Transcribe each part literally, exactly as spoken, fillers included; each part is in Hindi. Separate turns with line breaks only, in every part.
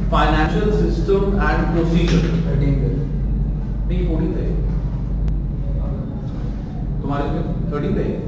Financial system and procedure. नहीं फोर्टीन है तुम्हारे में, थर्टीन है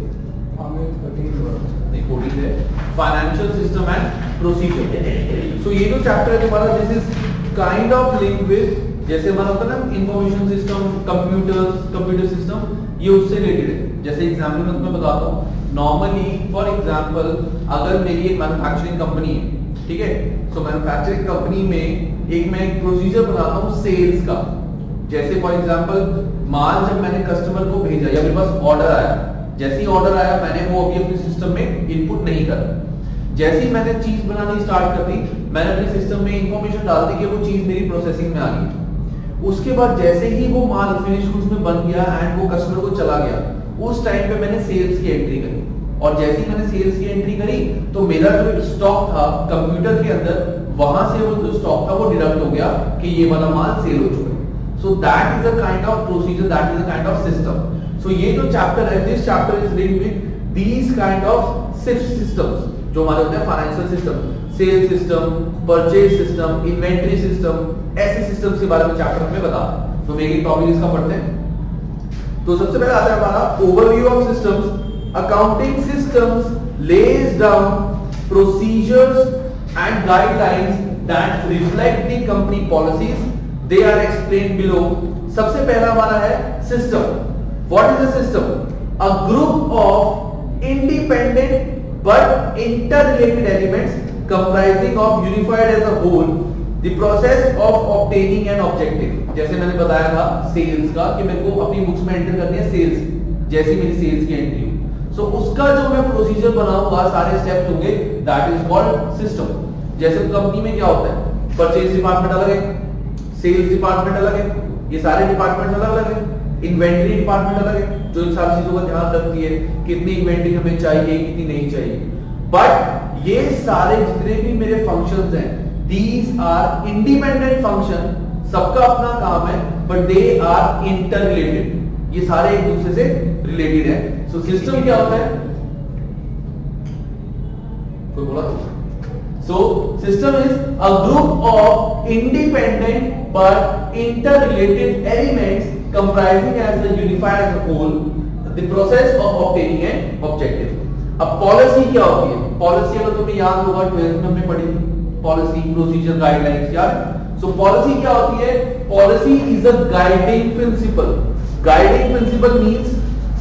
नहीं फोर्टीन है, financial system and procedure. So ये जो चैप्टर है तुम्हारा, this is kind of link with, जैसे हमारा होता है ना information system, computers, computer system, ये उससे रिलेटेड है। जैसे एग्जांपल मैं तुम्हें बताता हूँ, नॉर्मली फॉर एग्जांपल अगर मेरी एक मैन्युफैक्चरिंग कंपनी है, ठीक है, सो मैन्युफैक्चरिंग कंपनी में एक मैं एक प्रोसीजर बनाता हूँ सेल्स का। जैसे फॉर एग्जांपल माल जब मैंने कस्टमर को भेजा या मेरे पास ऑर्डर आया, जैसे ही ऑर्डर आया मैंने वो अभी अपने सिस्टम में इनपुट नहीं करा, जैसे ही मैंने चीज बनानी स्टार्ट कर दी, मैंने अपने सिस्टम में इंफॉर्मेशन डाल दी कि वो चीज मेरी प्रोसेसिंग में आ गई। उसके बाद जैसे ही वो माल फिनिश गुड्स में बन गया एंड वो कस्टमर को चला गया, उस टाइम पे मैंने सेल्स की एंट्री करी, और जैसे ही मैंने सेल्स की एंट्री करी तो मेरा जो स्टॉक था कंप्यूटर के अंदर, वहां से वो जो स्टॉक था वो डिडक्ट हो गया कि ये वाला माल सेल हो चुका है। So that is a kind of procedure, that is a kind of system. So ये जो चैप्टर है, this chapter is linked with these kind of systems जो हमारे होते हैं financial system, sales system, purchase system, inventory system, ऐसे सिस्टम्स के बारे में चैप्टर में बता। तो मेरी टॉपिक इसका पढ़ते हैं। तो सबसे पहले आता है हमारा overview of systems. Accounting systems lays down procedures and guidelines that reflect the company policies, they are explained below. सबसे पहला हमारा है system. What is a system? A group of independent but interrelated elements comprising of unified as a whole the process of obtaining an objective। जैसे मैंने बताया था सेल्स का कि मेरे को अपनी बुक्स में एंटर करनी है सेल्स, जैसे मेरी सेल्स की एंट्री हो, सो उसका जो मैं प्रोसीजर बनाऊंगा, सारे स्टेप्स होंगे, दैट इज कॉल्ड सिस्टम। जैसे कंपनी में क्या होता है, परचेज डिपार्टमेंट अलग है, सेल्स डिपार्टमेंट अलग है, ये सारे डिपार्टमेंट अलग अलग है, इन्वेंटरी डिपार्टमेंट अलग है जो इन सारी चीजों का ध्यान रखती है, कितनी इन्वेंटरी हमें चाहिए, कितनी नहीं चाहिए। बट ये सारे जितने भी मेरे फंक्शंस हैं, दीज आर इंडिपेंडेंट फंक्शन, सबका अपना काम है, बट दे आर इंटररिलेटेड, ये सारे एक दूसरे से रिलेटेड है। सो सिस्टम क्या होता है? कोई बोला? So system is a group of independent but interrelated elements comprising as a unified as a whole the process of obtaining an objective। अब पॉलिसी क्या होती है? पॉलिसी अगर तुम्हें याद होगा ट्वेल्थ में हमने पढ़ी थी, पॉलिसी, प्रोसीजर, गाइडलाइंस याद। सो पॉलिसी क्या होती है? Policy is a guiding principle. Guiding principle means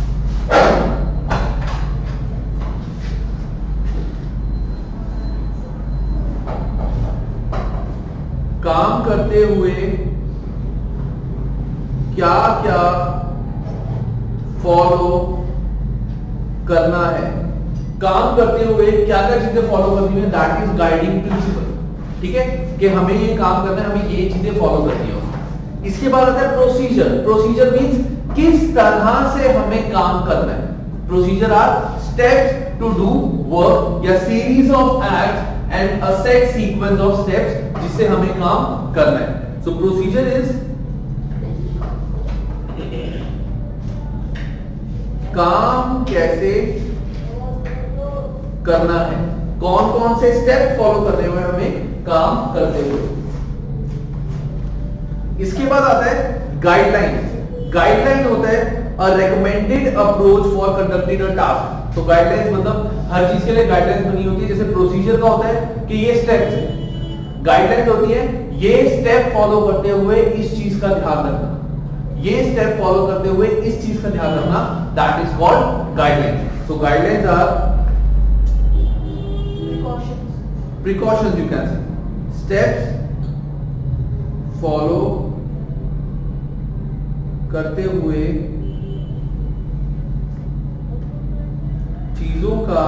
काम करते हुए क्या क्या फॉलो करना है, काम करते हुए क्या क्या चीजें फॉलो करनी है, दैट इज गाइडिंग प्रिंसिपल। ठीक है, कि हमें ये काम करना है, हमें ये चीजें फॉलो करनी है। इसके बाद आता है प्रोसीजर। प्रोसीजर मींस किस तरह से हमें काम करना है। Procedure are steps to do work या series of acts and a set sequence of steps जिससे हमें काम करना है। सो प्रोसीजर इज काम कैसे करना है, कौन कौन से स्टेप फॉलो करते हुए हमें काम करते हुए। इसके बाद आता है गाइडलाइन। गाइडलाइन होता है a recommended approach for conducting a task. तो गाइडलाइंस मतलब हर चीज के लिए गाइडलाइंस बनी होती है। जैसे प्रोसीजर का होता है कि ये स्टेप्स है, गाइडलाइंस होती है ये स्टेप फॉलो करते हुए इस चीज का ध्यान रखना, ये स्टेप फॉलो करते हुए इस चीज का ध्यान रखना, that is called guidelines. So guidelines are precautions, precautions you can say steps follow करते हुए चीजों का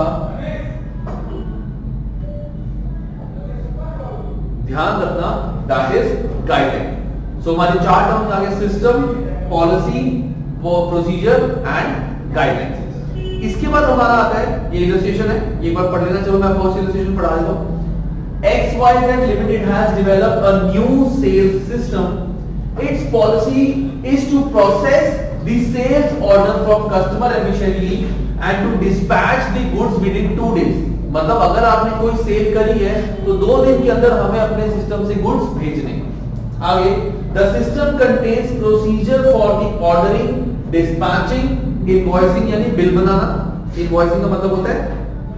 ध्यान रखना, दैट इज गाइडलाइन। सो हमारे चार टर्म्स आ गए, system, policy, procedure and guideline. इसके बाद हमारा आता है ये इलस्ट्रेशन है, एक बार पढ़ लेना। चलो मैं फर्स्ट इलस्ट्रेशन पढ़ा देता हूं। X Y Z Limited has developed a new sales system. Its policy is to process the sales order from customer efficiently and to dispatch the goods within two days. मतलब अगर आपने कोई सेल करी है तो दो दिन के अंदर हमें अपने सिस्टम से गुड्स भेजने हैं। आगे, the system contains procedure for the ordering, dispatching, invoicing यानी बिल बनाना, इनवॉइसिंग का मतलब होता है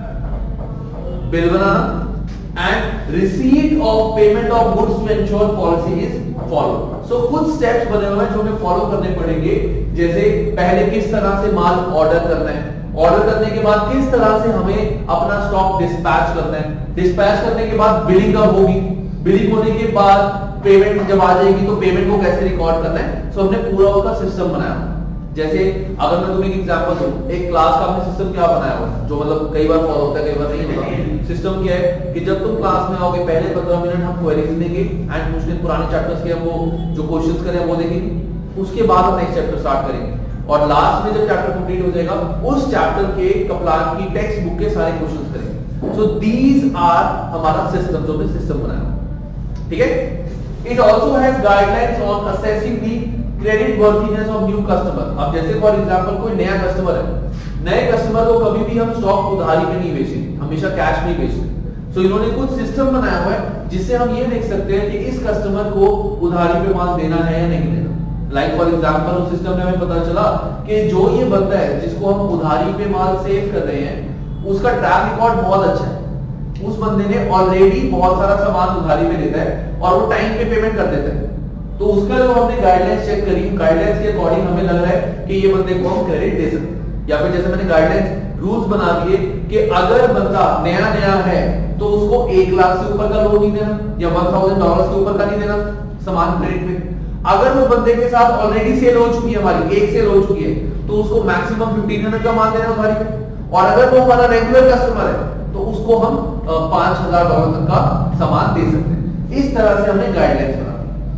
बिल बनाना, and receipt of payment of goods to ensure policy is follow. So कुछ स्टेप्स बने हुए हैं जो हमें फॉलो करने पड़ेंगे, जैसे पहले किस तरह से माल ऑर्डर करना है, ऑर्डर करने के बाद किस तरह से हमें अपना स्टॉक डिस्पैच करना है, डिस्पैच करने के बाद बिलिंग कब होगी, बिलिंग होने के बाद पेमेंट जब आ जाएगी तो पेमेंट को कैसे रिकॉर्ड करना है। सो हमने पूरा उसका सिस्टम बनाया। जैसे अगर मैं तुम्हें एक एग्जांपल दूं, एक क्लास का हमने सिस्टम क्या बनाया हुआ है जो मतलब कई बार फॉलो होता है कई बार नहीं होता। सिस्टम क्या है कि जब तुम क्लास में आओगे पहले पंद्रह मिनट हम क्वेरीज देंगे एंड कुछ दिन पुराने चैप्टर्स के हम वो जो क्वेश्चंस करें वो देखेंगे, उसके बाद हम नेक्स्ट चैप्टर स्टार्ट करेंगे और लास्ट में जब चैप्टर कंप्लीट हो जाएगा उस चैप्टर के कप्लान की टेक्स्ट बुक के सारे क्वेश्चंस करेंगे। सो दीज आर हमारा सिस्टम जो हमने सिस्टम बनाया, ठीक है। It also has guidelines on assessing the credit worthiness of new customer. अब जैसे फॉर एग्जांपल कोई नया कस्टमर है, नए कस्टमर को कभी भी हम स्टॉक उधारी पे नहीं बेचेंगे, हमेशा कैश में बेचते हैं। सो इन्होंने कुछ सिस्टम बनाया हुआ है जिससे हम ये देख सकते हैं कि इस कस्टमर को उधारी पे माल देना है या नहीं देना। लाइक फॉर एग्जांपल उस सिस्टम में हमें पता चला कि जो ये बंदा है जिसको हम उधारी पे माल सेव कर रहे हैं उसका ट्रैक रिकॉर्ड बहुत अच्छा है, उस बंदे ने ऑलरेडी बहुत सारा सामान उधारी पे लेता है और वो टाइम पे पेमेंट कर देता है। तो उसका जो हमने गाइडलाइंस चेक करी, गाइडलाइंस के अकॉर्डिंग हमें लग रहा है कि ये बंदे को हम क्रेडिट दे सकते हैं। या फिर जैसे मैंने गाइडलाइंस रूल्स बना दिए कि अगर बंदा नया नया है तो उसको एक लाख से ऊपर का लोन नहीं देना या वन थाउजेंड डॉलर से ऊपर का नहीं देना सामान क्रेडिट में। अगर वो बंदे के साथ ऑलरेडी सेल हो चुकी है, हमारी एक सेल हो चुकी है, तो उसको मैक्सिमम फिफ्टीन हंड्रेड का माल देना उधारी पे। और अगर वो हमारा रेगुलर कस्टमर है तो उसको हम पांच हजार डॉलर तक का सामान दे सकते हैं। इस तरह से हमने गाइडलाइंस बना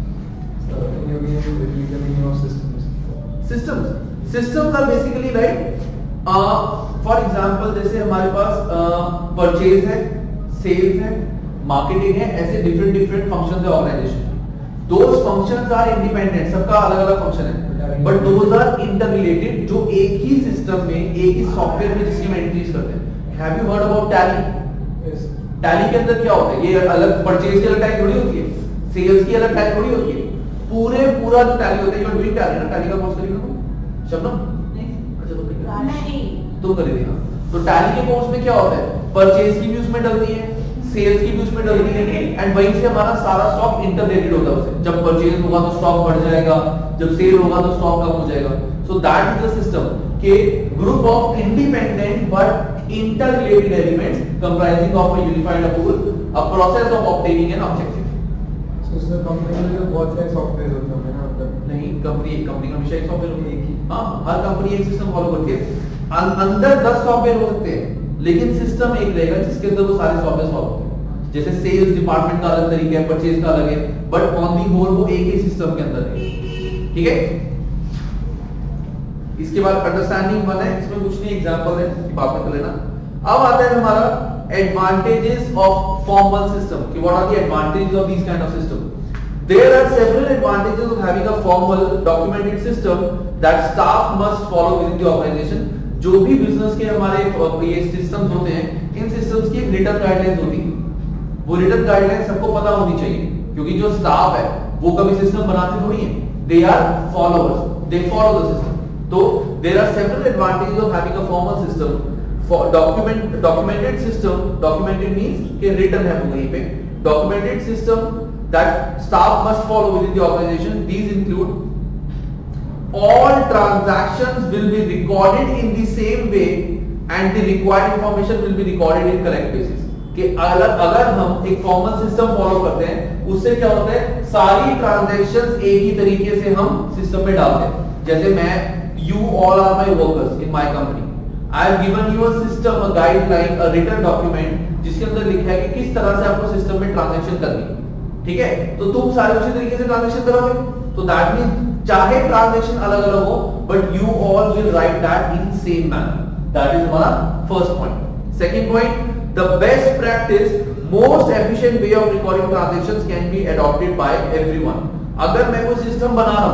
सिस्टम सिस्टम का बेसिकली राइट। फॉर एग्जांपल जैसे हमारे पास परचेज है, सेल्स है, मार्केटिंग है, ऐसे डिफरेंट डिफरेंट फंक्शंस है organisation. Those functions are independent, सबका अलग अलग फंक्शन है, बट दोस आर इंटररिलेटेड जो एक ही सिस्टम में एक ही सॉफ्टवेयर में जिसकी हम एंट्रीज करते हैं। Have you heard about Tally? Tally के अंदर क्या होता है, ये अलग परचेज की अलग टैली थोड़ी होती है, सेल्स की अलग टैली थोड़ी होती है, पूरे पूरा जो टैली होता है, यू आर डूइंग टैली ना, टैली का कोर्स करिए ना शबनम? अच्छा तुम नहीं तुम कर देना। तो टैली के कोर्स में क्या होता है, परचेज की भी उसमें डलती है, सेल्स की भी उसमें डलती है, एंड वहीं से हमारा सारा स्टॉक इंटररिलेटेड होता है उससे। जब परचेज होगा तो स्टॉक बढ़ जाएगा, जब सेल होगा तो स्टॉक कम हो जाएगा। So that is the system के group of independent but interrelated elements comprising of a unified approval, a process of obtaining an objective.
So इसमें कंपनी में बहुत सारे सॉफ्टवेयर होते हैं ना, मतलब
नहीं, कंपनी कंपनी का हमेशा एक सॉफ्टवेयर होता है, एक ही। हां, हर कंपनी एक सिस्टम फॉलो करती है। अंदर दस सॉफ्टवेयर हो सकते हैं लेकिन सिस्टम एक रहेगा जिसके अंदर वो सारे सॉफ्टवेयर फॉलो होते हैं। जैसे सेल्स डिपार्टमेंट का अलग तरीका है, परचेज का अलग है, बट ऑन दी होल वो एक ही सिस्टम के अंदर है, ठीक है। इसके बाद अंडरस्टैंडिंग वन है, इसमें कुछ नहीं एग्जांपल है, बात कर लेना। अब आता है हमारा एडवांटेजेस ऑफ फॉर्मल सिस्टम कि what are the advantages of this kind of system. There are several advantages of having a formal documented system that staff must follow within the organization. जो भी बिजनेस के हमारे ये सिस्टम्स होते हैं, इन सिस्टम्स की रिटर्न गाइडलाइंस होती है। वो रिटर्न गाइडलाइंस सबको पता होनी चाहिए क्योंकि जो स्टाफ है वो कभी सिस्टम बनाते थोड़ी है, they are followers, they follow the system. तो there are several advantages of having a formal system. For document documented system, documented means कि रिटन है वो वहीं पे, documented system that staff must follow within the organization. These include all transactions will be recorded in the same way and the required information will be recorded in correct basis. कि अगर अगर हम एक फॉर्मल सिस्टम फॉलो करते हैं उससे क्या होता है, सारी ट्रांजैक्शंस एक ही तरीके से हम सिस्टम में डालते हैं। जैसे मैं, you all are my workers in my company, I have given you a system, a guideline, a written document जिसके अंदर लिखा है कि किस तरह से आपको सिस्टम में ट्रांजैक्शन करनी है, ठीक है। तो तुम सारे उसी तरीके से ट्रांजैक्शन करोगे, तो दैट मींस चाहे ट्रांजैक्शन अलग अलग हो but you all will write that in same manner. That is हमारा first point. Second point, the best practice most efficient way of recording transactions can be adopted by everyone. अगर मैं कोई सिस्टम बना रहा हूं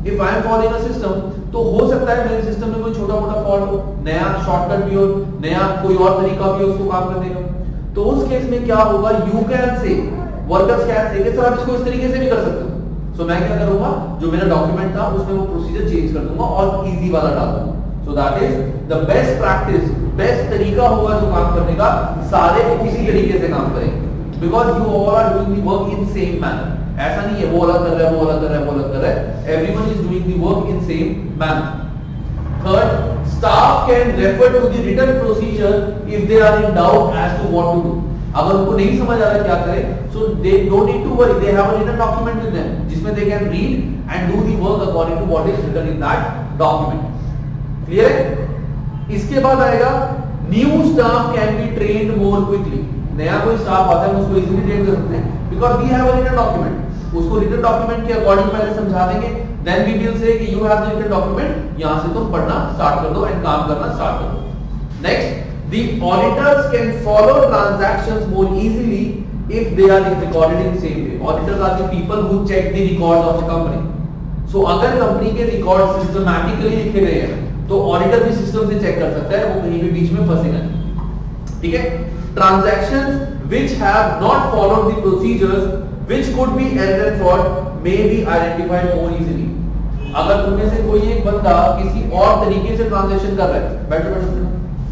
if I am following a system, तो हो सकता है मेरे सिस्टम में कोई छोटा मोटा फॉल्ट हो, नया शॉर्टकट भी हो, नया कोई और तरीका भी हो उसको काम करने का। तो उस केस में क्या होगा, you can say workers can say कि सर आप इसको इस तरीके से भी कर सकते हो। सो so, मैं क्या करूंगा, जो मेरा डॉक्यूमेंट था उसमें वो प्रोसीजर चेंज कर दूंगा और इजी वाला डाल दूंगा। So that is the best practice, best तरीका होगा जो काम करने का, सारे इसी तरीके से काम करेंगे because you all are doing the work in same manner. ऐसा नहीं है वो अलग कर रहा है, वो अलग कर रहा है, वो अलग कर रहा है, everyone is doing the work in same manner. Third, staff can refer to the written procedure if they are in doubt as to what to do. अगर उनको नहीं समझ आ रहा क्या करें, so they don't need to worry, they have a written document with them जिसमें they can read and do the work according to what is written in that document. Clear है? इसके बाद आएगा new staff can be trained more quickly. नया कोई स्टाफ आता है उसको इजीली ट्रेन कर सकते हैं because we have a written document. उसको रिटन डॉक्यूमेंट के अकॉर्डिंग पहले समझा देंगे, देन वी विल से कि you have the written document, यहां से तुम पढ़ना स्टार्ट कर दो एंड काम करना स्टार्ट कर दो। Next, the auditors can follow transactions more easily if they are recorded in same way. Auditors are the people who check the records of the company. So अगर कंपनी के रिकॉर्ड सिस्टमैटिकली लिखे गए हैं तो ऑडिटर भी सिस्टम से चेक कर सकता है, वो कहीं भी बीच में फंसेगा नहीं। ठीक है? Transactions which have not followed the procedures which could be error and fraud may be identified more easily. अगर तुम में से कोई एक बंदा किसी और तरीके से ट्रांजैक्शन कर रहा है, बैठो बैठो,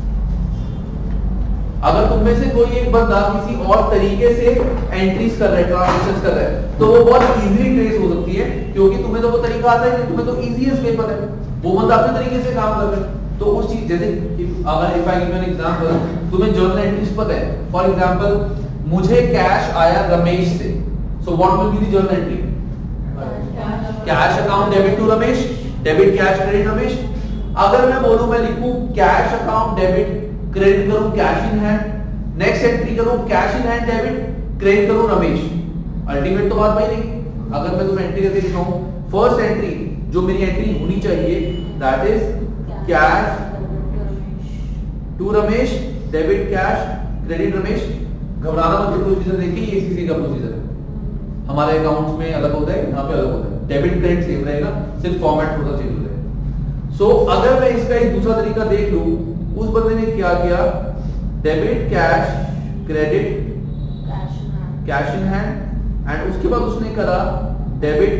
अगर तुम में से कोई एक बंदा किसी और तरीके से एंट्रीज कर रहा है, ट्रांजैक्शंस कर रहा है, तो वो बहुत इजीली ट्रेस हो सकती है क्योंकि तुम्हें तो वो तरीका आता है, तुम्हें तो इजीएस्ट वे पता है, वो बंदा अपने तरीके से काम कर रहा है। तो उस चीज जैसे अगर if I give an example, तुम्हें जर्नल एंट्रीज पता है, फॉर एग्जांपल मुझे कैश आया रमेश से, so what will be the journal entry? Cash account debit to Ramesh, debit cash credit Ramesh. अगर मैं बोलूं, मैं लिखूं कैश अकाउंट डेबिट क्रेडिट करूं cash in hand, next entry करूं cash in hand debit credit करूं रमेश, अल्टीमेट तो बात भाई नहीं। अगर मैं तुम्हें एंट्री करके दिखाऊं, फर्स्ट एंट्री जो मेरी एंट्री होनी चाहिए that is cash to Ramesh, debit cash credit Ramesh. घबराना मत, प्रोसीजर देखिए, ये इसी का प्रोसीजर है। हमारे अकाउंट्स में अलग होता है, यहाँ पे अलग होता है, डेबिट क्रेडिट सेम रहेगा, सिर्फ फॉर्मेट थोड़ा चेंज हो जाएगा। सो अगर मैं इसका एक दूसरा तरीका देख लूं, उस बंदे ने क्या किया, debit cash credit cash in hand and उसके बाद उसने करा debit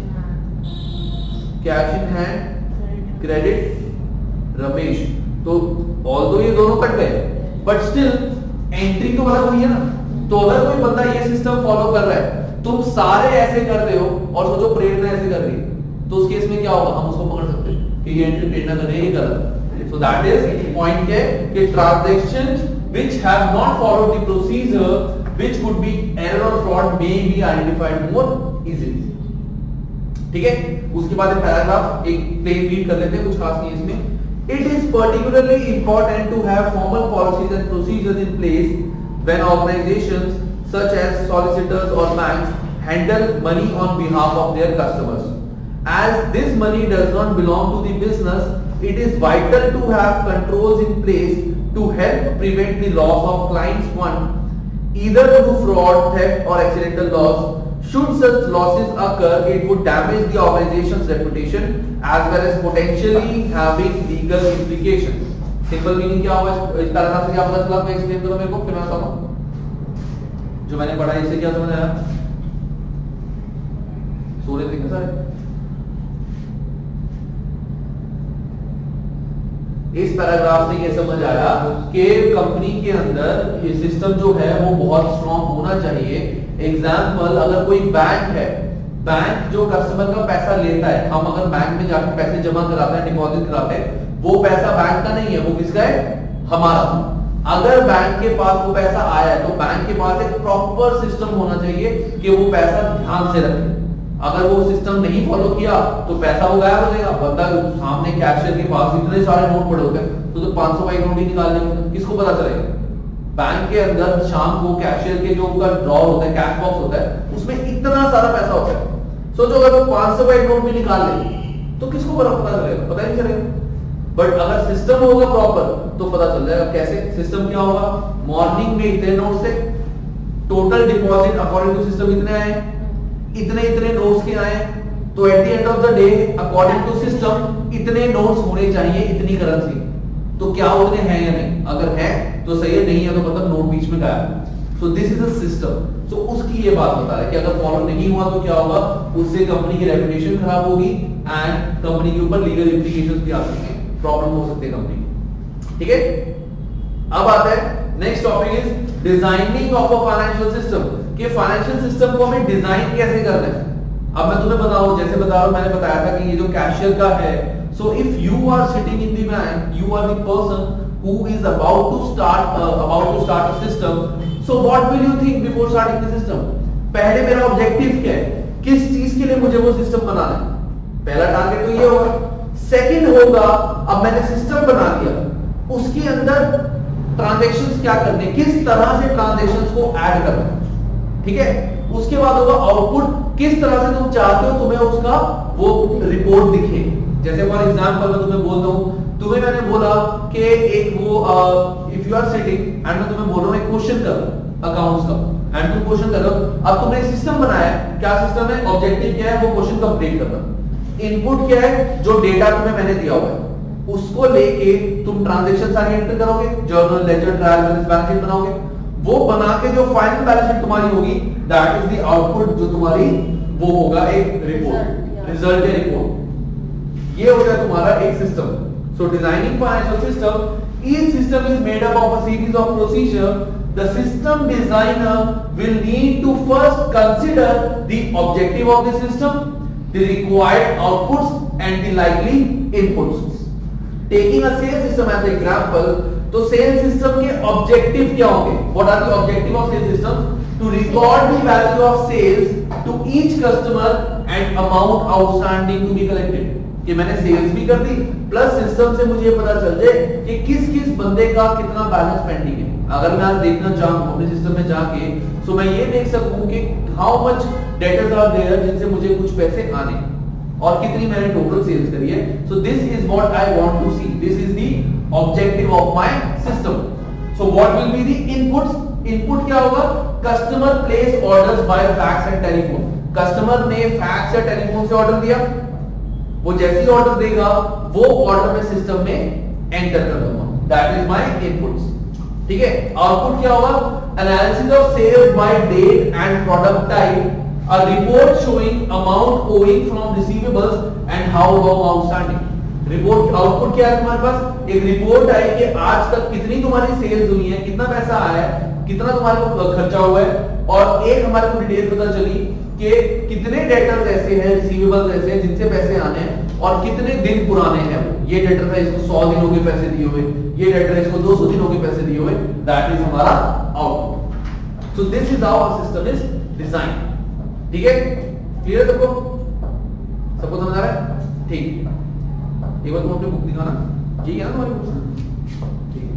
cash in hand credit Ramesh. तो ऑल्दो ये दोनों कट गए बट स्टिल एंट्री तो अलग हुई है ना। तो अगर कोई बंदा ये सिस्टम फॉलो कर रहा है, तुम सारे ऐसे करते हो और सोचो प्रेरणा ऐसे कर रही है, तो उस केस में क्या होगा, हम उसको पकड़ सकते हैं कि ये एंट्री प्रेरणा कर रही है, ये गलत। So that is point है कि transactions which have not followed the procedure which could be error or fraud may be identified more easily. ठीक है? उसके बाद पैराग्राफ एक प्लेन रीड कर लेते हैं, कुछ खास नहीं इसमें। It is particularly important to have formal policies and procedures in place when organizations such as solicitors or banks handle money on behalf of their customers. As this money does not belong to the business, it is vital to have controls in place to help prevent the loss of clients' fund either through fraud, theft or accidental loss. Should such losses occur, it would damage the organization's reputation as well as potentially having legal implications. Simple meaning क्या हुआ इस पैराग्राफ से, क्या पता चला? मैं एक्सप्लेन करूं मेरे को, फिर मैं बताऊं जो मैंने पढ़ा इससे क्या समझ आया। सूर्य दिख सारे इस पैराग्राफ से ये समझ आया कि कंपनी के अंदर ये सिस्टम जो है वो बहुत स्ट्रॉन्ग होना चाहिए। एग्जाम्पल, अगर कोई बैंक है, बैंक जो कस्टमर का पैसा लेता है, हम अगर बैंक में जाकर पैसे जमा कराते हैं, डिपॉजिट कराते हैं, वो पैसा बैंक का नहीं है, वो किसका है? हमारा। अगर बैंक के पास वो पैसा आया है तो बैंक के पास एक प्रॉपर सिस्टम होना चाहिए कि वो पैसा ध्यान से रखे। अगर वो सिस्टम नहीं फॉलो किया तो पैसा वो गायब हो जाएगा। बंदा सामने कैशियर के पास इतने सारे नोट पड़े होते हैं तो, तो पांच सौ का एक नोट ही निकाल देंगे, किसको पता चलेगा? बैंक के अंदर शाम को कैशियर के जो उनका ड्रॉर होता है, कैश बॉक्स होता है, उसमें इतना सारा पैसा होता है। सोचो अगर वो पांच सौ का एक नोट भी निकाल ले तो किसको पता चलेगा? पता नहीं चलेगा। बट अगर सिस्टम होगा प्रॉपर तो पता चल जाएगा। कैसे सिस्टम? क्या होगा, मॉर्निंग में इतने नोट से total deposit according to system इतने आए, इतने इतने नोट्स के आए, तो at the end of the day according to system इतने नोट्स होने चाहिए, इतनी करेंसी। तो क्या उतने हैं या नहीं? अगर है तो सही है, नहीं है तो मतलब नोट बीच में गायब। So this is a system. So उसकी ये बात बता रहा है कि अगर फॉलो नहीं हुआ तो क्या होगा, उससे कंपनी की रेपुटेशन खराब होगी एंड कंपनी के ऊपर लीगल इंप्लीकेशंस भी आ सकते हैं, प्रॉब्लम हो सकती है कंपनी की। ठीक है, अब आता है next topic is designing of a financial system, कि फाइनेंशियल सिस्टम को हमें डिजाइन कैसे करना है। अब मैं तुम्हें बताऊं, जैसे बता रहा हूं, मैंने बताया था कि ये जो कैशियर का है, so if you are sitting in the bank, you are the person who is about to start uh, about to start a system, so what will you think before starting the system? पहले मेरा ऑब्जेक्टिव क्या है, किस चीज के लिए मुझे वो सिस्टम बनाना है? पहला टारगेट तो ये होगा। सेकंड होगा, अब मैंने सिस्टम बना दिया, उसके अंदर ट्रांजैक्शंस क्या करने, किस तरह से ट्रांजैक्शंस को ऐड करना। ठीक है, उसके बाद होगा आउटपुट, किस तरह से तुम चाहते हो तुम्हें उसका वो रिपोर्ट दिखे। जैसे फॉर एग्जांपल मैं तुम्हें बोलता हूं, तुम्हें मैंने बोला कि एक वो if you are sitting and मैं तुम्हें बोल रहा हूं एक क्वेश्चन कर अकाउंट्स का, एंड तुम क्वेश्चन कर रहे हो। अब तुमने सिस्टम बनाया है, क्या सिस्टम है, ऑब्जेक्टिव क्या है, वो क्वेश्चन कंप्लीट करना। इनपुट क्या है, जो डेटा तुम्हें मैंने दिया हुआ है उसको लेके तुम ट्रांजैक्शन सारी एंटर करोगे, journal, ledger, trial balance, balance sheet बनाओगे। वो बना के जो फाइनल बैलेंस शीट तुम्हारी होगी, दैट इज द आउटपुट, जो तुम्हारी वो होगा एक रिपोर्ट, रिजल्ट है रिपोर्ट। ये हो गया तुम्हारा एक system. So designing financial system, each system is made up of a series of procedure. The system designer will need to first consider the objective of the system, the required outputs and the likely inputs. Taking a sales system as an example, तो sales system के objective क्या होंगे? What are the objective of sales system? To record the value of sales to each customer and amount outstanding to be collected. कि मैंने सेल्स भी कर दी, प्लस सिस्टम से मुझे पता चल जाए कि किस किस बंदे का कितना बैलेंस पेंडिंग है। अगर मैं आज देखना चाहूँ अपने सिस्टम में जाके, तो मैं ये देख सकूं कि how much debtors are there जिनसे मुझे कुछ पैसे आने, और कितनी मैंने टोटल सेल्स करी है। So this is what I want to see, this is the objective of my system. So what will be the inputs? Input क्या होगा, customer place orders by fax and telephone. Customer ने फैक्स या टेलीफोन से ऑर्डर दिया, वो जैसे ही ऑर्डर देगा वो ऑर्डर में सिस्टम में एंटर कर दूंगा, दैट इज माय इनपुट्स। ठीक है, आउटपुट क्या होगा, analysis of sales by date and product type, a report showing amount owing from receivables and how long outstanding. Report output क्या है तुम्हारे पास, एक रिपोर्ट आई कि आज तक कितनी तुम्हारी सेल्स हुई है, कितना पैसा आया है, कितना तुम्हारे को खर्चा हुआ है, और एक हमारे को डिटेल पता चली कि कितने डेटर्स ऐसे हैं, रिसीवेबल्स ऐसे हैं जिनसे पैसे आने हैं और कितने दिन पुराने हैं वो। ये डेटर है इसको सौ दिनों के पैसे दिए हुए, ये डेटर है इसको दो सौ दिनों के पैसे दिए हुए, दैट इज हमारा output. So this is how our system is design. ठीक है, क्लियर है सबको? सबको समझ आ रहा है? ठीक, एक बार तुम अपनी बुक दिखाना, ठीक है ना तुम्हारी बुक? ठीक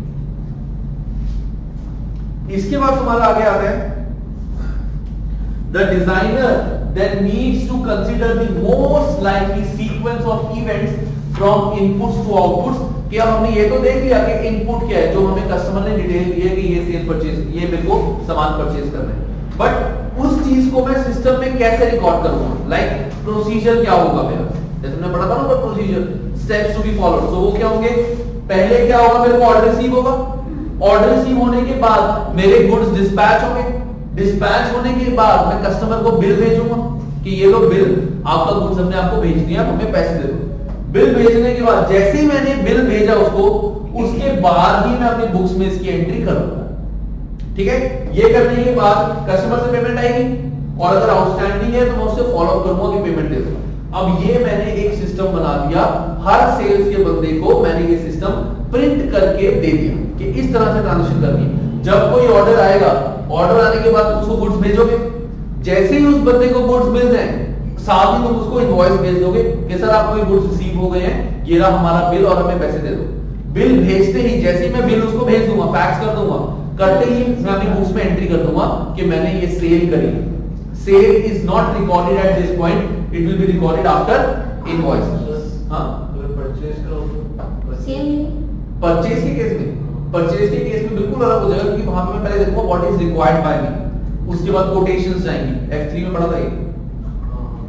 है, इसके बाद तुम्हारा आगे आता है the designer then needs to consider the most likely sequence of events from inputs to outputs। क्या हमने ये तो देख लिया कि इनपुट क्या है, जो हमें कस्टमर ने डिटेल दी है कि ये सेल परचेज, ये मेरे को सामान परचेज करना है, बट उस चीज को मैं सिस्टम में कैसे रिकॉर्ड करूंगा, लाइक प्रोसीजर क्या होगा मेरा, जैसे हमने पढ़ा था ना procedure, steps to be followed. तो वो क्या होंगे, पहले क्या होगा, मेरे को ऑर्डर रिसीव होगा, ऑर्डर रिसीव होने के बाद मेरे गुड्स डिस्पैच होंगे, डिस्पैच होने के बाद मैं कस्टमर को बिल भेजूंगा कि ये लो बिल, आपका गुड्स हमने आपको भेज दिया, हमें पैसे दे दो। बिल भेजने के बाद जैसे ही मैंने बिल भेजा उसको, उसके बाद ही मैं अपनी बुक्स में इसकी एंट्री करूंगा। ठीक है, ये करने के बाद कस्टमर से पेमेंट आएगी, और अगर आउटस्टैंडिंग है तो मैं उससे फॉलो अप करूंगा कि पेमेंट दे दो। अब ये मैंने एक सिस्टम बना दिया, हर सेल्स के बंदे को मैंने ये सिस्टम प्रिंट करके दे दिया कि इस तरह से ट्रांजेक्शन करनी है। जब कोई ऑर्डर आएगा, ऑर्डर आने के बाद उसको गुड्स भेजोगे, जैसे ही उस बंदे को गुड्स मिल जाए, साथ ही तुम उसको इनवॉइस भेज दोगे कि सर आपको ये गुड्स रिसीव हो गए हैं, ये रहा हमारा बिल और हमें पैसे दे दो। बिल भेजते ही जैसे ही मैं बिल उसको भेज दूंगा, फैक्स कर दूंगा, करते ही मैं अपनी बुक्स में एंट्री कर दूंगा कि मैंने ये सेल करी। Sale is not recorded at this point, it will be recorded after invoice. हां, अगर परचेज करो, सेल परचेज के केस में, परचेज के केस में बिल्कुल अलग हो जाएगा, क्योंकि वहां पे मैं पहले देखूंगा what is required by me, उसके बाद कोटेशंस जाएंगी, एफ थ्री में पढ़ा था ये।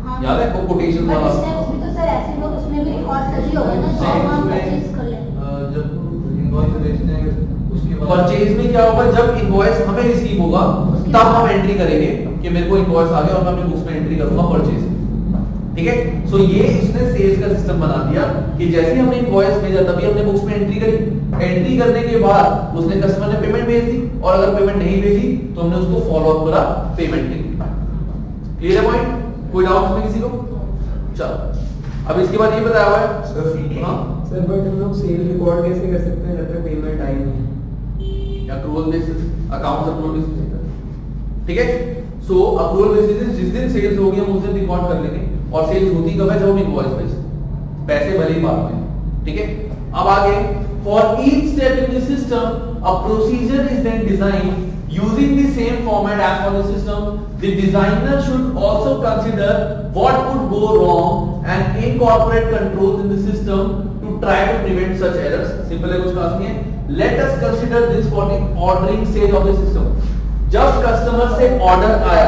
याद है वो कोटेशन वाला?
उसमें तो सर ऐसे लोग उसमें भी रिकॉर्ड कर ही होगा ना, जब हम परचेज कर ले,
जब इनवॉइस भेजते हैं उसके बाद
परचेज में क्या होगा, जब इनवॉइस हमें रिसीव होगा तब हम एंट्री करेंगे कि मेरे को इनवॉइस आ गया और मैं अपनी बुक्स में एंट्री करूंगा परचेज। ठीक है, सो ये इसने सेल्स का सिस्टम बना दिया कि जैसे ही हमने इनवॉइस भेजा तभी हमने बुक्स में एंट्री करी, एंट्री करने के बाद उसने कस्टमर ने पेमेंट भेज दी और अगर पेमेंट नहीं भेजी तो हमने उसको फॉलो अप करा पेमेंट के लिए। क्लियर है पॉइंट? कोई डाउट में किसी को? चलो अब इसके बाद ये बताया हुआ है
सर।
हाँ
सर बट हम लोग सेल रिकॉर्ड कैसे कर सकते हैं जब तक पेमेंट आई नहीं?
Approval basis, accounts approval basis. ठीक है, सो अप्रूवल बेसिस जिस दिन सेल्स होगी हम उस दिन रिकॉर्ड कर लेंगे और सेल्स होती कब है, जब हम इनवॉइस भेजते हैं, पैसे भले ही बाद में। ठीक है, अब आगे for each step in the system a procedure is then designed using the same format as for the system. The designer should also consider what could go wrong and incorporate controls in the system to try to prevent such errors. Simple है, कुछ खास नहीं है। Let us consider this for the ordering stage of the system. जब कस्टमर से ऑर्डर आया,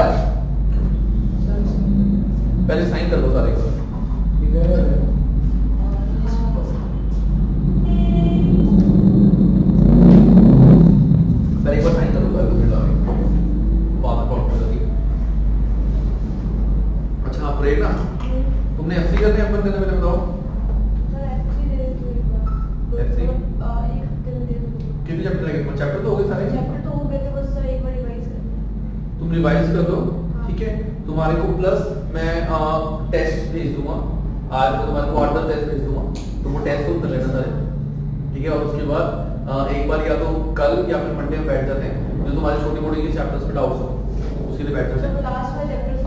पहले साइन कर दो सारे को। पहले एक बार साइन कर दो सारे को, फिर डालेंगे बात कॉल कर दी। अच्छा आप ब्रेक ना, तुमने एफसी करने अपन करने मैंने बताओ।
सर एफसी दे दो एक बार।
एफसी
एक हफ्ते में दे दो।
कितने चैप्टर लगे? चैप्टर तो हो गए सारे?
चैप्टर तो हो गए थे, बस सर एक बार रिवाइज कर दो।
तुम रिवाइज कर दो, ठीक है। तुम्हारे को प्लस मैं टेस्ट भेज दूंगा आज, तो तुम्हारे को ऑर्डर टेस्ट भेज दूंगा, तो वो टेस्ट तुम कर लेना सारे, ठीक है। और उसके बाद आ, एक बार या तो कल या फिर मंडे में बैठ जाते हैं जो तुम्हारे छोटे मोटे के चैप्टर्स पे डाउट्स हो, उसके लिए बैठ जाते हैं।
लास्ट वाला चैप्टर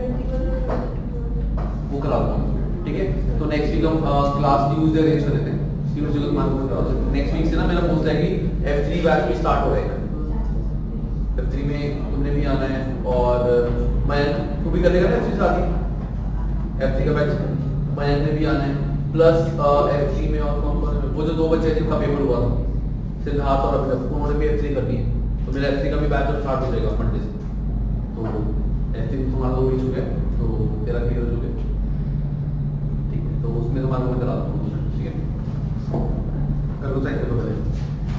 वो करा दूंगा, ठीक है। तो नेक्स्ट वीक हम क्लास ट्यूसडे अरेंज कर देते हैं, तीनों जगह मान को करा देते हैं। नेक्स्ट वीक से ना मेरा पोस्ट है कि एफ थ्री बैच भी स्टार्ट हो रहेगा। एफ थ्री में तुमने भी आना है और मैं तू भी करेगा ना एफ थ्री साथ ही, एफ थ्री का बैच मैं ने भी आना है, प्लस एफ थ्री में और कौन कौन, वो जो दो बच्चे जिनका पेपर हुआ था सिद्धार्थ और अभिनव, उन्होंने भी एफ थ्री करनी है, तो मेरा एफ थ्री का भी बैच स्टार्ट हो जाएगा मंडे से। तो एफ थ्री तुम्हारा दो भी चुके हैं, तो तेरा क्लियर हो चुके, ठीक है। तो उसमें तुम्हारा मैं करा दूंगा, ठीक है। कर लो साइन कर लो पहले।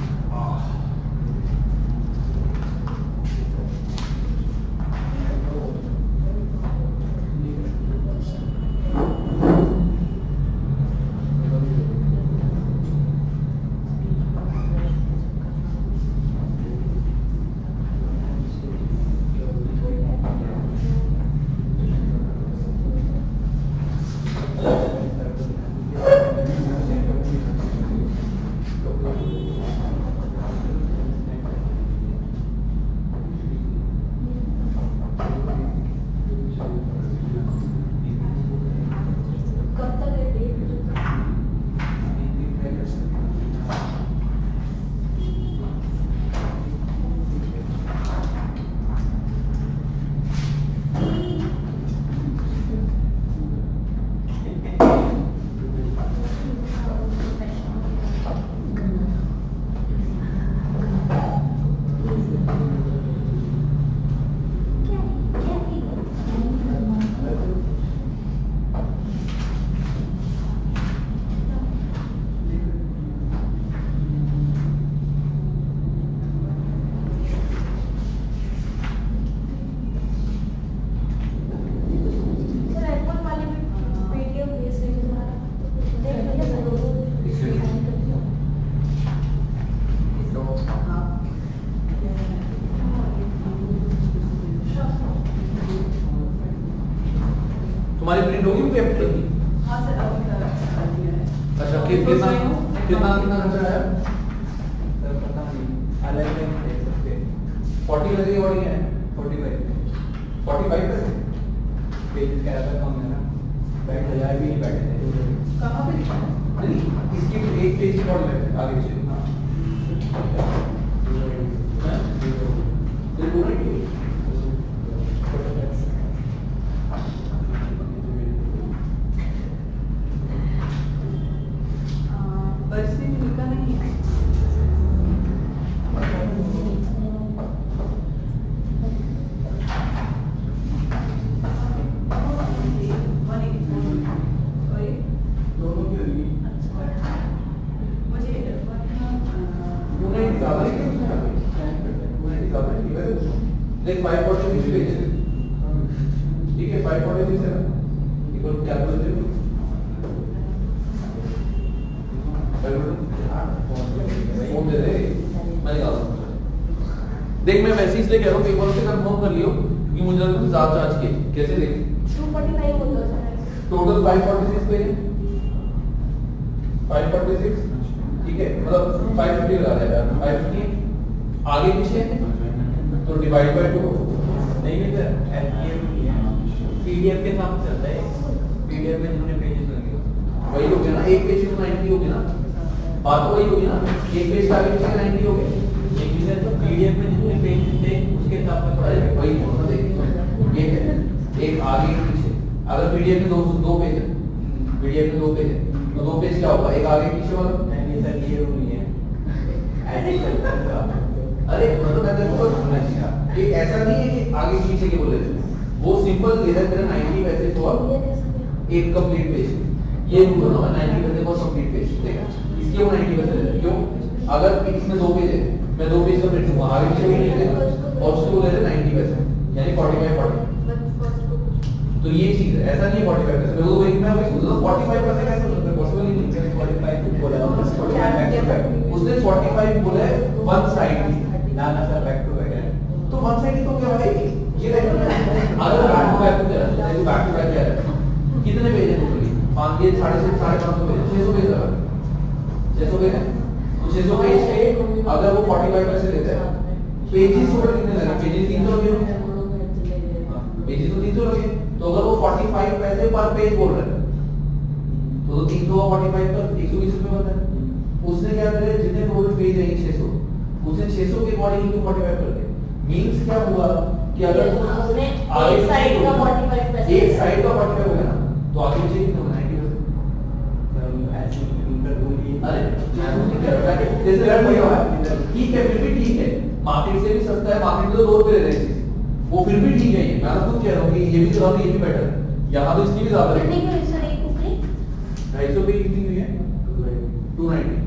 तुम्हारी प्रिंट होगी वो पेपर की?
हां सर अब
अच्छा कितना कितना कितना खर्चा आया
सर पता नहीं, अलग में देख सकते हैं।
चालीस लगे और ये है
पैंतालीस
पैंतालीस पैसे
पेज का ऐसा कम है ना, बैठ हजार भी नहीं बैठे थे।
कहां पे लिखा है?
नहीं इसकी एक पेज की और है आगे से। हां ये पूरा ही
बस में लिखा नहीं है।
देख फाइव फोर्टी सिक्स पेज है, ठीक है, फाइव फोर्टी सिक्स है ना, इक्वल कैलकुलेटर फोन दे दे मैं निकाल दूंगा। देख मैं वैसे इसलिए कह रहा हूँ एक बार से कंफर्म कर लियो क्योंकि मुझे लगता है ज्यादा चार्ज के कैसे देख
टू फोर्टी फाइव होता है
total five forty six page है, फाइव फोर्टी सिक्स, ठीक है, मतलब फाइव फिफ्टी लगा देगा, फाइव फिफ्टी आगे पीछे तो डिवाइड बाय टू
नहीं नहीं सर, पीडीएफ के साथ चलता है, पीडीएफ में जितने पेजेस लगे
वही हो गया ना, एक पेज में नाइंटी हो गया ना, बात तो वही होगी ना, एक पेज का आगे पीछे नाइंटी हो गया,
एक भी सर तो पीडीएफ में जितने पेजेस थे उसके हिसाब से पड़ा है।
वही बोल रहा देख ये है एक आगे एक पीछे, अगर पीडीएफ में दो दो पेज है, पीडीएफ में दो पेज है तो दो पेज क्या होगा, एक आगे पीछे वाला।
नहीं सर ये रूल नहीं है, ऐसे चलता है।
अरे मतलब मैं तेरे को सुनना चाहिए, ये ऐसा नहीं है कि आगे पीछे के बोले थे, वो सिंपल इधर तेरा नाइंटी पैसे तो एक कंप्लीट पेज, ये रूल होगा नाइंटी पैसे को कंप्लीट पेज देगा, इसके वो नाइंटी पैसे लेते क्यों, अगर इसमें दो पेज है मैं दो पेज कंप्लीट दूंगा, आगे पीछे भी नहीं देगा और उसको ले रहे नाइंटी पैसे यानी फोर्टी फाइव फोर्टी, तो ये चीज है, ऐसा नहीं फोर्टी फाइव पैसे, मैं वो एक मैं वही सोच रहा हूं फोर्टी फाइव पैसे कैसे हो सकता है, पॉसिबल ही नहीं है, फोर्टी फाइव बोला उसने फोर्टी फाइव बोला है वन साइड
ना ना सर बैक टू बैक है,
तो वन साइड तो क्या भाई ये देखो अगर बैक टू बैक है देखो बैक टू बैक क्या है, कितने पेज है टोटली पांच ये साढ़े छह साढ़े पाँच सौ पेज, छह सौ पेज है, छह सौ पेज है, तो छह सौ पेज पे अगर वो फोर्टी फाइव पैसे लेता है, पेजेस टोटल कितने लगे, पेजेस तीन सौ लगे, पेजेस तो तीन सौ लगे, तो अगर वो फोर्टी फाइव पैसे पर पेज बोल रहा है तो तीन सौ फोर्टी फाइव पर एक सौ बीस रुपए बनता है, उसने क्या करे जितने टोटल पेज है छह सौ उसने छह सौ के अकॉर्डिंग टू फोर्टी फाइव कर दिया, मींस क्या हुआ कि अगर
उसने एक साइड का फोर्टी फाइव पैसे
एक साइड का फोर्टी फाइव हो गया ना तो आगे पीछे कितना नाइंटी
सर ऐसे इंटर रूल ही।
अरे मैं तो नहीं कह रहा कि जैसे रेट वही हुआ ठीक है, फिर भी ठीक है, मार्केट से भी सस्ता है, मार्केट में तो दो रुपए ले रहे हैं, वो फिर भी ठीक है, ये मैं तो खुद कह रहा हूँ कि ये भी चला ये भी बेटर है, यहाँ तो इसकी भी ज्यादा रेट
कितने की सर एक कुकरी
ढाई सौ पे कितनी हुई है टू नाइंटी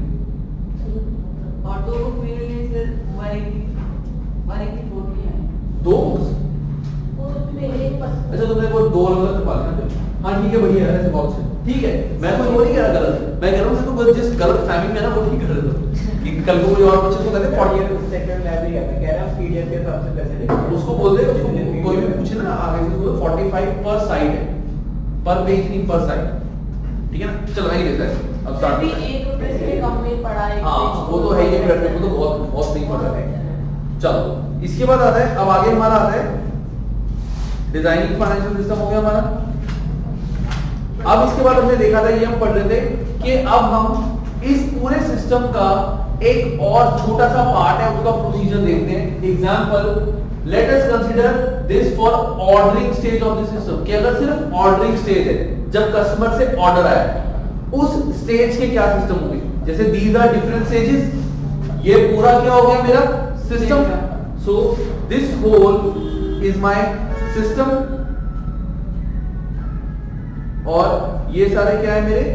और दो बुक मिल गई sir one eighty one eighty four की है
दो
वो मेरे पास
अच्छा तुमने को दो अलग अलग करवा देना, हाँ ठीक है बढ़िया है ऐसे बॉक्स है, ठीक है, मैं कोई वो नहीं कह रहा गलत, मैं कह रहा हूँ तो जिस गलत फहमी में ना वो ठीक कर रहे हो कि कल को कोई और बच्चे को कहते
और
हैं
ये सेकंड लाइब्रेरी है, मैं कह रहा हूं पीडीएफ के हिसाब से पैसे लेंगे,
उसको बोल दे, उसको कोई भी पूछे ना आगे से बोलो फोर्टी फाइव पर साइड है, पर पेज नहीं पर साइड, ठीक है ना, चलो वही लेता है अब स्टार्ट
भी
करते हैं।
एक रुपए से कम में पड़ा है
हाँ वो तो है, ये प्लेटफॉर्म को तो बहुत बहुत नहीं पड़ रहा है। चलो इसके बाद आता है, अब आगे हमारा आता है डिजाइनिंग फाइनेंशियल सिस्टम हो गया हमारा। अब इसके बाद हमने देखा था, ये हम पढ़ रहे थे कि अब हम इस पूरे सिस्टम का एक और छोटा सा पार्ट है उसका प्रोसीजर देखते हैं। Example let us consider this for ordering stage of the system, कि अगर सिर्फ ऑर्डरिंग स्टेज है, जब कस्टमर से ऑर्डर आया उस स्टेज के क्या सिस्टम होंगे, जैसे दीज आर डिफरेंट स्टेजेस, ये पूरा क्या हो गया मेरा system, so this whole is my system, और ये सारे क्या है मेरे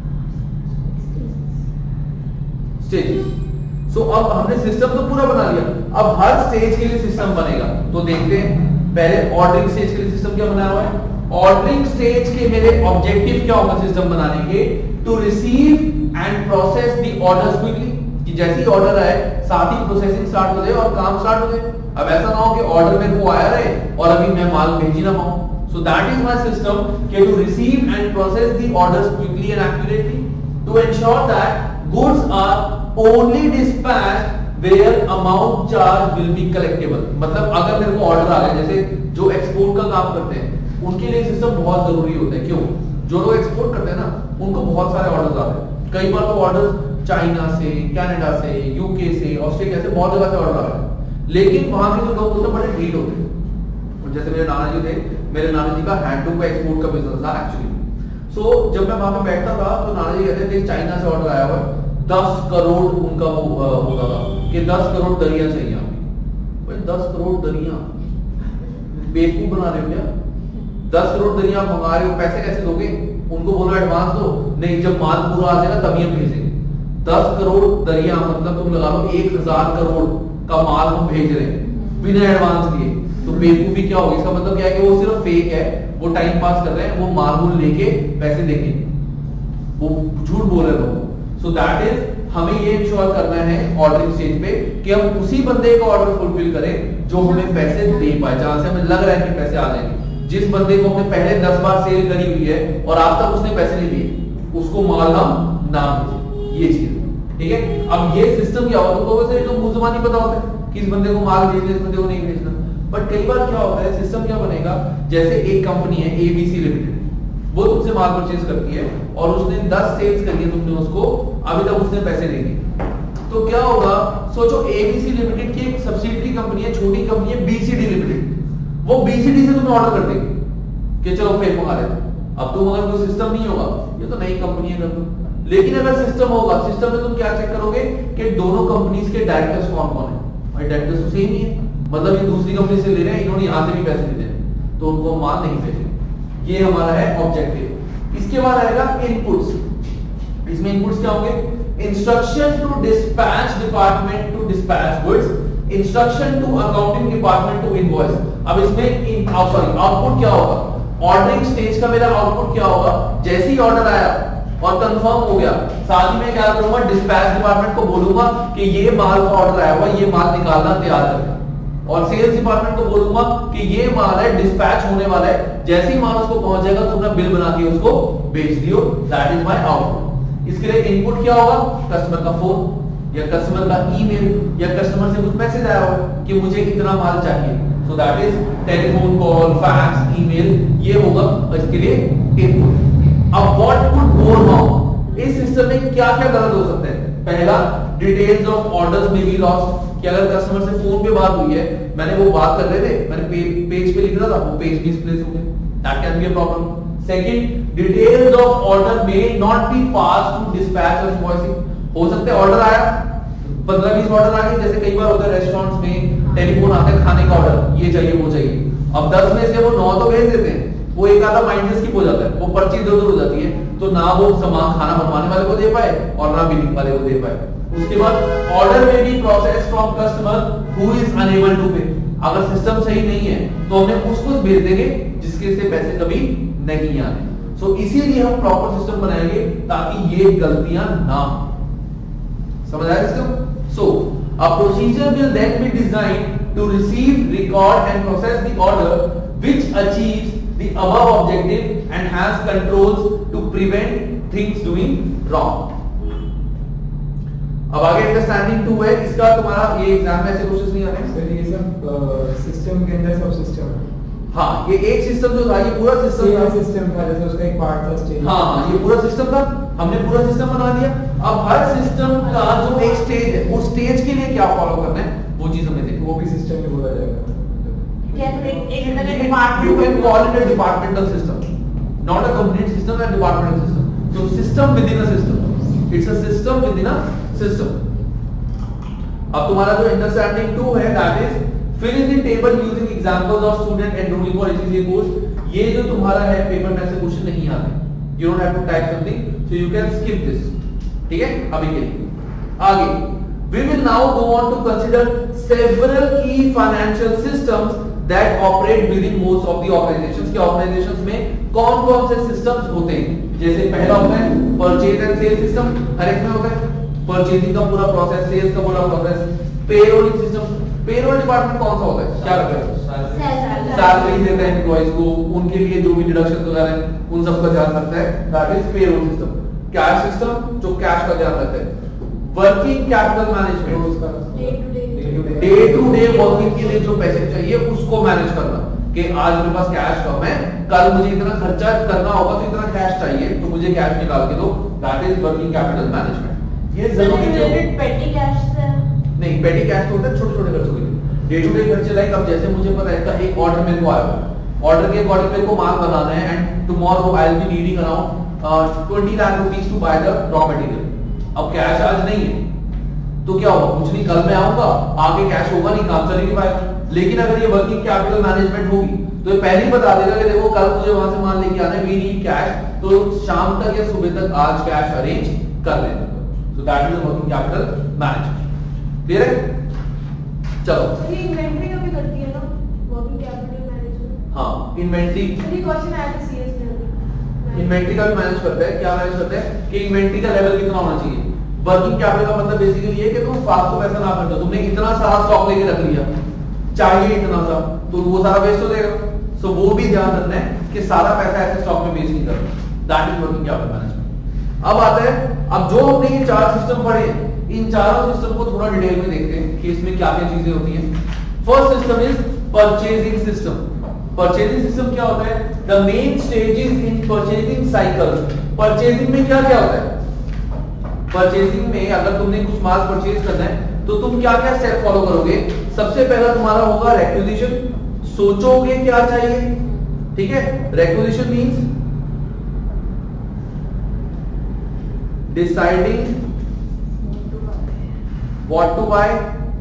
स्टेजेस। सो अब हमने सिस्टम तो पूरा बना लिया, अब हर स्टेज के लिए सिस्टम बनेगा, तो देखते हैं पहले ऑर्डरिंग स्टेज के लिए सिस्टम क्या बनाया हुआ है। ऑर्डरिंग स्टेज के मेरे ऑब्जेक्टिव क्या होगा सिस्टम बनाने के, to receive and process the orders quickly, कि जैसे ही ऑर्डर आए साथ ही प्रोसेसिंग स्टार्ट हो जाए और काम स्टार्ट हो जाए। अब ऐसा ना हो कि ऑर्डर मेरे को आया रहे और अभी मैं माल भेज ही ना पाऊं। So that is my system, okay, to receive and process the orders quickly and accurately, to ensure that goods are only dispatched where amount charge will be collectible। मतलब अगर मेरे को ऑर्डर आ गया, जैसे जो एक्सपोर्ट का काम करते हैं उनके लिए सिस्टम बहुत जरूरी होता है। क्यों? जो लोग एक्सपोर्ट करते हैं ना उनको बहुत सारे ऑर्डर्स आते हैं, कई बार तो ऑर्डर्स चाइना से, कनाडा से, यूके से, ऑस्ट्रेलिया से, बहुत जगह से ऑर्डर आ रहे हैं, लेकिन वहां के जो लोग होते हैं बड़े ढीठ होते हैं। जैसे मेरे नाना जी थे, मेरे नाना जी का हैंडलूम का एक्सपोर्ट का बिजनेस था एक्चुअली। सो so, जब मैं वहां पे बैठता था तो नाना जी कहते थे चाइना से ऑर्डर आया हुआ है, दस करोड़ उनका वो होता था कि दस करोड़ दरिया चाहिए। भाई दस करोड़ दरिया बेवकूफ बना रहे हो क्या? दस करोड़ दरिया मंगा रहे हो, पैसे कैसे दोगे? उनको बोलो एडवांस दो, नहीं जब माल पूरा आ जाएगा तभी हम भेजेंगे। दस करोड़ दरिया मतलब तुम लगा लो एक हजार करोड़ का माल हम भेज रहे हैं बिना एडवांस दिए। बेवकूफी क्या होगी, इसका मतलब क्या है कि वो सिर्फ फेक है, वो टाइम पास कर रहे हैं, वो माल लेके पैसे देंगे, वो झूठ बोल रहे हैं। सो दैट इज हमें ये इंश्योर करना है ऑर्डरिंग स्टेज पे कि हम उसी बंदे का ऑर्डर फुलफिल करें जो हमें पैसे दे पाए, जहां से हमें लग रहा है कि पैसे आ जाएंगे। जिस बंदे को हमने पहले दस बार सेल करी हुई है और आज तक उसने पैसे नहीं दिए, उसको माल हम ना भेजें, ये चीज ठीक है। अब ये सिस्टम क्या होता है, तो वैसे तो मुंह जुबानी पता होता है कि इस बंदे को माल भेजना, इस बंदे को नहीं भेजना, बट कई बार क्या होता है, सिस्टम क्या बनेगा, जैसे एक कंपनी है एबीसी लिमिटेड, वो तुमसे माल परचेज करती है और उसने दस सेल्स करी है तुमने उसको, अभी तक उसने पैसे नहीं दिए, तो क्या होगा, सोचो एबीसी लिमिटेड की एक सब्सिडियरी कंपनी है, छोटी कंपनी है बीसीडी लिमिटेड, वो बीसीडी से तुम्हें ऑर्डर कर देगी कि चलो फेक मंगा लेते। अब तुम अगर कोई सिस्टम नहीं होगा, ये तो नई कंपनी है कर दो, लेकिन अगर सिस्टम होगा, सिस्टम में तुम क्या चेक करोगे कि दोनों कंपनीज के डायरेक्टर्स कौन कौन है, भाई डायरेक्टर्स तो सेम ही है, मतलब ये दूसरी कंपनी से ले रहे हैं, इन्होंने यहां से भी पैसे नहीं देने, तो उनको माल नहीं भेजेंगे। ये हमारा है ऑब्जेक्टिव। इसके बाद आएगा इनपुट्स। इसमें इनपुट्स क्या होंगे, instruction to dispatch department to dispatch goods, instruction to accounting department to invoice. अब इसमें सॉरी आउटपुट क्या होगा, ऑर्डरिंग स्टेज का मेरा आउटपुट क्या होगा, जैसे ही ऑर्डर आया और कंफर्म हो गया, साथ ही में क्या करूंगा, डिस्पैच डिपार्टमेंट को बोलूंगा कि ये माल का ऑर्डर आया हुआ, ये माल निकालना तैयार कर, और सेल्स डिपार्टमेंट को बोलूंगा कि ये माल है डिस्पैच होने वाला है, जैसे ही माल उसको पहुंच जाएगा तो अपना बिल बना के उसको बेच दियो, दैट इज माय आउटपुट। इसके लिए इनपुट क्या होगा, कस्टमर का फोन या कस्टमर का ईमेल या कस्टमर से कुछ मैसेज आया होगा कि मुझे इतना माल चाहिए, so that is telephone call, fax, email, ये होगा इसके लिए इनपुट। अब व्हाट कुड गो रॉन्ग, इस सिस्टम में क्या क्या गलत हो सकते हैं। पहला, details of orders may be lost, कि अगर कस्टमर से फोन पे बात हुई है, मैंने वो बात कर रहे थे, मैंने पे, पेज पे लिख रहा था, वो पेज मिसप्लेस हो गया, that can be a problem. Second, details of order may not be pass to dispatch और इनवॉइसिंग। हो सकता है ऑर्डर आया, पंद्रह बीस ऑर्डर आ गए, जैसे कई बार होता है रेस्टोरेंट्स में टेलीफोन आता है खाने का ऑर्डर, ये चाहिए वो चाहिए, अब दस में से वो नौ तो भेज देते हैं, वो एक आधा माइंड स्किप हो जाता है, वो पर्ची इधर उधर हो जाती है, तो ना वो सामान खाना बनवाने वाले को दे पाए और ना बिलिंग वाले को दे पाए। उसके बाद order may be process from customer who is unable to pay, अगर सिस्टम सही नहीं है तो हमें उसको भेज देंगे जिसके से पैसे कभी नहीं आने। सो so, इसीलिए हम प्रॉपर सिस्टम बनाएंगे ताकि ये गलतियां ना हो। समझ आया system? So a procedure will then be designed to receive, record and process the order which achieves the above objective and has controls to prevent things doing wrong. अब आगे अंडरस्टैंडिंग टू है, इसका तुम्हारा ये एग्जाम में ऐसे क्वेश्चंस नहीं आने
सर, ये सब सिस्टम के अंदर सब सिस्टम है।
हाँ, ये एक सिस्टम जो था, ये पूरा सिस्टम था,
सिस्टम था, जैसे उसका एक पार्ट था स्टेज।
हाँ हाँ, ये पूरा सिस्टम था, हमने पूरा सिस्टम बना दिया। अब हर सिस्टम का जो एक स्टेज है, उस स्टेज के लिए क्या फॉलो करना है वो चीज हमने देखी,
वो भी सिस्टम में बोला जाएगा।
जैसे एक
You
department
can call it a departmental system, not a complete system, a departmental system. So system within a system. It's a system within a system. अब तुम्हारा जो अंडरस्टैंडिंग टू है, that is fill in the table using examples of student enrolling for A C C A course. ये जो तुम्हारा है पेपर में से क्वेश्चन नहीं आते, you don't have to type something, so you can skip this. ठीक है, अभी के लिए आगे we will now go on to consider several key financial systems that operate within most of the organizations. के organizations में कौन कौन से systems होते हैं, जैसे पहला होता है purchase and sales system, हर एक में होता है purchasing का पूरा process, sales का पूरा process, payroll system, payroll department कौन सा होता है, क्या करता है, सैलरी देता है एम्प्लॉइज को, उनके लिए जो भी डिडक्शन वगैरह है उन सब का ध्यान रखता है, that is payroll system. Cash system जो कैश का ध्यान रखता है, working capital management, day to day working के लिए जो पैसे चाहिए उसको मैनेज करना, कि आज मेरे पास कैश कम है, कल मुझे इतना खर्चा करना होगा तो इतना कैश चाहिए, तो मुझे कैश निकाल के दो, that is working capital management. ये जरूरी है।
पेटी कैश से
नहीं, पेटी कैश तो होता है छोटे छोटे खर्चों के लिए, डे टू डे खर्चे लाइक अब जैसे मुझे पता है कि एक ऑर्डर मेरे को आया, ऑर्डर के अकॉर्डिंग मेरे को माल बनाना है and tomorrow I will be needing around twenty lakh rupees to buy the raw material. अब कैश आज नहीं है तो क्या होगा, कुछ नहीं, कल मैं आऊंगा, आगे कैश होगा नहीं, काम चल नहीं पाएगा। लेकिन अगर ये वर्किंग कैपिटल मैनेजमेंट होगी तो ये पहले ही बता देगा कि देखो कल मुझे वहां से माल लेके आना है, वी नीड कैश, तो शाम तक या सुबह तक आज कैश अरेंज कर लेना। So that is working capital management. Clear है? चलो,
ये इन्वेंटरी का भी करती है ना वर्किंग कैपिटल।
हाँ इन्वेंट्री
ये क्वेश्चन आया था सीएस में।
इन्वेंट्री का भी मैनेज करते हैं। क्या मैनेज करते हैं कि इन्वेंट्री का लेवल कितना होना चाहिए। वर्किंग कैपिटल का मतलब बेसिकली ये कि तुम फालतू पैसा ना खर्चो। तुमने इतना सारा स्टॉक लेके रख लिया, चाहिए इतना सा, तो वो सारा वेस्ट हो जाएगा। सो वो भी ध्यान रखना है कि सारा पैसा ऐसे स्टॉक में वेस्ट नहीं करना। That is working capital management. अब आता है, अब जो हमने ये चार सिस्टम पढ़े हैं, इन चारों सिस्टम को थोड़ा डिटेल में देखते हैं कि इसमें क्या क्या चीजें होती हैं। First system is purchasing system. Purchasing system क्या होता है? The main stages in purchasing cycle. Purchasing में क्या क्या होता है? परचेजिंग में अगर तुमने कुछ माल परचेज करना है तो तुम क्या क्या स्टेप फॉलो करोगे? सबसे पहला तुम्हारा होगा रिक्विजिशन। सोचोगे क्या चाहिए, ठीक है। Requisition means deciding what to buy,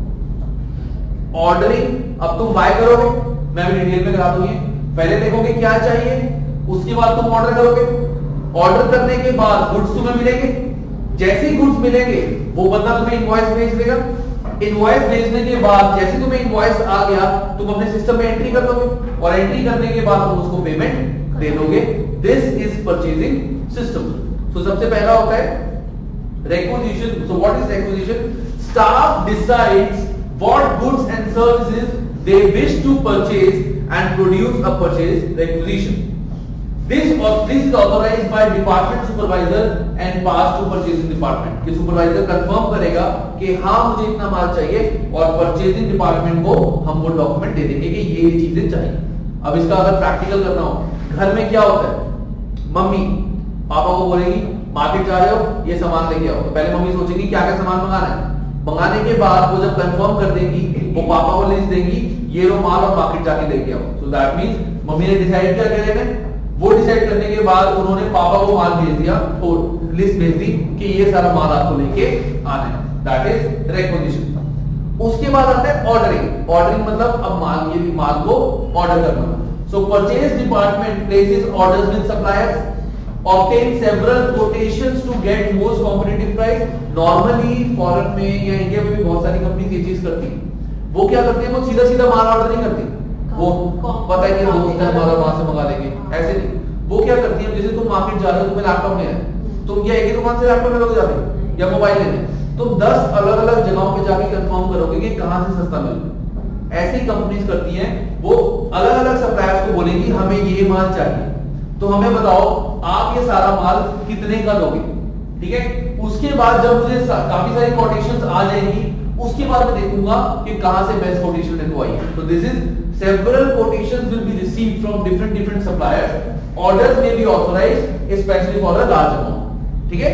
ordering. अब तुम बाय करोगे, मैं भी डिटेल में करा दूंगी। पहले देखोगे क्या चाहिए, उसके बाद तुम ऑर्डर करोगे। ऑर्डर करने के बाद गुड्स तुम्हें मिलेंगे। जैसे ही गुड्स मिलेंगे वो बंदा तुम्हें इनवॉइस भेज देगा। इनवॉइस भेजने के बाद जैसे तुम्हें इनवॉइस आ गया, तुम अपने सिस्टम में एंट्री कर दोगे और एंट्री करने के बाद तुम उसको पेमेंट दे दोगे। This is purchasing system. So सबसे पहला होता है requisition. So what is requisition? Staff decides what goods and services they wish to purchase and produce a purchase requisition. This or this is authorized by department supervisor and passed to purchasing department. कि supervisor confirm करेगा कि हाँ मुझे इतना माल चाहिए और purchasing department को हम वो document दे देंगे कि ये ये चीजें चाहिए। अब इसका अगर practical करना हो, घर में क्या होता है? मम्मी पापा को बोलेगी मार्केट जा रहे हो, ये सामान लेके आओ। तो पहले मम्मी सोचेगी क्या क्या सामान मंगाना है। मंगाने के बाद वो जब कंफर्म कर देगी, वो पापा को लिस्ट देगी, ये लो माल और मार्केट जाके लेके आओ। सो दैट मींस मम्मी ने डिसाइड किया क्या लेना है। वो डिसाइड करने के बाद उन्होंने पापा को माल भेज दिया और लिस्ट भेज दी कि ये सारा माल आपको लेके आना है। That is requisition. उसके बाद आता है ऑर्डरिंग। ऑर्डरिंग मतलब अब माल ये माल को ऑर्डर करना। So purchase department places orders with suppliers, obtain several quotations to get most competitive price. Normally foreign में या इंडिया में भी बहुत सारी कंपनीज ये चीज करती है। वो क्या करती है, वो सीधा सीधा माल ऑर्डर नहीं करती। वो पता है कि दोस्त है हमारा, वहां से मंगा लेंगे, ऐसे नहीं। वो क्या करती है, जैसे तुम मार्केट जा रहे हो, तुम्हें लैपटॉप लेना है, तुम क्या एक ही दुकान से लैपटॉप लोगे जाके या मोबाइल लेने, तुम दस अलग अलग जगहों पे जाके कंफर्म करोगे कि कहां से सस्ता मिले। ऐसी कंपनीज करती हैं, वो अलग अलग सप्लायर्स को बोलेंगी हमें ये माल चाहिए, तो हमें बताओ आप ये सारा माल कितने का दोगे, ठीक है। उसके बाद जब मुझे काफी सारी कोटेशंस आ जाएंगी, उसके बाद मैं देखूंगा कि कहां से बेस्ट कोटेशन मेरे को आई है। तो this is several quotations will be received from different different suppliers. Orders may be authorised specially for a large amount, ठीक है।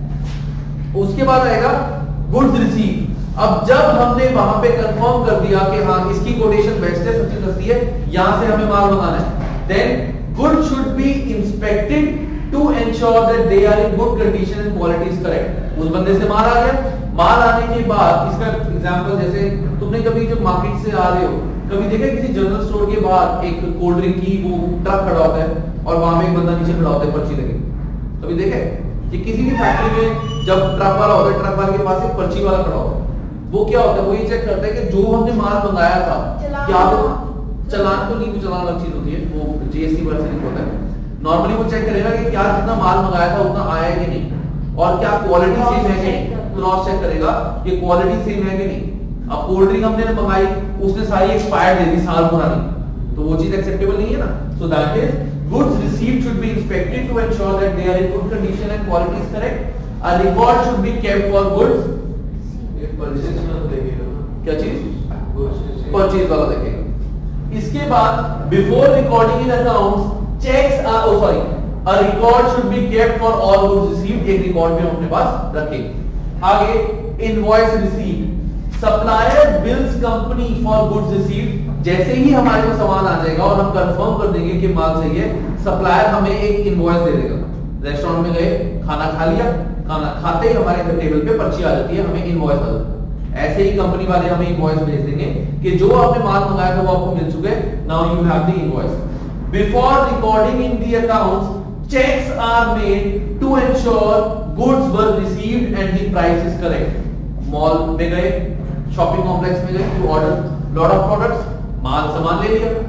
उसके बाद आएगा गुड्स रिसीव। अब जब हमने वहां पे कंफर्म कर दिया कि हाँ इसकी कोटेशन बेस्ट है, सबसे सस्ती है, यहां से हमें माल मंगाना है, then goods should be inspected to ensure that they are in good condition and quality is correct. उस बंदे से माल आ गया, माल आने के बाद इसका एग्जांपल जैसे तुमने कभी जब मार्केट से आ रहे हो, कभी देखा किसी जनरल स्टोर के बाहर एक कोल्ड ड्रिंक की वो ट्रक खड़ा होता है और वहां में एक बंदा नीचे खड़ा होता है पर्ची लगे, कभी देखे कि किसी भी फैक्ट्री में जब ट्रक वाला होता है, ट्रक वाले के पास एक पर्ची वाला खड़ा होता है, वो क्या होता है, वो ये चेक करता है कि जो हमने माल मंगाया था क्या वो चलान तो नहीं, चलान अलग चीज होती है, वो जीएसटी पर से होता है। नॉर्मली वो चेक करेगा कि क्या जितना माल मंगाया था उतना आया है कि नहीं और क्या क्वालिटी सेम है कि नहीं, क्रॉस चेक करेगा कि क्वालिटी सेम है कि नहीं। अब कोल्ड ड्रिंक हमने मंगाई, उसने सारी एक्सपायर्ड दे दी, साल पुरानी, तो वो चीज एक्सेप्टेबल नहीं है ना। So that is goods received should be inspected to ensure that they are in good condition and quality is correct. A record should be kept for goods.
ये परचेज वाला देखेगा,
क्या चीज? परचेज वाला देखेगा। इसके बाद before recording in accounts checks are oh sorry a record should be kept for all goods received, एक रिकॉर्ड भी हम अपने पास रखेंगे। आगे invoice received, supplier bills company for goods received. जैसे ही हमारे को सामान आ जाएगा और हम कंफर्म कर देंगे कि माल सही है, सप्लायर हमें एक इनवॉइस दे देगा। रेस्टोरेंट में गए, खाना खा लिया, खाना खाते ही हमारे टेबल पे पर्ची आ जाती है, हमें इनवॉइस आ जाता है। ऐसे ही कंपनी वाले हमें इनवॉइस भेज देंगे कि जो आपने माल मंगाया था वो आपको मिल चुके, now you have the invoice. Before recording in the accounts checks are made to ensure goods were received and the price is correct. Mall में गए, शॉपिंग कॉम्प्लेक्स में गए, to order lot of products, माल सामान ले लिया,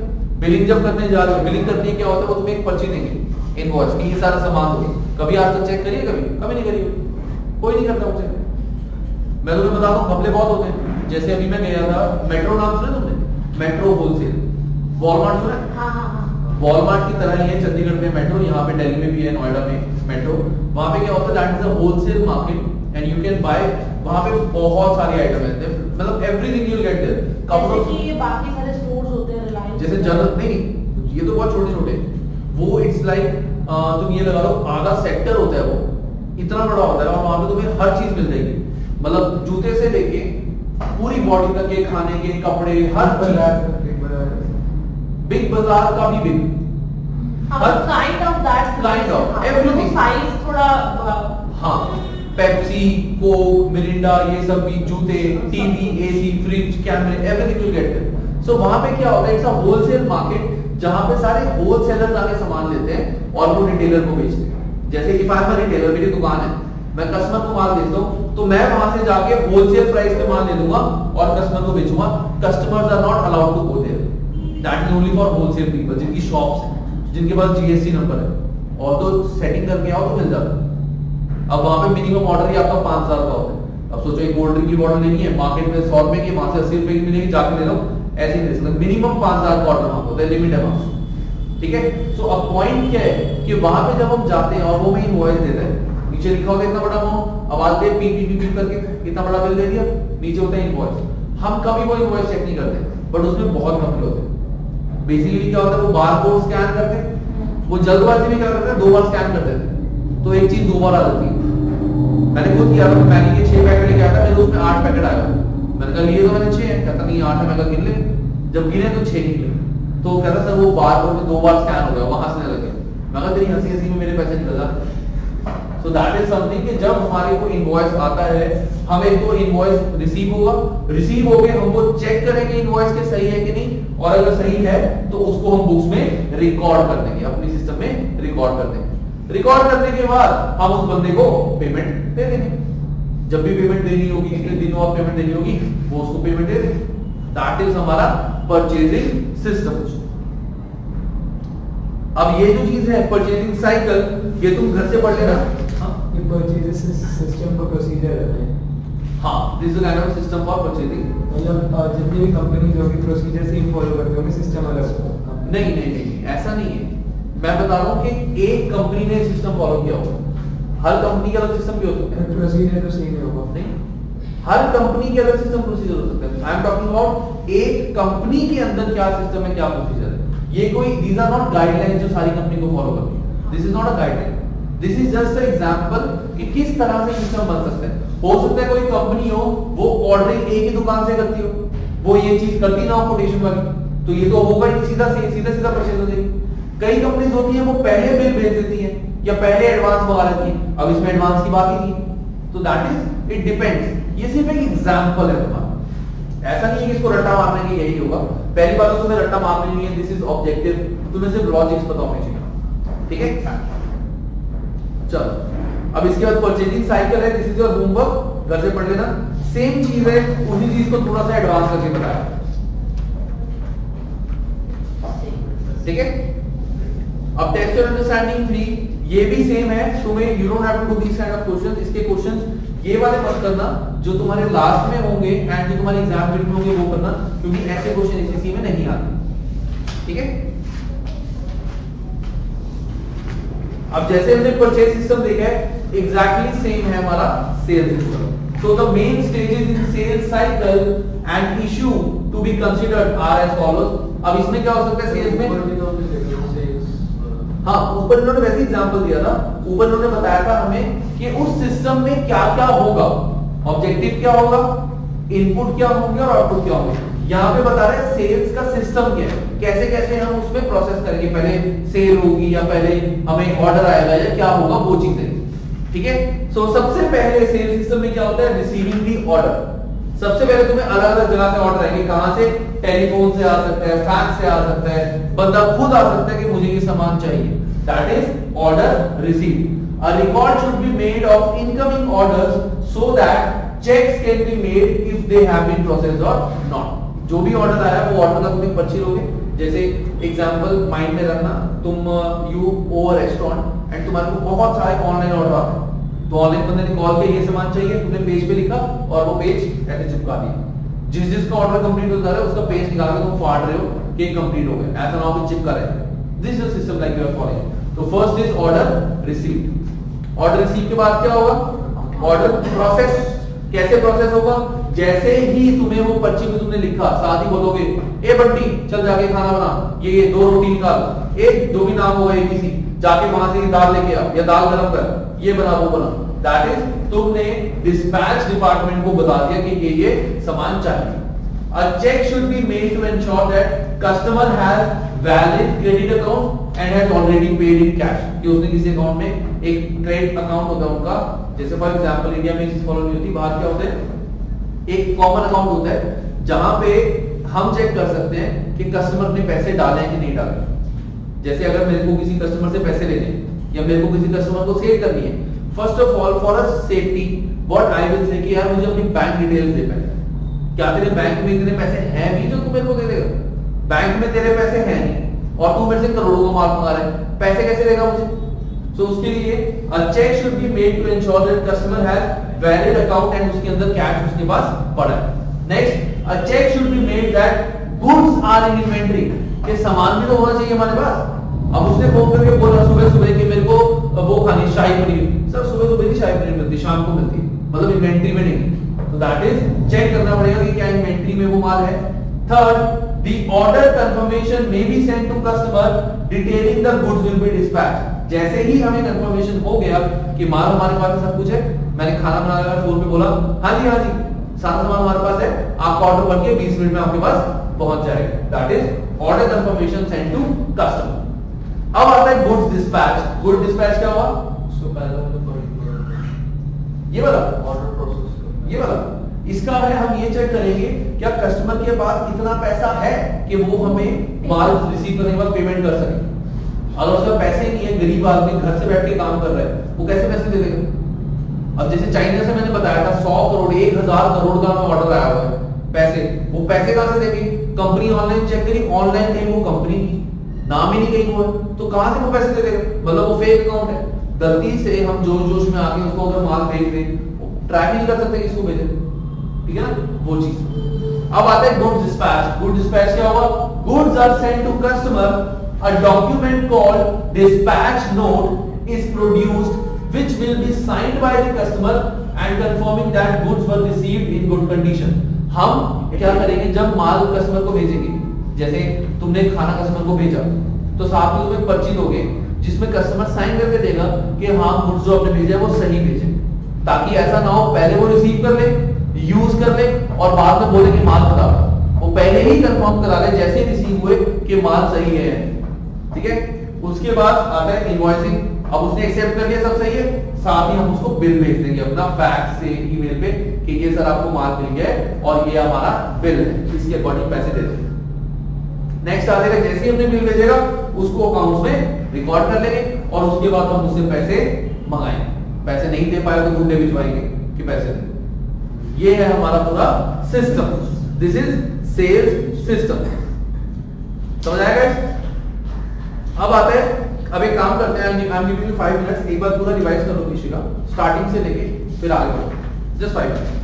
बिलिंग जब करने जा रहे हो, बिलिंग करने क्या होता है, वो तुम्हें एक पर्ची देंगे, इनवॉइस की, ये सारा सामान दो। कभी आज तक चेक करिए, कभी कभी नहीं करिए, कोई नहीं करता मुझे। मैं तुम्हें बता दूं घपले बहुत होते हैं। जैसे अभी मैं गया था, मेट्रो नाम सुना तुमने? मेट्रो होलसेल, वॉलमार्ट सुना?
हाँ हाँ हाँ।
वॉलमार्ट की तरह ही है चंडीगढ़ में मेट्रो, यहाँ पे दिल्ली में भी है, नोएडा में मेट्रो। वहां पे क्या होता है, that is a wholesale market and you can buy, वहां पे बहुत सारी आइटम है, मतलब everything you will get there.
जैसे कि ये बाकी सारे स्टोर्स होते हैं रिलायंस,
जैसे जरूरत नहीं, ये तो बहुत छोटे छोटे, वो इट्स लाइक तुम ये लगा लो आधा सेक्टर होता है, वो इतना बड़ा होता है और वहां पे तुम्हें हर चीज मिल जाएगी, मतलब जूते से लेके पूरी बॉडी तक के, खाने के, कपड़े, हर चीज। बिग बाजार का भी बिग,
हर kind of that,
kind of everything,
size थोड़ा,
हाँ, पेप्सी, कोक, मिरिंडा, ये सब भी, जूते, टीवी, एसी, फ्रिज, कैमरे, everything you get there. So वहां पे क्या होता है, इट्स अ होलसेल मार्केट जहां पे सारे होलसेलर आके सामान लेते हैं और वो रिटेलर को बेचते हैं। जैसे कि फाइव रिटेलर, मेरी दुकान है, मैं कस्टमर को माल देता हूं, तो मैं वहां से जाके होलसेल प्राइस पे माल ले लूंगा और कस्टमर को बेचूंगा। Customers are not allowed to go there, that is only for wholesale people, जिनकी शॉप्स हैं, जिनके पास जीएसटी नंबर है, और तो सेटिंग करके आओ तो मिल जाता है। अब वहां पे मिनिमम ऑर्डर ही आपका पांच हजार का होता है। अब सोचो एक कोल्ड ड्रिंक की बॉटल लेनी है, मार्केट में सौ रुपए की, वहां से अस्सी रुपए की मिलेगी, जाके ले लो, ऐसे ही ले सकते। मिनिमम पांच हजार का ऑर्डर वहां होता है, लिमिट है वहां, ठीक है। सो अब पॉइंट क्या है कि वहां पे जब हम जाते हैं और वो में इनवॉइस देते हैं, नीचे लिखा होगा इतना बड़ा अमाउंट, आवाज दे पी पी पी करके इतना बड़ा बिल दे दिया, नीचे होता है इनवॉइस। हम कभी वो इनवॉइस चेक नहीं करते, बट उसमें बहुत घपले होते हैं। बेसिकली क्या होता है, वो बार कोड स्कैन करते हैं, वो जल्दबाजी में क्या करते हैं, दो बार स्कैन कर देते हैं, तो एक चीज दो बार आ जाती है। मैंने खुद किया था, मैगी के छह पैकेट लेके आया था, मेरे उसमें आठ पैकेट आया, मैंने कहा लिए तो मैंने छह है, कहता नहीं आठ है, मैं कहा गिन ले, जब गिने तो छह निकले, तो कहता सर वो बार कोड में दो बार स्कैन हो गया, वहां से लगे। मैं कहा तेरी हंसी हंसी में मेरे पैसे निकल जाते। सो दैट इज समथिंग कि जब हमारे को इनवॉइस आता है, हमें तो इनवॉइस रिसीव होगा, रिसीव हो गए हमको चेक करेंगे इनवॉइस के सही है कि नहीं, और अगर सही है तो उसको हम बुक्स में रिकॉर्ड कर देंगे, अपने सिस्टम में रिकॉर्ड कर देंगे। रिकॉर्ड करने के बाद हम उस बंदे को पेमेंट दे देंगे, जब भी पेमेंट देनी होगी, कितने दिनों बाद पेमेंट देनी होगी, वो उसको पेमेंट दे देंगे। दैट इज हमारा परचेजिंग सिस्टम। अब ये जो चीज है परचेजिंग साइकिल, ये तुम घर से पढ़ लेना।
ये परचेजिंग सिस्टम का प्रोसीजर है।
हाँ, this is kind of system for purchasing.
मतलब जितनी भी कंपनीज होगी प्रोसीजर से ही फॉलो करते होंगे, सिस्टम अलग होगा।
नहीं नहीं नहीं, ऐसा नहीं है। मैं बता रहा हूँ कि एक कंपनी ने सिस्टम फॉलो किया होगा, हर कंपनी का अलग सिस्टम भी हो सकता है।
प्रोसीजर तो सेम ही होगा।
नहीं, हर कंपनी के अलग सिस्टम प्रोसीजर हो सकता है। आई एम टॉकिंग अबाउट एक कंपनी के अंदर क्या सिस्टम है, क्या प्रोसीजर है। ये कोई, दीज आर नॉट गाइडलाइंस जो सारी कंपनी को फॉलो करती है। This is not a guideline, this is just a example कि किस तरह से सिस्टम बन सकता है। हो सकता है कोई कंपनी हो, वो ऑर्डरिंग एक ही दुकान से करती हो, वो ये चीज करती ना हो कोटेशन वाली, तो ये तो होगा ही, सीधा सीधा सीधा परचेज हो जाएगी। कई कंपनीज होती है वो पहले बिल भेज देती है या पहले एडवांस मंगा लेती है, अब इसमें एडवांस की बात ही नहीं, तो दैट इज इट डिपेंड्स। ये सिर्फ एक एग्जांपल है तुम्हारा, ऐसा नहीं है कि इसको रट्टा मारने के यही होगा। पहली बात तो तुम्हें रट्टा मारनी नहीं है, दिस इज ऑब्जेक्टिव, तुम्हें सिर्फ लॉजिक्स पता होने चाहिए, ठीक है। चलो अब इसके बाद परचेजिंग साइकिल है, दिस इज योर होमवर्क, घर से पढ़ लेना। सेम चीज है, उसी चीज को थोड़ा सा एडवांस करके बताया, ठीक है। अब टेस्ट योर अंडरस्टैंडिंग थ्री, ये भी सेम है, तुम्हें you don't have to do this kind of questions. इसके क्वेश्चंस ये वाले मत करना जो तुम्हारे लास्ट में होंगे एंड जो तुम्हारे एग्जाम में होंगे वो करना, क्योंकि ऐसे क्वेश्चन एसएससी में नहीं आते, ठीक है। अब जैसे हमने परचेज सिस्टम देखा है, एग्जैक्टली सेम है हमारा sales system. So the main stages in sales cycle and issue to be considered are as follows. अब इसमें क्या हो सकता है सेल्स में? हाँ, ऊपर इन्होंने वैसे एग्जांपल दिया था, ऊपर इन्होंने बताया था हमें कि उस सिस्टम में क्या क्या होगा, ऑब्जेक्टिव क्या होगा, इनपुट क्या होंगे और आउटपुट क्या होंगे। यहाँ पे बता रहे हैं सेल्स का सिस्टम क्या है, कैसे कैसे हम उसमें प्रोसेस करेंगे, पहले सेल होगी या पहले हमें ऑर्डर आएगा या क्या होगा वो चीजें, ठीक है। सो so, सबसे पहले सेल सिस्टम में क्या होता है, रिसीविंग दी ऑर्डर। सबसे पहले तुम्हें अलग अलग जगह से ऑर्डर आएंगे, कहां से, टेलीफोन से आ सकता है, फैक्स से आ सकता है, बंदा खुद आ सकता है कि मुझे ये सामान चाहिए, that is order receive. A record should be made of incoming orders so that checks can be made if they have been processed और नॉट। जो भी ऑर्डर आया वो ऑर्डर का तुम्हें पर्ची लोगे, जैसे एग्जांपल माइंड में रखना, तुम यू ओवर रेस्टोरेंट एंड तुम्हारे को बहुत सारे ऑनलाइन ऑर्डर आते हैं, तो ऑनलाइन बंदे ने कॉल किया ये सामान चाहिए, तुमने पेज पे लिखा और वो पेज ऐसे चिपका दिया, जिस जिसका ऑर्डर कंप्लीट होता है उसका पेज निकाल के तुम फाड़ रहे हो कि कंप्लीट हो गया, ऐसा ना हो कि चिपका रहे। This is system like you are following. तो first is order received. Order receive के बाद क्या होगा, ऑर्डर प्रोसेस। कैसे प्रोसेस होगा, जैसे ही तुम्हें वो पर्ची में तुमने लिखा, साथ ही बोलोगे ए बंटी चल जाके खाना बना, ये ये दो रोटी निकाल, एक जो भी नाम होगा एबीसी, जाके वहां से दाल लेके आ या दाल गरम कर, ये बना वो बना। दैट इज तुमने डिस्पैच डिपार्टमेंट को बता दिया कि ये ये सामान चाहिए। A check should be made to ensure that customer has valid credit account and has already paid in cash। कि उसने किसी अकाउंट में एक क्रेडिट अकाउंट होता है उनका, जैसे फॉर एग्जांपल इंडिया में चीज फॉलो नहीं होती, बाहर क्या होता है, एक कॉमन अकाउंट होता है जहां पे हम चेक कर सकते हैं कि कस्टमर ने पैसे डाले हैं कि नहीं डाले। जैसे अगर मेरे को किसी कस्टमर से पैसे लेने या मेरे को किसी कस्टमर को सेल करनी है, first of all for a safety what I will say कि यार मुझे अपनी बैंक डिटेल्स दे पहले। क्या तेरे बैंक में इतने पैसे हैं भी जो तू मेरे को दे देगा? बैंक में तेरे पैसे हैं नहीं और तू मेरे से करोड़ों का माल मंगा रहा है, पैसे कैसे देगा मुझे? सो so, उसके लिए a check should be made to ensure that customer has valid account and उसके अंदर कैश उसके पास पड़ा है। Next, a check should be made that goods are in inventory, कि सामान भी तो होना चाहिए हमारे पास। अब उसने फोन करके बोला सुबह सुबह कि मेरे को वो खानी शाही पनीर, सर सुबह सुबह नहीं शाही पनीर मिलती, शाम को मिलती, मतलब इन्वेंट्री में नहीं। तो दैट इज चेक करना पड़ेगा कि क्या इन्वेंट्री में वो माल है। Third, the order confirmation may be sent to customer detailing the goods will be dispatch. जैसे ही हमें कंफर्मेशन हो गया कि माल हमारे पास सब कुछ है, मैंने खाना बनाया फोन पे बोला हाँ जी हाँ जी सारा सामान हमारे पास है, आपका ऑर्डर बन के बीस मिनट में आपके पास पहुंच जाएगा। That is order confirmation sent to customer. अब आता है गुड्स डिस्पैच। गुड डिस्पैच क्या हुआ,
उसको पहले
ये वाला
ऑर्डर प्रोसेस,
ये वाला इसका है, हम ये चेक करेंगे क्या कस्टमर के पास इतना पैसा है कि वो हमें माल रिसीव करने के बाद पेमेंट कर सके। अगर उसका पैसे नहीं है, गरीब आदमी घर से बैठ के काम कर रहा है, वो कैसे पैसे दे देगा? अब जैसे चाइना से मैंने बताया था सौ करोड़ एक हजार करोड़ का हमें ऑर्डर आया हुआ है, पैसे वो पैसे कहां से देगी? कंपनी ऑनलाइन चेक करी, ऑनलाइन कहीं वो कंपनी की नाम ही नहीं कहीं हुआ, तो कहां से वो पैसे दे देगा? मतलब वो फेक अकाउंट है। गलती से हम जोश जोश में आके उसको अगर माल भेज दें, ट्रैक नहीं कर सकते किसको भेजे, ठीक है ना, वो चीज। अब आता है गुड्स डिस्पैच। गुड डिस्पैच क्या होगा, goods are sent to customer, a document called dispatch note is produced which will be signed by the customer and confirming that goods were received in good condition. हम क्या करेंगे, जब माल कस्टमर को भेजेंगे, जैसे तुमने खाना कस्टमर को भेजा तो साथ में तुम्हें पर्ची दोगे जिसमें कस्टमर साइन करके देगा कि हाँ गुड्स जो आपने भेजा है वो सही भेजे, ताकि ऐसा ना हो पहले वो रिसीव कर ले, यूज कर ले और बाद में बोले कि माल खराब। वो पहले ही कंफर्म करा ले जैसे रिसीव हुए कि माल सही है, ठीक है। उसके बाद आता है इनवॉइसिंग। अब उसने एक्सेप्ट कर लिया सब सही है, साथ ही हम उसको बिल भेज देंगे अपना फैक्स से ईमेल पे कि ये सर आपको माल मिल गया है और ये हमारा बिल है, इसके अकॉर्डिंग पैसे दे देंगे। नेक्स्ट आ जाएगा, जैसे ही हमने बिल भेजेगा उसको अकाउंट में रिकॉर्ड कर लेंगे और उसके बाद हम उससे पैसे मंगाएंगे। पैसे नहीं दे पाए तो गुंडे भिजवाएंगे कि पैसे दे। ये है हमारा पूरा system. This is sales system. समझ आएगा? अब आते हैं, अब एक काम करते हैं, I am giving you five minutes, एक बार पूरा रिवाइज कर लो किसी का स्टार्टिंग से लेके फिर आगे बढ़ो, जस्ट फाइव मिनट्स।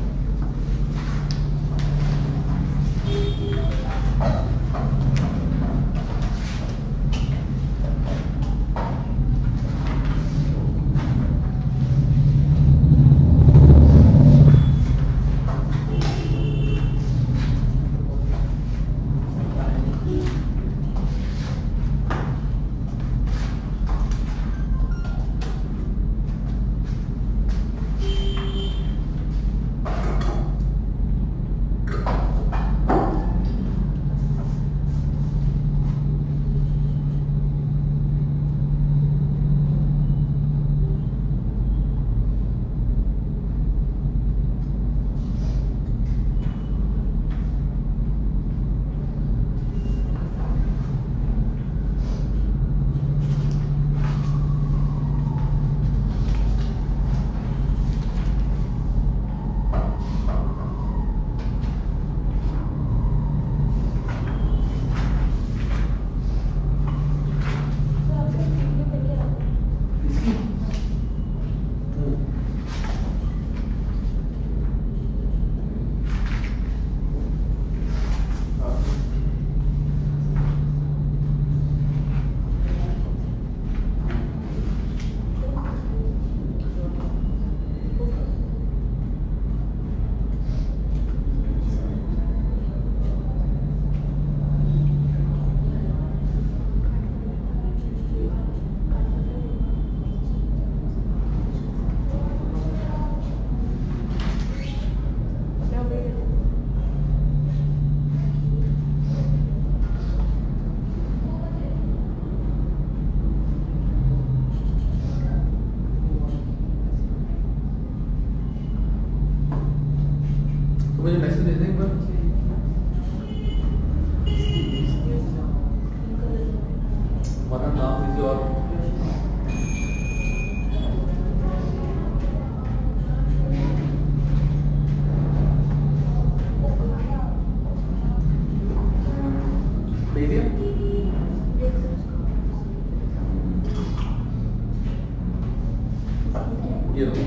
ये लो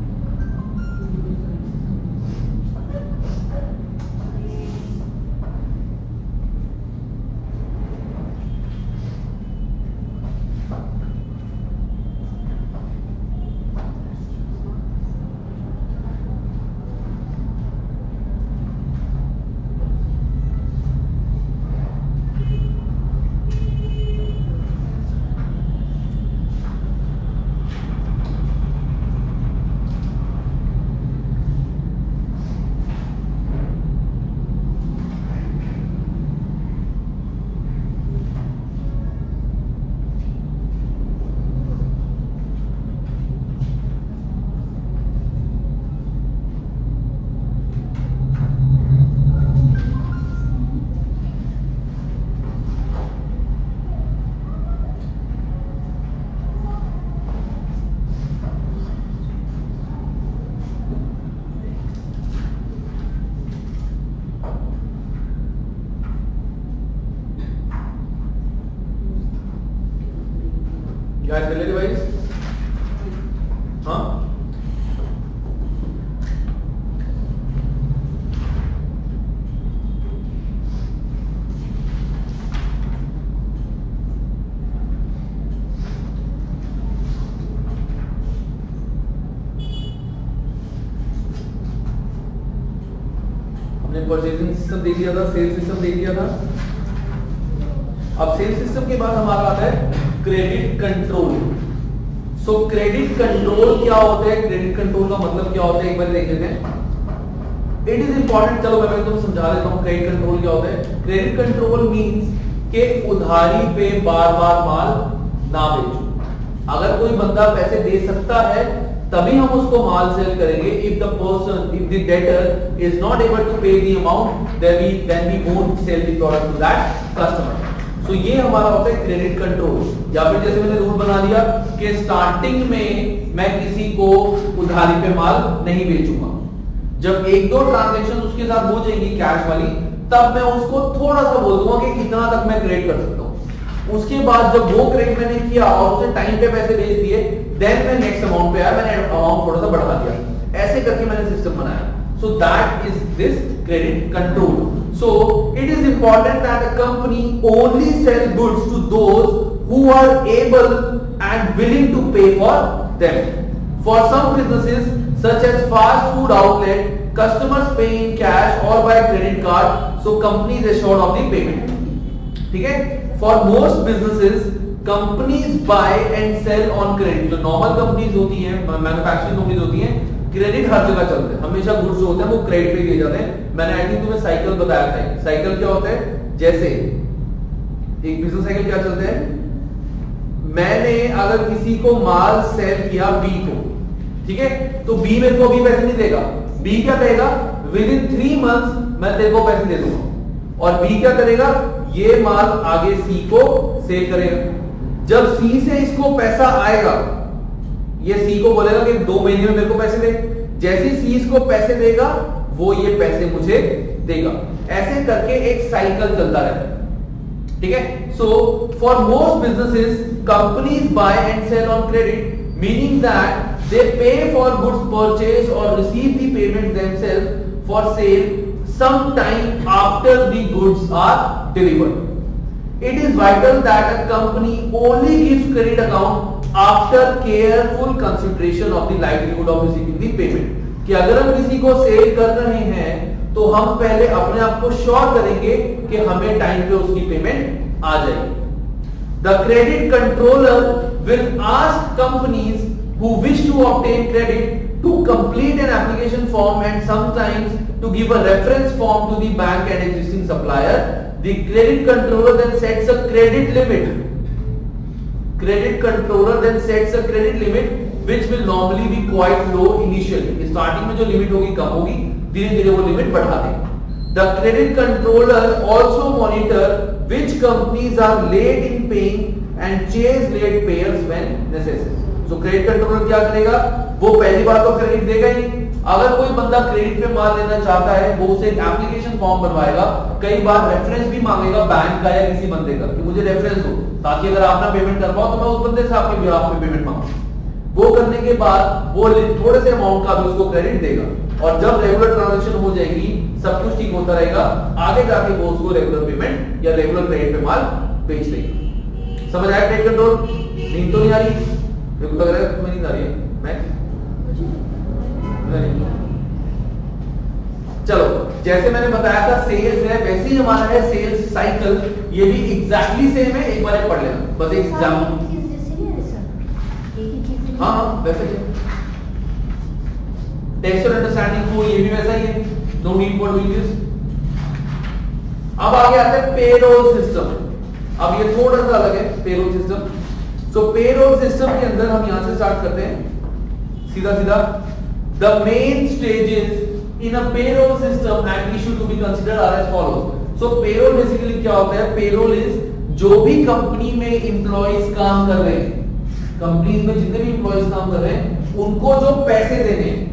याद कर लेते भाई। हाँ हमने परचेजिंग सिस्टम देख लिया था, सेल्स सिस्टम देख लिया था। अब सेल्स सिस्टम के बाद हमारा आता है credit control. So credit control क्या होता है, क्रेडिट कंट्रोल का मतलब क्या होता है एक बार देख लेते हैं। इट इज इंपॉर्टेंट, चलो मैं तुम समझा देता हूं क्रेडिट कंट्रोल क्या होता है। क्रेडिट कंट्रोल मींस के उधारी पे बार बार माल ना बेचो। अगर कोई बंदा पैसे दे सकता है तभी हम उसको माल सेल करेंगे। If the person if the debtor is not able to pay the amount then we then we won't sell the product to that customer. तो ये हमारा होता है क्रेडिट कंट्रोल। या फिर जैसे मैंने रूल बना दिया कि स्टार्टिंग में मैं किसी को उधारी पे माल नहीं बेचूंगा। जब एक दो ट्रांजैक्शन उसके साथ हो जाएंगी कैश वाली, तब मैं उसको थोड़ा सा बोल दूंगा कि कितना तक मैं क्रेडिट कर सकता हूं। उसके बाद जब वो क्रेडिट मैंने किया और उसे टाइम पे पैसे भेज दिए, देन मैं नेक्स्ट अमाउंट पे आया, मैंने अमाउंट थोड़ा सा बढ़ा दिया। ऐसे करके मैंने सिस्टम बनाया। So that is this credit control. So it is important that a company only sell goods to those who are able and willing to pay for them. For some businesses such as fast food outlet, customers pay in cash or by credit card, so company is assured of the payment. ठीक है? For most businesses, companies buy and sell on credit. जो normal companies होती हैं, manufacturing companies होती हैं, क्रेडिट हर जगह चलते हैं। हमेशा गुड्स जो होते हैं वो क्रेडिट पे दिए जाते हैं। मैंने आई थिंक तुम्हें साइकिल बताया था। साइकिल क्या होता है, जैसे एक बिजनेस साइकिल क्या चलते हैं, मैंने अगर किसी को माल सेल किया बी को, ठीक है, तो बी मेरे को अभी पैसे नहीं देगा। बी क्या कहेगा, विद इन थ्री मंथ्स मैं तेरे को पैसे दे दूंगा। और बी क्या करेगा, ये माल आगे सी को सेल करेगा। जब सी से इसको पैसा आएगा, ये सी को बोलेगा कि दो महीने में मेरे को पैसे दे। जैसे सी इसको पैसे देगा वो ये पैसे मुझे देगा। ऐसे करके एक साइकिल चलता रहता है। ठीक है, so for most businesses companies buy and sell on credit, meaning that they pay for goods purchase और receive the payment themselves for sale some time after the goods are delivered. It is vital that a company only gives credit account after careful consideration of the likelihood of receiving the payment. कि अगर हम किसी को सेल कर रहे हैं तो हम पहले अपने आप को श्योर करेंगे कि हमें टाइम पे उसकी पेमेंट आ जाएगी। The credit controller will ask companies who wish to obtain credit to complete an application form and sometimes to give a reference form to the bank and existing supplier. The credit controller then sets a credit limit. Credit controller then sets a credit limit which will normally be quite low initially. Starting में जो लिमिट होगी कम होगी, धीरे धीरे वो लिमिट बढ़ा देंगे। The credit controller also monitor which companies are late in paying and chase late payers when necessary. So credit controller क्या करेगा, वो पहली बार तो क्रेडिट देगा ही नहीं। अगर कोई बंदा क्रेडिट पे माल लेना चाहता है, वो उसे एक एप्लीकेशन फॉर्म बनवाएगा, कई बार रेफरेंस भी मांगेगा बैंक का या किसी बंदे का कि मुझे रेफरेंस दो, ताकि अगर आप ना पेमेंट कर पाओ तो मैं उस बंदे से आपके बिहाफ पे पेमेंट मांगू। वो करने के बाद वो थोड़े से अमाउंट का भी उसको क्रेडिट देगा, और जब रेगुलर ट्रांजैक्शन हो जाएगी, सब कुछ ठीक होता रहेगा, आगे जाके वो उसको रेगुलर पेमेंट या रेगुलर क्रेडिट पे माल बेच देगा। समझ आया क्रेडिट कंट्रोल? नींद तो नहीं आ रही? मेरे को लग रहा है तुम्हें नींद आ रही है। मैं चलो, जैसे मैंने बताया था सेल्स है, वैसे ही हमारा है सेल्स साइकिल, ये भी एग्जैक्टली सेम है। एक बार पढ़ लेना बस एक एग्जाम्पल। हाँ हाँ वैसे ही टेक्स्ट और अंडरस्टैंडिंग को, ये भी वैसा ही है, no need for doing this. अब आगे आता है पेरोल सिस्टम। अब ये थोड़ा सा अलग है payroll system. So payroll system के अंदर हम यहां से स्टार्ट करते हैं सीधा सीधा। The main stages in a payroll system and issue to be considered are as follows. So payroll basically क्या होता है? पेरोल इज जो भी कंपनी में एम्प्लॉइज काम कर रहे हैं, कंपनीज में जितने भी एम्प्लॉइज काम कर रहे हैं, उनको जो पैसे देने हैं,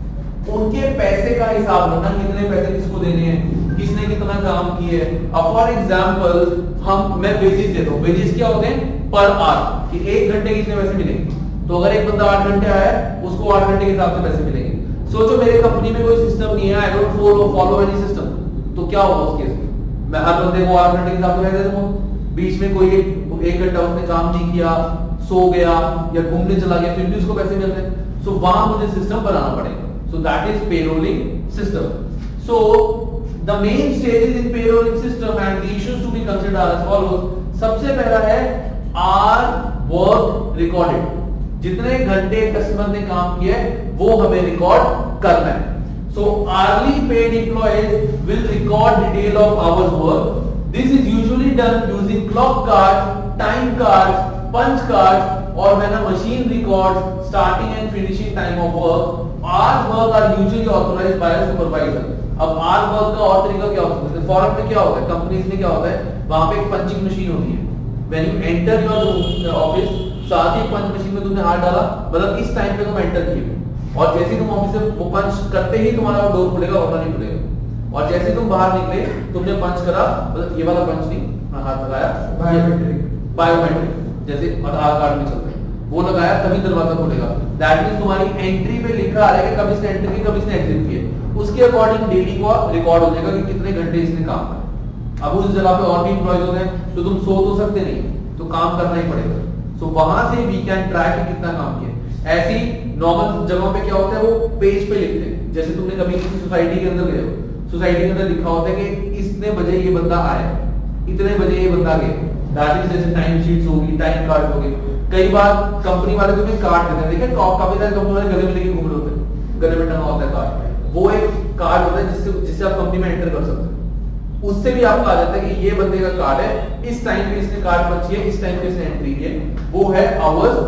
उनके पैसे का हिसाब रखना, कितने पैसे किसको देने हैं, किसने कितना काम किया है। अब फॉर एग्जांपल हम मैं वेजेस देता हूं। वेजेस क्या होते हैं? पर आवर, कि एक घंटे कितने पैसे मिलेंगे। तो अगर एक बंदा आठ घंटे आया है, उसको आठ घंटे के हिसाब से पैसे मिलेंगे। सोचो मेरे कंपनी में कोई सिस्टम नहीं है, I don't follow follow any system, तो क्या होगा उस केस में? मैं हर बंदे को आठ घंटे के हिसाब से पैसे दूंगा। बीच में कोई एक घंटा उसने काम नहीं किया, सो गया या घूमने चला गया, फिर भी उसको पैसे मिल रहे हैं। सो वहां मुझे सिस्टम बनाना पड़ेगा। So that is payrolling system. So the main stages in payrolling system and the issues to be considered are as follows. सबसे पहला है hour work recorded. जितने घंटे कस्टमर ने काम किया है वो हमें रिकॉर्ड करना है. So hourly paid employees will record detail of hours work. This is usually done using clock cards, time cards, punch cards, or when a machine records starting and finishing time of work. Hours work are usually authorized by a supervisor. अब hour work का और तरीका क्या होता है? फॉरम में क्या होता है? कंपनीज में क्या होता है? वहां पे एक पंचिंग मशीन होती है. When you enter your office, साथ ही पंच मशीन में तुमने हाथ डाला, मतलब इस टाइम पे तुम एंटर किए, और जैसे ही तुम ऑफिस से वो पंच करते ही तुम्हारा डोर खुलेगा, वरना नहीं खुलेगा. और जैसे तुम बाहर निकले, तुमने पंच करा, मतलब ये वाला पंच नहीं, हाथ लगाया, बायोमेट्रिक बायोमेट्रिक जैसे आधार कार्ड में चलता है, वो लगाया तभी दरवाजा खुलेगा. दैट मींस तुम्हारी एंट्री पे लिखा आ रहा है कि कब इसने एंटर की, कब इसने एग्जिट किया. उसके अकॉर्डिंग डेली को रिकॉर्ड हो जाएगा कि कितने घंटे इसने काम किया. अब उस जगह पे और भी एम्प्लॉइज होते हैं तो तुम सो तो सकते नहीं, तो काम करना ही पड़ेगा. सो so, वहां से वी कैन ट्रैक कितना काम किया. ऐसी नॉर्मल जगहों पे क्या होता है, वो पेज पे लिखते हैं. जैसे तुमने कभी किसी सोसाइटी के अंदर गए हो, सोसाइटी के अंदर लिखा होता है कि इतने बजे ये बंदा आया, इतने बजे ये बंदा गया. दैट इज जैसे टाइम शीट्स होगी, टाइम कार्ड होगी. कई बार कंपनी वाले तुम्हें कार्ड देते हैं. देखिए काफी सारे कंपनी वाले गले में लेके घूम रहे होते हैं, गले में टंगा होता है कार्ड. वो एक कार्ड होता है जिससे जिससे आप कंपनी में एंटर कर सकते हैं. उससे भी आपको आ जाता है कि ये बंदे का कार्ड है, इस टाइम पे इसने कार्ड पंच किया, इस टाइम पे इसने एंट्री की. वो है आवर्स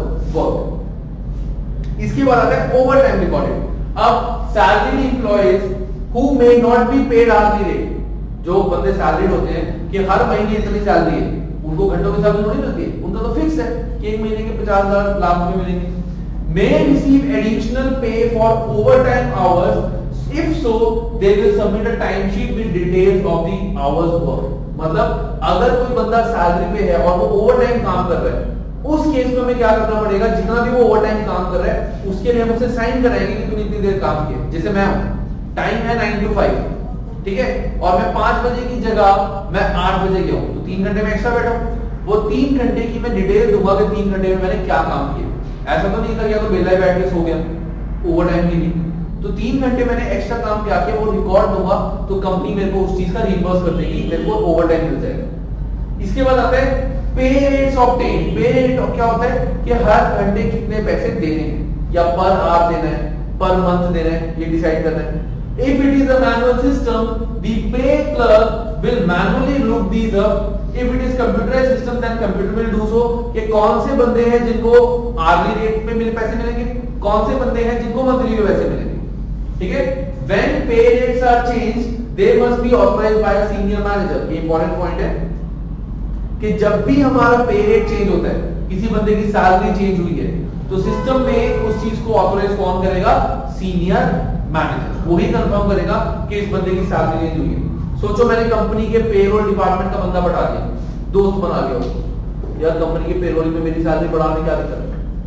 वर्क. इसके बाद आता है ओवर टाइम रिकॉर्डेड. अब salaried employees who may not be paid hourly rate, जो बंदे सैलरीड होते हैं कि हर महीने इतनी सैलरी है, उनको घंटों के हिसाब से थोड़ी मिलती है. उनका तो फिक्स है कि एक महीने के पचास हजार लाख रुपए मिलेंगे. May receive additional pay for overtime hours. If so, they will submit a time sheet with details of the hours work. मतलब अगर कोई बंदा सैलरी पे है और वो ओवर टाइम काम कर रहा है, उस केस में हमें क्या करना पड़ेगा? जितना भी वो ओवर टाइम काम कर रहा है उसके लिए हम उसे साइन कराएंगे कि तूने इतनी देर काम किया. जैसे मैं हूं, टाइम है नाइन टू फाइव, ठीक है, और मैं पांच बजे की जगह मैं आठ बजे गया हूं, तो तीन घंटे में एक्स्ट्रा बैठा हूं. वो तीन घंटे की मैं डिटेल दूंगा कि तीन घंटे में मैंने क्या काम किया. ऐसा तो नहीं कर गया तो बेला बैठ के सो गया ओवर टाइम के लिए. तो तीन घंटे मैंने एक्स्ट्रा काम किया कि वो रिकॉर्ड दूंगा, तो कंपनी मेरे को उस चीज का रिइंबर्स कर देगी, मेरे को ओवर टाइम मिल जाएगा. इसके बाद आता है पे रेट्स ऑब्टेन. पे रेट क्या होता है कि हर घंटे कितने पैसे देने हैं, या पर आवर देना है, पर मंथ देना है, ये डिसाइड करना है. If it is a manual system, the pay clerk will manually look these up. If it is computerized system, then computer will do so. कि कौन से बंदे हैं जिनको hourly rate पे मिले पैसे मिलेंगे, कौन से बंदे हैं जिनको मंथली पे पैसे मिलेंगे, ठीक है. When pay rates are changed, they must be authorized by a senior manager. ये important point है कि जब भी हमारा पे रेट चेंज होता है, किसी बंदे की सैलरी चेंज हुई है, तो सिस्टम में उस चीज को ऑथराइज कौन करेगा? Senior manager. वही कंफर्म करेगा कि इस बंदे की सैलरी चेंज हुई है. सोचो मैंने कंपनी के पेरोल डिपार्टमेंट का बंदा बढ़ा दिया, दोस्त बना लिया उसको, यार कंपनी के पेरोल में मेरी सैलरी बढ़ाने क्या दिक्कत है. उसने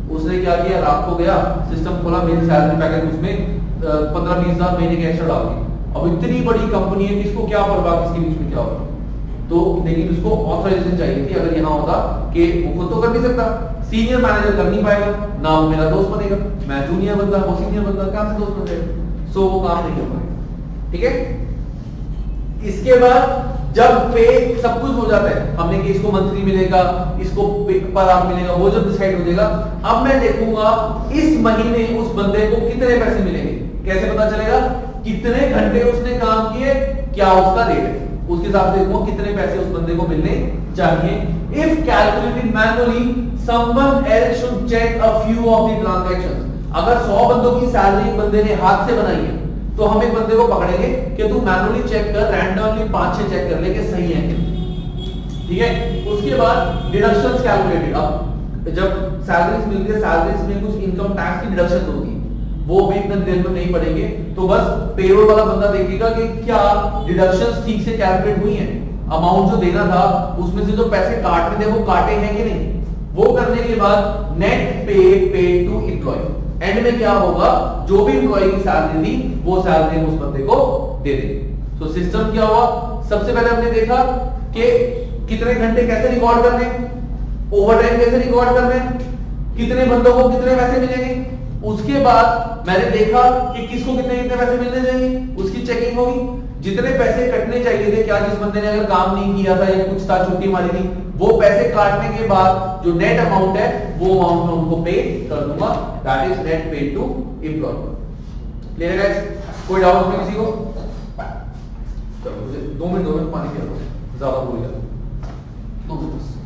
क्या किया, रात को गया सिस्टम खोला, मेरी सैलरी पैकेज उसमें पंद्रह बीस हजार महीने के एक्स्ट्रा डाल दी। अब इतनी बड़ी कंपनी है, किसको क्या परवाह किसके बीच में क्या होगा। तो लेकिन उसको ऑथराइजेशन चाहिए थी। अगर यहाँ होता कि वो खुद तो कर नहीं सकता, सीनियर मैनेजर कर नहीं पाएगा, ना वो मेरा दोस्त बनेगा, मैं जूनियर बंदा वो सीनियर बंदा, कहां से दोस्त बनेगा, सो वो काम नहीं कर पाएगा। ठीक है। इसके बाद जब पे सब कुछ हो जाता है, हमने कि इसको मंथली मिलेगा, इसको पर आवर मिलेगा, वो जब डिसाइड हो जाएगा, अब मैं देखूंगा इस महीने उस बंदे को कितने पैसे मिलेंगे। कैसे पता चलेगा, कितने घंटे उसने काम किए, क्या उसका रेट है, उसके हिसाब से देखो कितने पैसे उस बंदे को मिलने चाहिए। If calculated manually someone else should check a few of the transactions. अगर सौ बंदों की सैलरी एक बंदे ने हाथ से बनाई है, तो हम एक बंदे को पकड़ेंगे कि तू मैनुअली चेक कर, रैंडमली पांच छह चेक कर ले कि सही है कि नहीं। ठीक है। उसके बाद डिडक्शंस कैलकुलेटेड। अब जब सैलरीज मिलती है, सैलरीज में कुछ इनकम टैक्स की डिडक्शन होती है, वो भी इतना देर में नहीं पड़ेंगे, तो बस पेरोल वाला बंदा देखेगा कि क्या डिडक्शंस ठीक से कैलकुलेट हुई हैं, अमाउंट जो देना था उसमें से जो पैसे काटने थे वो काटे हैं कि नहीं। वो करने के बाद नेट पे पे टू एम्प्लॉय, एंड में क्या होगा, जो भी एम्प्लॉय की सैलरी थी वो सैलरी उस बंदे को दे देंगे। तो सिस्टम क्या हुआ, सबसे पहले हमने देखा कि कितने घंटे कैसे रिकॉर्ड करने, ओवरटाइम कैसे रिकॉर्ड करने, कितने बंदों को कितने पैसे मिलेंगे। उसके बाद मैंने देखा कि किसको कितने कितने पैसे मिलने चाहिए, उसकी चेकिंग होगी। जितने पैसे कटने चाहिए थे, क्या जिस बंदे ने अगर काम नहीं किया था या कुछ था, छुट्टी मारी थी, वो पैसे काटने के बाद जो नेट अमाउंट है वो अमाउंट मैं उनको पे कर दूंगा, that is net pay to employ. Clear है गाइस? कोई डाउट में किसी को? मुझे दो मिनट दो मिनट पानी पिया दो, ज्यादा भूल गया, दो मिनट बस।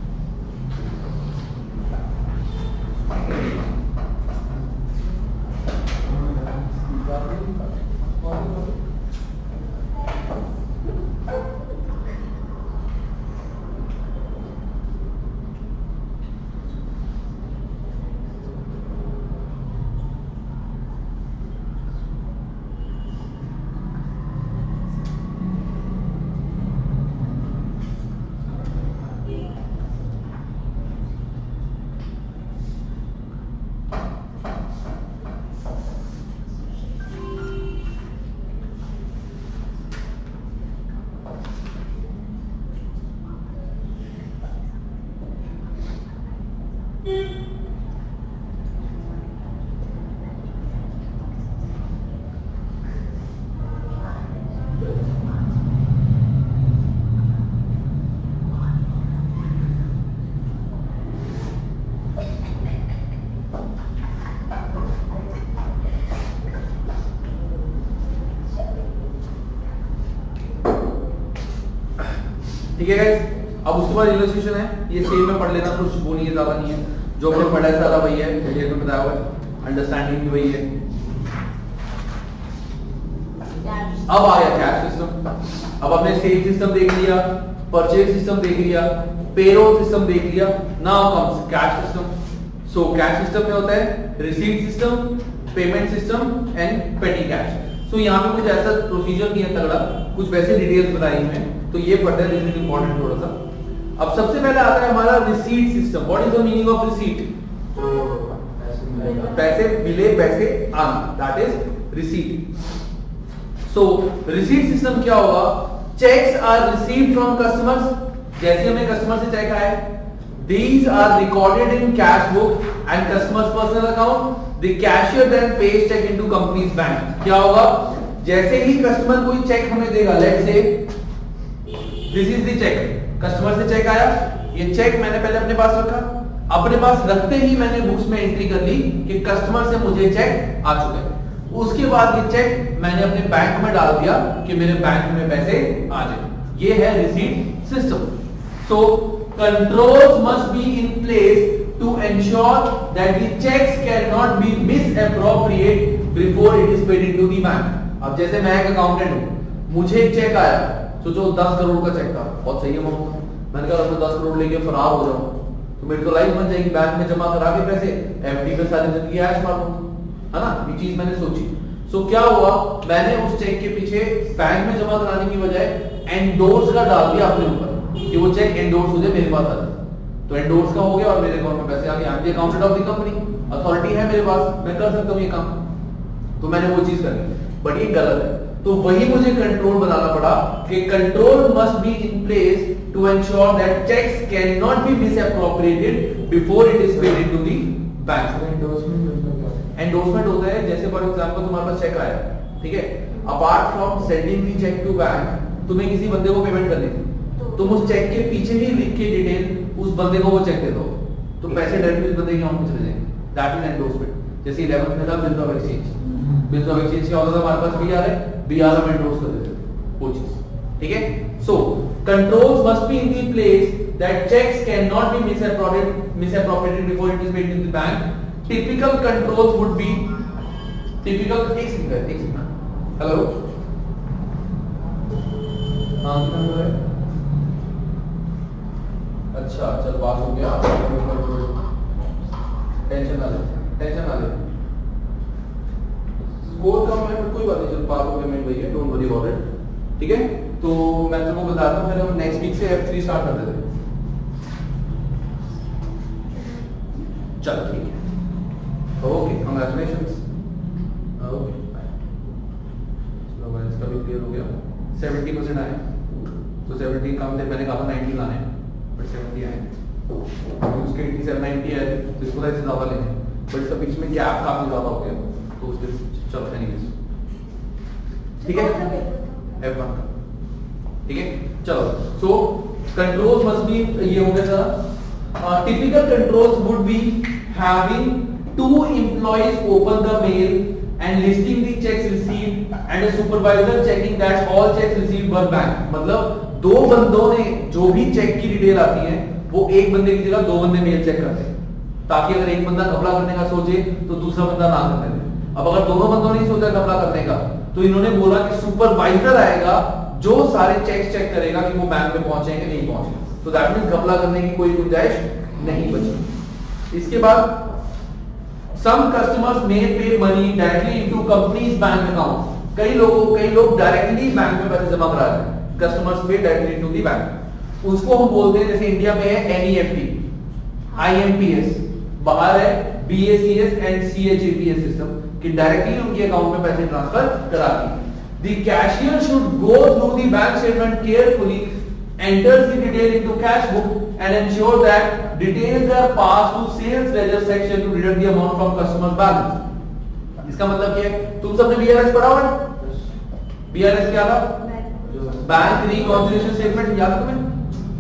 ठीक है गाइस, अब उसके बाद इलस्ट्रेशन है, ये सेम में पढ़ लेना, कुछ वो नहीं है, ज्यादा नहीं है, जो हमने पढ़ा है सारा वही है, वीडियो में बताया हुआ है, अंडरस्टैंडिंग भी वही है। अब आ गया कैश सिस्टम। अब हमने सेल सिस्टम देख लिया, परचेज सिस्टम देख लिया, पेरोल सिस्टम देख लिया, now comes cash system. So cash system में होता है receipt system, payment system and petty cash. So यहाँ पे कुछ ऐसा प्रोसीजर नहीं है तगड़ा, कुछ वैसे डिटेल्स बताई हैं, तो ये पढ़ना है, दिस इज इंपॉर्टेंट थोड़ा सा। अब सबसे पहले आता है हमारा receipt system. What is the meaning of receipt? पैसे मिले, पैसे आना, that is receipt. So receipt system क्या होगा, checks are received from customers. जैसे हमें कस्टमर से चेक आए, these are recorded in cash book and customer's personal account. The cashier then pays check into company's bank. क्या होगा, जैसे ही कस्टमर कोई चेक हमें देगा, let's say this is the check, customer से चेक आया, ये चेक मैंने पहले अपने पास रखा, अपने पास रखते ही मैंने बुक्स में एंट्री कर ली कि कस्टमर से मुझे चेक आ चुका है। उसके बाद ये चेक मैंने अपने बैंक में डाल दिया कि मेरे बैंक में पैसे आ जाए। ये है receipt system. So controls must be in place to ensure that the checks cannot be misappropriated before it is paid into the bank. अब जैसे मैं एक अकाउंटेंट हूँ, मुझे एक चेक आया, सोचो दस करोड़ का चेक था, बहुत सही अमाउंट था, मैंने कहा मैं दस करोड़ लेके फरार हो जाऊँ तो मेरी तो लाइफ बन जाएगी, बैंक में जमा करा के पैसे एफडी पे सारी जिंदगी ऐश मार लूँ, है ना, ये चीज मैंने सोची। सो so, क्या हुआ, मैंने उस चेक के पीछे बैंक में जमा कराने की बजाय एंडोर्स का डाल दिया अपने ऊपर कि वो चेक एंडोर्स हो जाए, मेरे पास आ जाए। तो एंडोर्स का हो गया और मेरे अकाउंट में पैसे आ गए। I am the accountant of the company, authority है मेरे पास, मैं कर सकता हूँ ये काम, तो मैंने वो चीज करी। बट ये गलत है, तो वही मुझे कंट्रोल बनाना पड़ा कि control must be in place to ensure that checks can not be misappropriated before it is paid into the bank. Endorsement होता है जैसे फॉर एग्जांपल तुम्हारे पास चेक आया, ठीक है, apart from sending the check to bank, तुम्हें किसी बंदे को पेमेंट करनी थी, तुम उस चेक के पीछे ही लिख के डिटेल उस बंदे को वो चेक दे दो, तो पैसे डायरेक्टली उस बंदे के अकाउंट में चले जाएंगे। That is endorsement. जैसे इलेवेंथ में था bills of exchange, bills of exchange क्या होता था हमारे पास, बीआर है, बीआर हम एंडोर्स कर देते वो चीज, ठीक है। So controls must be in the place that checks can not be misappropriated misappropriated before it is paid in the bank. Typical controls would be typical एक सेकंड एक सेकंड हेलो हां क्या हो रहा है? अच्छा चल बात हो गया, टेंशन ना ले टेंशन ना ले स्कोर कम है बट कोई बात नहीं, चल बात हो गया, मैं भैया डोंट वरी अबाउट इट, ठीक है। तो मैं तुमको बताता हूं, फिर हम नेक्स्ट वीक से एफ थ्री स्टार्ट कर देते हैं। चल ठीक है, ओके कांग्रेचुलेशंस, ओके बाय। चलो भाई इसका भी क्लियर हो गया, सेवेंटी परसेंट आए, तो सेवेंटी कम थे, मैंने कहा था नाइंटी लाने हैं बट सेवेंटी आए, उसके एटी सेवन नाइंटी है तो इसको ऐसे ज्यादा लेंगे, बट इसका बीच में गैप काफी ज्यादा हो गया, तो उसके चलो एनीवेज ठीक है, एफ वन का ठीक है। चलो सो कंट्रोल्स मस्ट बी, ये हो गया था। Typical controls would be having two employees open the mail and listing the checks received and a supervisor checking that all checks received were banked। मतलब दो बंदों ने जो भी चेक की डिटेल आती है वो एक बंदे की जगह दो बंदे मेल चेक करते हैं, ताकि अगर एक बंदा घपला करने का सोचे तो दूसरा बंदा ना करने दे। अब अगर दोनों बंदों ने सोचा घपला करने का, तो इन्होंने बोला कि सुपरवाइजर आएगा जो सारे चेक चेक करेगा कि वो बैंक में पहुंचे कि नहीं पहुंचे, तो दैट मींस घपला करने की कोई गुंजाइश नहीं बची। इसके बाद some customers may pay money directly into company's bank account। कई लोगों कई लोग डायरेक्टली बैंक में पैसे जमा करा रहे हैं, customers pay directly into the bank। उसको हम बोलते हैं, जैसे इंडिया में है N E F T, I M P S, बाहर है B A C S and C H A P S system, कि डायरेक्टली उनके अकाउंट में पैसे ट्रांसफर कराती है। The cashier should go through the bank statement carefully, enters the detail into cash book and ensure that details are passed to sales ledger section to deduct the amount from customer's balance। इसका मतलब क्या है, तुम सबने बी आर एस पढ़ा हुआ है? बी आर एस क्या था? बैंक रिकॉन्सिलिएशन स्टेटमेंट, याद है तुम्हें?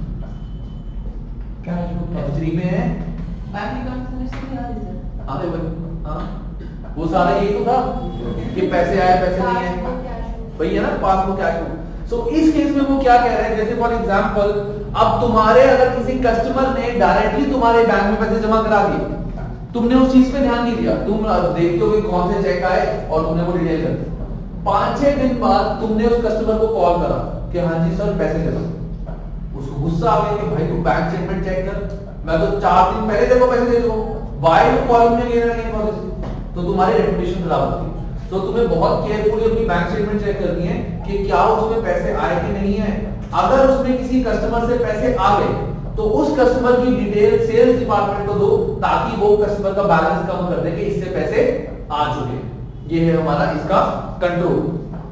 कैश बुक
एफ थ्री में है,
बैंक रिकॉन्सिलिएशन याद है सर?
हाँ भाई हाँ, वो सारा यही तो था कि पैसे आए पैसे नहीं आए, वही है ना passbook cash book. So so, इस केस में वो क्या कह रहे हैं, जैसे फॉर एग्जांपल अब तुम्हारे अगर किसी कस्टमर ने डायरेक्टली तुम्हारे बैंक में पैसे जमा करा दिए, तुमने उस चीज पे ध्यान नहीं दिया, तुम देखते हो कि कौन से चेक आए और तुमने वो डिटेल कर दी। पांच छह दिन बाद तुमने उस कस्टमर को कॉल करा कि हाँ जी सर पैसे दे दो, उसको गुस्सा आ गया कि भाई तू बैंक स्टेटमेंट चेक कर, मैं तो चार दिन पहले देखो पैसे दे दो, why you calling me again and again, तो तुम्हारी रेपुटेशन खराब होती है। तो तुम्हें बहुत केयरफुली अपनी बैंक स्टेटमेंट चेक करनी है कि क्या उसमें पैसे आए कि नहीं है। अगर उसमें किसी कस्टमर से पैसे आ गए तो उस कस्टमर की डिटेल सेल्स डिपार्टमेंट को दो, ताकि वो कस्टमर का बैलेंस कम कर दे कि इससे पैसे आ चुके। ये है हमारा इसका कंट्रोल।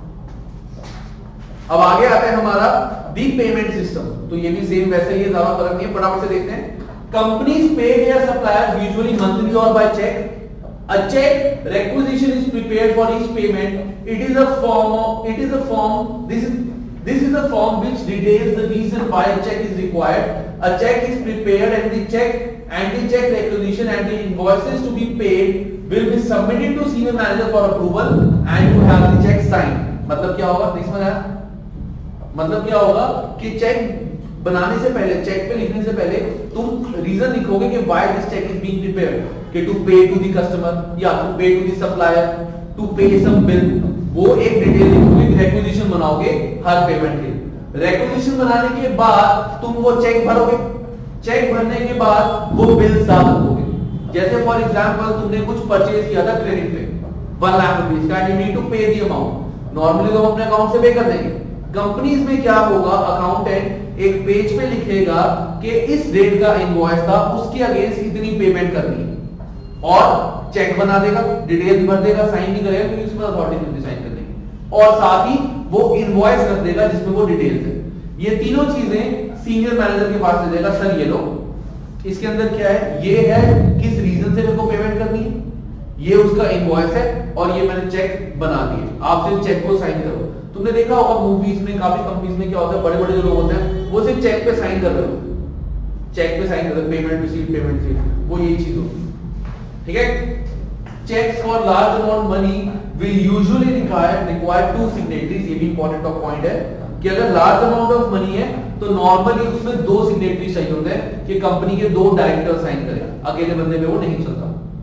अब आगे आता है हमारा दी पेमेंट सिस्टम, तो ये भी सेम वैसे ही, ज्यादा फर्क नहीं है, फटाफट से देखते हैं। Companies pay their suppliers usually monthly और by check. A check requisition is prepared for each payment. It is a form of, it is a form, this is, this is a form which details the reason why a check is required. A check is prepared and the check and the check requisition and the invoices to be paid will be submitted to senior manager for approval and to have the check signed। मतलब क्या होगा, इसमें आया मतलब क्या होगा कि चेक बनाने से पहले, चेक पे लिखने से पहले तुम रीजन लिखोगे कि why this check is being prepared, कि to pay to the customer या to pay to the supplier, to pay some bill, वो एक डिटेल लिखोगे, रिक्विजिशन बनाओगे हर पेमेंट के। रिक्विजिशन बनाने के बाद तुम वो चेक भरोगे, चेक भरने के बाद वो बिल साफ रखोगे। जैसे फॉर एग्जांपल तुमने कुछ परचेज किया था क्रेडिट पे वन लाख रुपीस का, you need to pay the amount. Normally तो हम अपने अकाउंट से पे कर देंगे। कंपनीज में क्या होगा, अकाउंटेंट एक पेज पे लिखेगा कि इस डेट का इनवॉइस था, उसके अगेंस्ट इतनी पेमेंट करनी है और चेक बना देगा, डिटेल भर देगा, साइन नहीं करेगा क्योंकि उसमें अथॉरिटी नहीं साइन करने की, और साथ ही वो इनवॉइस रख देगा जिसमें वो डिटेल्स है। ये तीनों चीजें सीनियर मैनेजर के पास दे देगा, सर ये लो, इसके अंदर क्या है, ये है किस रीजन से मेरे को पेमेंट करनी है, ये उसका इनवॉइस है और ये मैंने चेक बना दिए, आप सिर्फ चेक को साइन करो। तुमने देखा होगा मूवीज में, काफी कंपनीज में क्या होता है, बड़े बड़े जो लोग होते हैं वो सिर्फ चेक पे साइन कर रहे होते हैं, चेक पे साइन कर रहे हैं, पेमेंट रिसीव, पेमेंट रिसीव, वो यही चीज होती है, ठीक है। Checks for large amount money will usually require require two signatories, ये भी इंपॉर्टेंट ऑफ पॉइंट है कि अगर लार्ज अमाउंट ऑफ मनी है तो नॉर्मली उसमें दो सिग्नेटरी चाहिए होते हैं कि कंपनी के दो डायरेक्टर साइन करें, अकेले बंदे में वो नहीं चलता।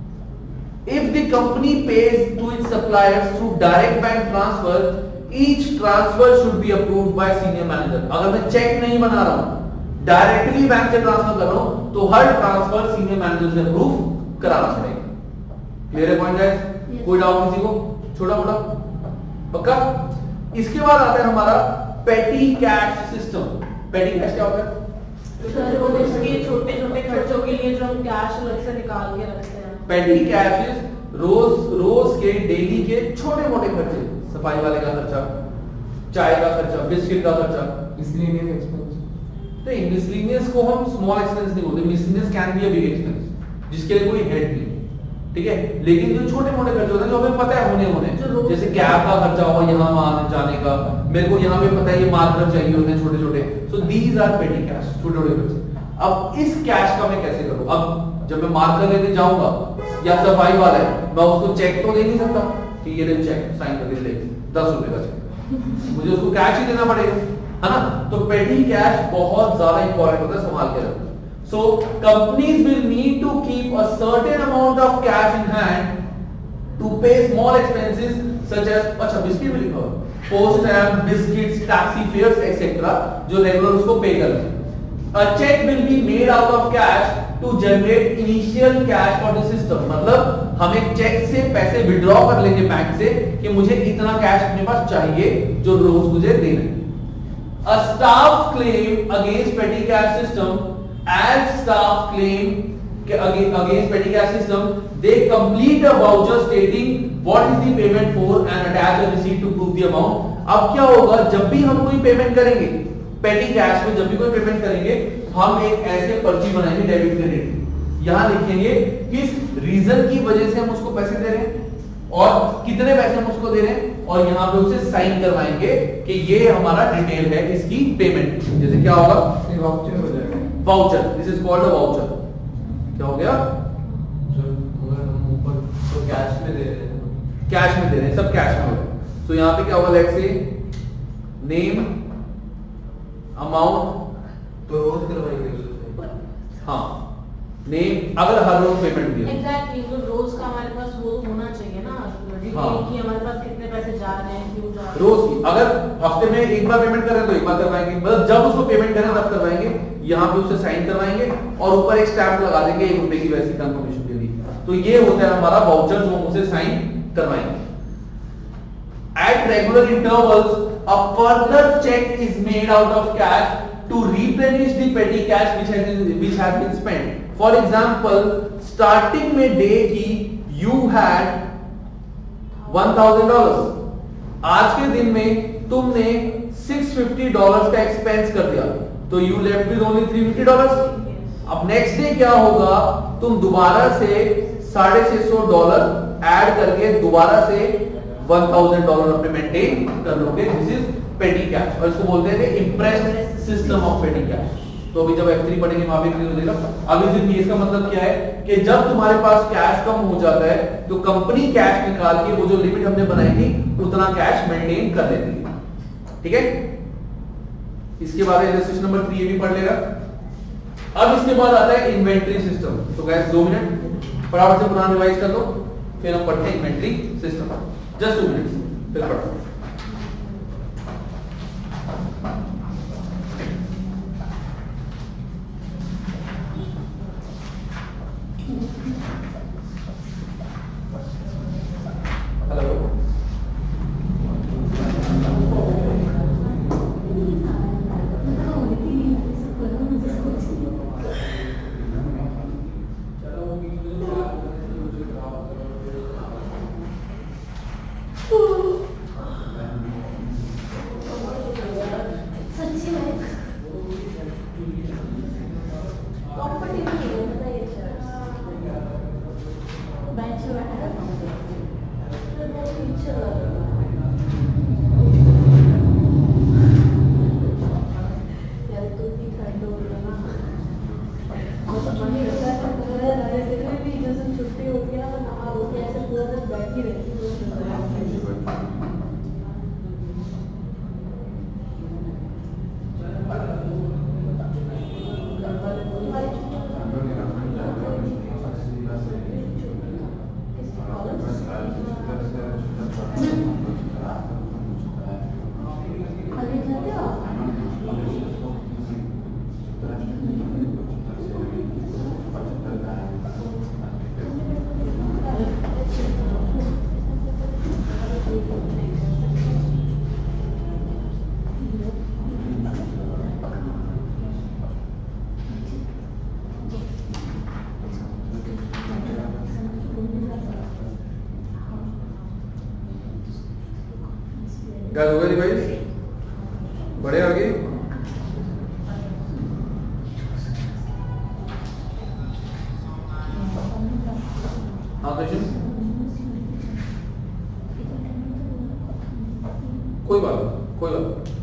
If the company pays to its suppliers through direct bank transfer, each transfer should be approved by senior manager. अगर मैं चेक नहीं बना रहा हूं, डायरेक्टली बैंक से ट्रांसफर कर रहा हूं, तो हर ट्रांसफर सीनियर मैनेजर से अप्रूव कराना पड़ेगा। क्लियर है पॉइंट गाइस? कोई डाउट किसी को? छोटा मोटा पक्का? इसके बाद आता है हमारा पेटी कैश सिस्टम। पेटी कैश क्या होता है?
सर वो इसके छोटे छोटे खर्चों के लिए जो हम कैश अलग से निकाल के रखते हैं।
पेटी कैश इज रोज रोज के डेली के छोटे मोटे खर्चे, सफाई वाले का खर्चा, चाय का खर्चा, बिस्किट का खर्चा,
मिसलेनियस एक्सपेंस।
नहीं, मिसलेनियस को हम स्मॉल एक्सपेंस नहीं बोलते, miscellaneous can be a big expense जिसके लिए कोई हेड नहीं, ठीक है। लेकिन जो छोटे मोटे खर्चे होते हैं जो हमें पता है होने होने, जैसे कैब का खर्चा होगा यहाँ वहां जाने का, मेरे को यहाँ पे पता है ये मार्कर चाहिए होते हैं छोटे छोटे, so these are petty cash, छोटे छोटे खर्चे। अब इस कैश का मैं कैसे करूं? अब जब मैं मार्कर लेने जाऊंगा या सफाई वाला है, मैं उसको चेक तो दे नहीं सकता कि ये ले चेक साइन करके ले दस रुपए का चेक, मुझे उसको कैश ही देना पड़ेगा, है ना। तो पेटी कैश बहुत ज्यादा इंपॉर्टेंट होता है, संभाल के रखो। So companies will need to keep a certain amount of cash in hand to pay small expenses such as, अच्छा बिस्किट भी लिखा हुआ, post stamp, biscuits, taxi fares etcetera, जो रेगुलर उसको पे करते हैं। A check will be made out of cash to generate initial cash for the system, मतलब हम एक चेक से पैसे विड्रॉ कर लेंगे बैंक से कि मुझे इतना कैश अपने पास चाहिए जो रोज मुझे देना है। A staff claim against petty cash system, as staff claim against petty cash system, they complete a voucher stating what is the payment for and attach a receipt to prove the amount. अब क्या होगा, जब भी हम कोई पेमेंट करेंगे पेटी कैश में, जब भी कोई पेमेंट करेंगे हम एक ऐसे पर्ची बनाएंगे डेबिट क्रेडिट, यहां लिखेंगे किस रीजन की वजह से हम उसको पैसे दे रहे हैं और कितने पैसे हम उसको दे रहे हैं, और यहां पे उसे साइन करवाएंगे कि ये हमारा डिटेल है इसकी पेमेंट। जैसे क्या होगा,
वाउचर हो जाएगा,
voucher, this is called a voucher. क्या हो गया,
जो अगर हम ऊपर तो कैश में दे रहे हैं,
कैश में दे रहे हैं, सब कैश में हो रहा है। तो यहां पे क्या होगा, लेट्स से नेम, अमाउंट,
तो रोज करवाएंगे,
हाँ नेम, अगर हर रोज पेमेंट दिया
एग्जैक्टली, तो रोज का हमारे पास वो होना चाहिए ना, डिटेल
हाँ।
कि हमारे पास कितने पैसे जा रहे हैं, क्यों जा रहे हैं।
रोज की, अगर हफ्ते में एक बार पेमेंट करें तो एक बार करवाएंगे, मतलब जब उसको पेमेंट करें तब करवाएंगे, यहाँ पे उसे साइन करवाएंगे और ऊपर एक स्टैम्प लगा देंगे एक रुपए की वैसी कंफर्मेशन के लिए। तो ये होता है हमारा वाउचर जो हम उसे साइन करवाएंगे। At regular intervals, a further check is made out of cash to replenish the petty cash which has been, which has been spent. For example, starting में day की you had one thousand dollars, आज के दिन में तुमने six fifty dollars का एक्सपेंस कर दिया, तो you left with only three fifty dollars। अब नेक्स्ट डे क्या होगा, तुम दोबारा से साढ़े छह सौ डॉलर ऐड करके दोबारा से one thousand डॉलर अपने मेंटेन कर लोगे। दिस इज पेटी कैश, और इसको बोलते हैं impressed system of petty cash. तो अभी जब एफ थ्री पढ़ेंगे वहां पे क्लियर हो जाएगा। अब इस दिन इसका मतलब क्या है कि जब तुम्हारे पास कैश कम हो जाता है तो कंपनी कैश निकाल के वो जो लिमिट हमने बनाई थी उतना कैश मेंटेन कर लेती है, ठीक है। इसके बाद एग्जरसाइज नंबर थ्री ये भी पढ़ लेगा। अब इसके बाद आता है इन्वेंट्री सिस्टम। तो गाइस दो मिनट फटाफट से पुराना रिवाइज कर लो, फिर हम पढ़ते हैं inventory system. Just two minutes फिर पढ़ते हैं। हेलो,
छुट्टी होती है ना नहा होती है ऐसे पूरा दिन बैठी रहती
क्या होगा जी भाई? बढ़े आगे? हाँ कृष्ण, कोई बात नहीं, कोई बात नहीं,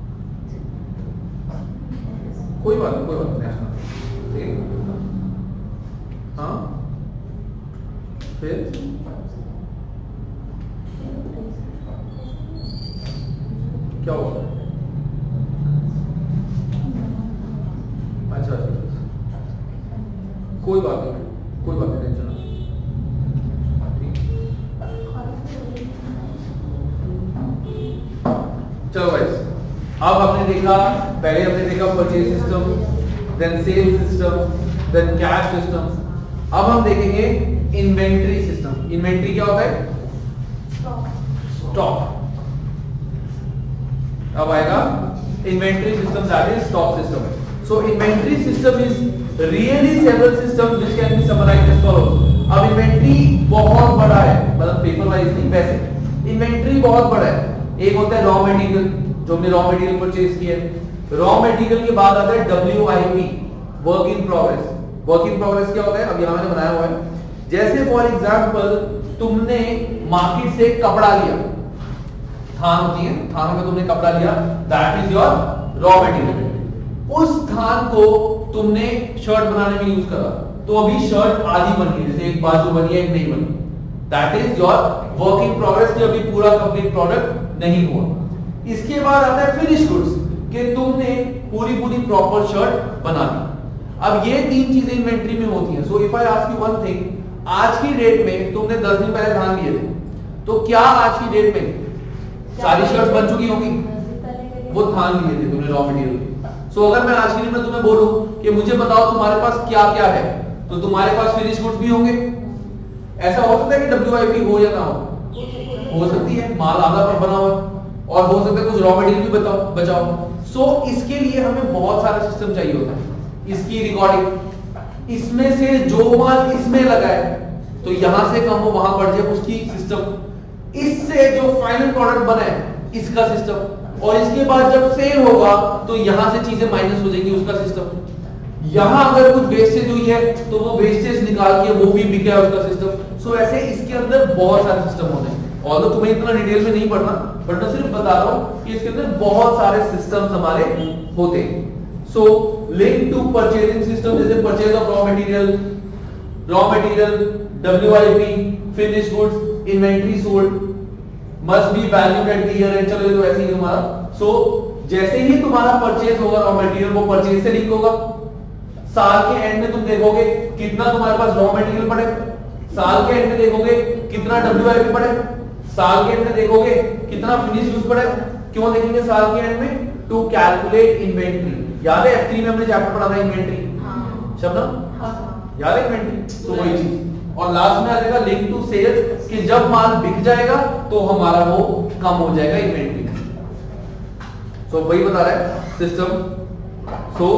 कोई बात नहीं, कोई बात नहीं, ठीक है? हाँ फिर क्या होगा? अच्छा अच्छा, कोई बात नहीं, कोई बात नहीं, टेंशन नहीं। चलो गाइस, अब हमने देखा, पहले हमने देखा purchase system, then sale system, then cash system. अब हम देखेंगे इन्वेंटरी सिस्टम। इन्वेंटरी क्या होता है? स्टॉक। अब आएगा inventory system, that is stock system. So inventory system is really several system which can be summarised as follows. अब इन्वेंटरी बहुत बड़ा है, मतलब पेपर वाइज नहीं, वैसे इन्वेंटरी बहुत बड़ा है। एक होता है रॉ मटेरियल, जो हमने रॉ मटेरियल परचेज किया है। रॉ मटेरियल के बाद आता है W I P, work in progress. Work in progress क्या होता है? अब यहां मैंने बनाया हुआ है, जैसे फॉर एग्जांपल तुमने मार्केट से कपड़ा लिया, थान होती है, थान में तुमने कपड़ा लिया, that is your raw material. उस थान को तुमने शर्ट बनाने में यूज करा, तो अभी शर्ट आधी बन गई, जैसे एक बाजू बनी है, एक नहीं बनी, that is your work in progress, कि अभी पूरा कंप्लीट प्रोडक्ट नहीं हुआ। इसके बाद आता है फिनिश गुड्स, कि तुमने पूरी पूरी प्रॉपर शर्ट बना दी। अब ये तीन चीजें इन्वेंटरी में होती हैं। So if I ask you one thing, आज की डेट में तुमने दस दिन पहले धान लिए थे, तो क्या आज की डेट में सारी शर्ट बन चुकी होंगी? वो थान लिए थे तुमने रॉ मटेरियल। सो अगर मैं आज की डेट में तुम्हें बोलूं कि मुझे बताओ तुम्हारे पास क्या क्या है, तो तुम्हारे पास फिनिश गुड्स भी होंगे। ऐसा हो सकता है कि डब्ल्यू आई पी हो या ना हो, हो सकती है, माल आधा पर बना हुआ, और हो सकता है कुछ रॉ मटेरियल भी बताओ बचाओ। सो so, इसके लिए हमें बहुत सारा सिस्टम चाहिए होता है। इसकी रिकॉर्डिंग, इसमें से जो माल इसमें लगा है, तो यहां से कम हो वहां बढ़ जाए उसकी सिस्टम, इससे जो फाइनल प्रोडक्ट बना है इसका सिस्टम, और इसके बाद जब सेल होगा तो यहां से चीजें माइनस हो जाएंगी उसका सिस्टम। यहां अगर कुछ वेस्टेज हुई है तो वो वेस्टेज निकाल के वो भी बिका है उसका सिस्टम। सो ऐसे इसके अंदर बहुत सारे सिस्टम होते हैं, और तो तुम्हें इतना डिटेल में नहीं पढ़ना, बट मैं सिर्फ बता रहा हूं कि इसके अंदर बहुत सारे सिस्टम्स हमारे होते हैं। So link to purchasing system, जैसे purchase of raw material, raw material, W I P, finish goods, inventory sold, must be valued at the year end. चलो ये तो ऐसे ही तुम्हारा। सो so, जैसे ही तुम्हारा परचेज होगा रॉ मटेरियल, वो परचेज से लिंक होगा। साल के एंड में तुम देखोगे कितना तुम्हारे पास रॉ मटेरियल पड़े, साल के एंड में देखोगे कितना डब्ल्यू आई पी पड़े, साल के एंड में देखोगे कितना फिनिश गुड्स पड़े। क्यों देखेंगे साल के एंड में? To calculate inventory. याद है एफ थ्री में हमने चैप्टर पढ़ा था इन्वेंटरी, शब्द याद है इन्वेंटरी? तो वही चीज। और लास्ट में आ जाएगा लिंक टू सेल्स, कि जब माल बिक जाएगा तो हमारा वो कम हो जाएगा इन्वेंटरी। सो वही बता रहा है system. So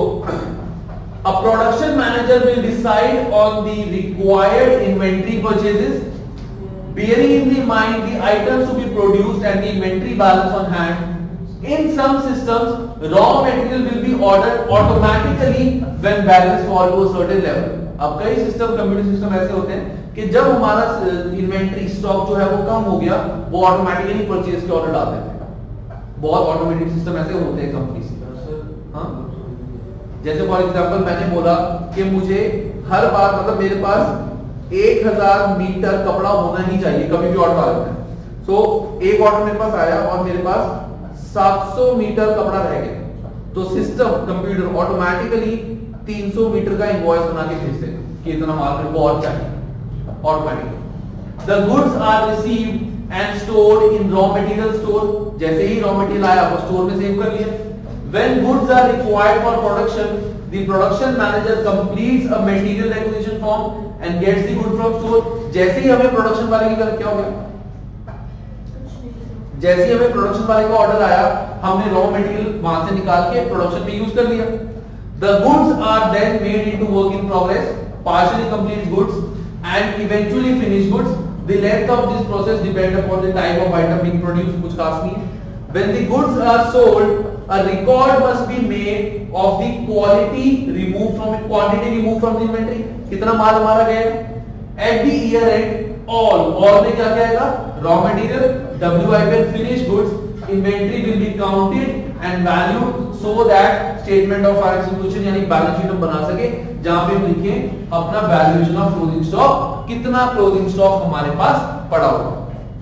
a production manager will decide on the required inventory purchases, bearing in the mind the items to be produced and the inventory balance on hand. In some systems, raw material will be ordered automatically when balance fall to a certain level. अब कई सिस्टम, कंप्यूटर सिस्टम ऐसे होते हैं कि जब हमारा इन्वेंटरी इन्वेंट्री स्टॉक जो है वो कम हो गया, वो ऑटोमेटिकली परचेज के ऑर्डर डाल देते हैं। बहुत ऑटोमेटिक सिस्टम ऐसे होते हैं कंपनी से। हाँ, जैसे फॉर एग्जांपल मैंने बोला कि मुझे हर बार मतलब मेरे पास एक हज़ार मीटर कपड़ा होना ही चाहिए, कभी भी ऑर्डर आ जाता है। सो एक ऑर्डर मेरे पास आया और मेरे पास सात सौ मीटर कपड़ा रह गया, तो सिस्टम कंप्यूटर ऑटोमेटिकली तीन सौ मीटर का इनवॉइस बना के भेज देगा कि इतना माल मेरे को और चाहिए automatically. The goods are received and stored in raw material store, जैसे ही रॉ मटेरियल आया वो स्टोर में सेव कर लिया। When goods are required for production, the production manager completes a material acquisition form and gets the good from store. जैसे ही हमें प्रोडक्शन वाले की तरफ क्या हो गया, जैसे ही हमें प्रोडक्शन वाले का ऑर्डर आया, हमने रॉ मटेरियल वहां से निकाल के प्रोडक्शन में यूज कर लिया। The goods are then made into work in progress, partially complete goods and eventually finished goods. The length of this process depends upon the type of item being produced. कुछ खास नहीं है। When the goods are sold, a record must be made of the quality removed from it, quantity removed from the inventory, कितना माल हमारा गया। At the year end, all, all में क्या क्या आएगा, raw material, W I P, finished goods, inventory will be counted and valued so that statement of financial position यानी बैलेंस शीट हम बना सके, जहां पे हम लिखें अपना वैल्यूएशन ऑफ क्लोजिंग स्टॉक, कितना क्लोजिंग स्टॉक हमारे पास पड़ा हुआ।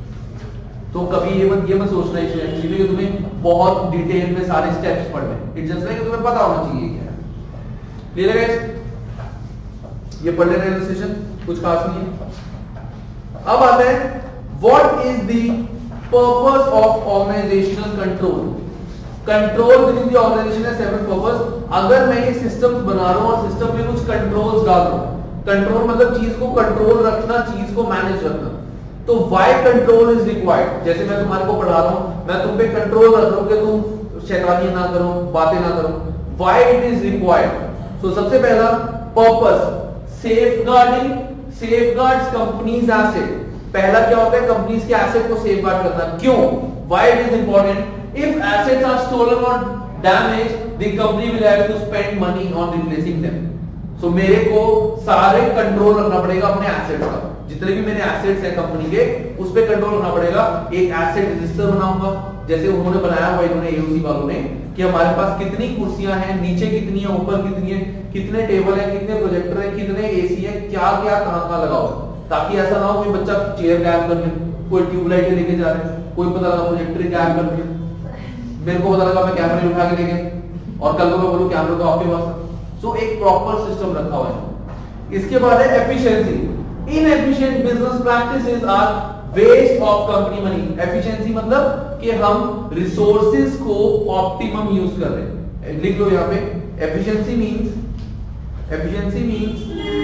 तो कभी ये मत ये मत सोचना है कि तुम्हें बहुत डिटेल में सारे स्टेप्स पढ़ने, इट्स जस्ट लाइक तुम्हें पता होना चाहिए क्या है। क्लियर है गाइस, ये पढ़ लेना है सेशन, कुछ खास नहीं है। अब आते हैं what is the purpose of organizational control. Control within the organization है सेवन पर्पस। अगर मैं ये सिस्टम्स बना रहा हूं और सिस्टम में कुछ कंट्रोल्स डाल रहा हूं, कंट्रोल मतलब चीज को कंट्रोल रखना, चीज को मैनेज रखना, तो वाई कंट्रोल इज रिक्वायर्ड। जैसे मैं तुम्हारे को पढ़ा रहा हूं, मैं तुम पे कंट्रोल रख रहा हूं कि तुम शैतानी ना करो, बातें ना करो, why it is required. So सबसे पहला purpose, safeguarding, safeguards company's asset. पहला क्या होता है, कंपनीज के एसेट को सेफगार्ड करना। क्यों, why it is important, if assets are stolen और damage the company will have to spend money on replacing them. So मेरे को सारे कंट्रोल रखना पड़ेगा अपने एसेट्स का, जितने भी मेरे एसेट्स है कंपनी के, उस पे कंट्रोल रखना पड़ेगा। एक एसेट रजिस्टर बनाऊंगा, जैसे उन्होंने बनाया हुआ इन्होंने एओसी वालों ने, कि हमारे पास कितनी कुर्सियां हैं, नीचे कितनी है, ऊपर कितनी है, कितने टेबल है, कितने प्रोजेक्टर है, कितने एसी है, क्या क्या कहां कहां लगा हुआ, ताकि ऐसा ना हो कोई बच्चा चेयर गायब कर ले, कोई ट्यूबलाइट लेके जा रहे हैं, कोई पता लगा प्रोजेक्टर गायब कर दिया, मेरे को पता लगा मैं कैमरे उठा के ले गए और कल को मैं बोलूं कैमरा तो आपके पास। सो एक प्रॉपर सिस्टम रखा हुआ है। इसके बाद है efficiency. Inefficient business practices are waste of company money. Efficiency मतलब कि हम रिसोर्सेज को ऑप्टिमम यूज कर रहे हैं। लिख लो यहां पे, efficiency means efficiency means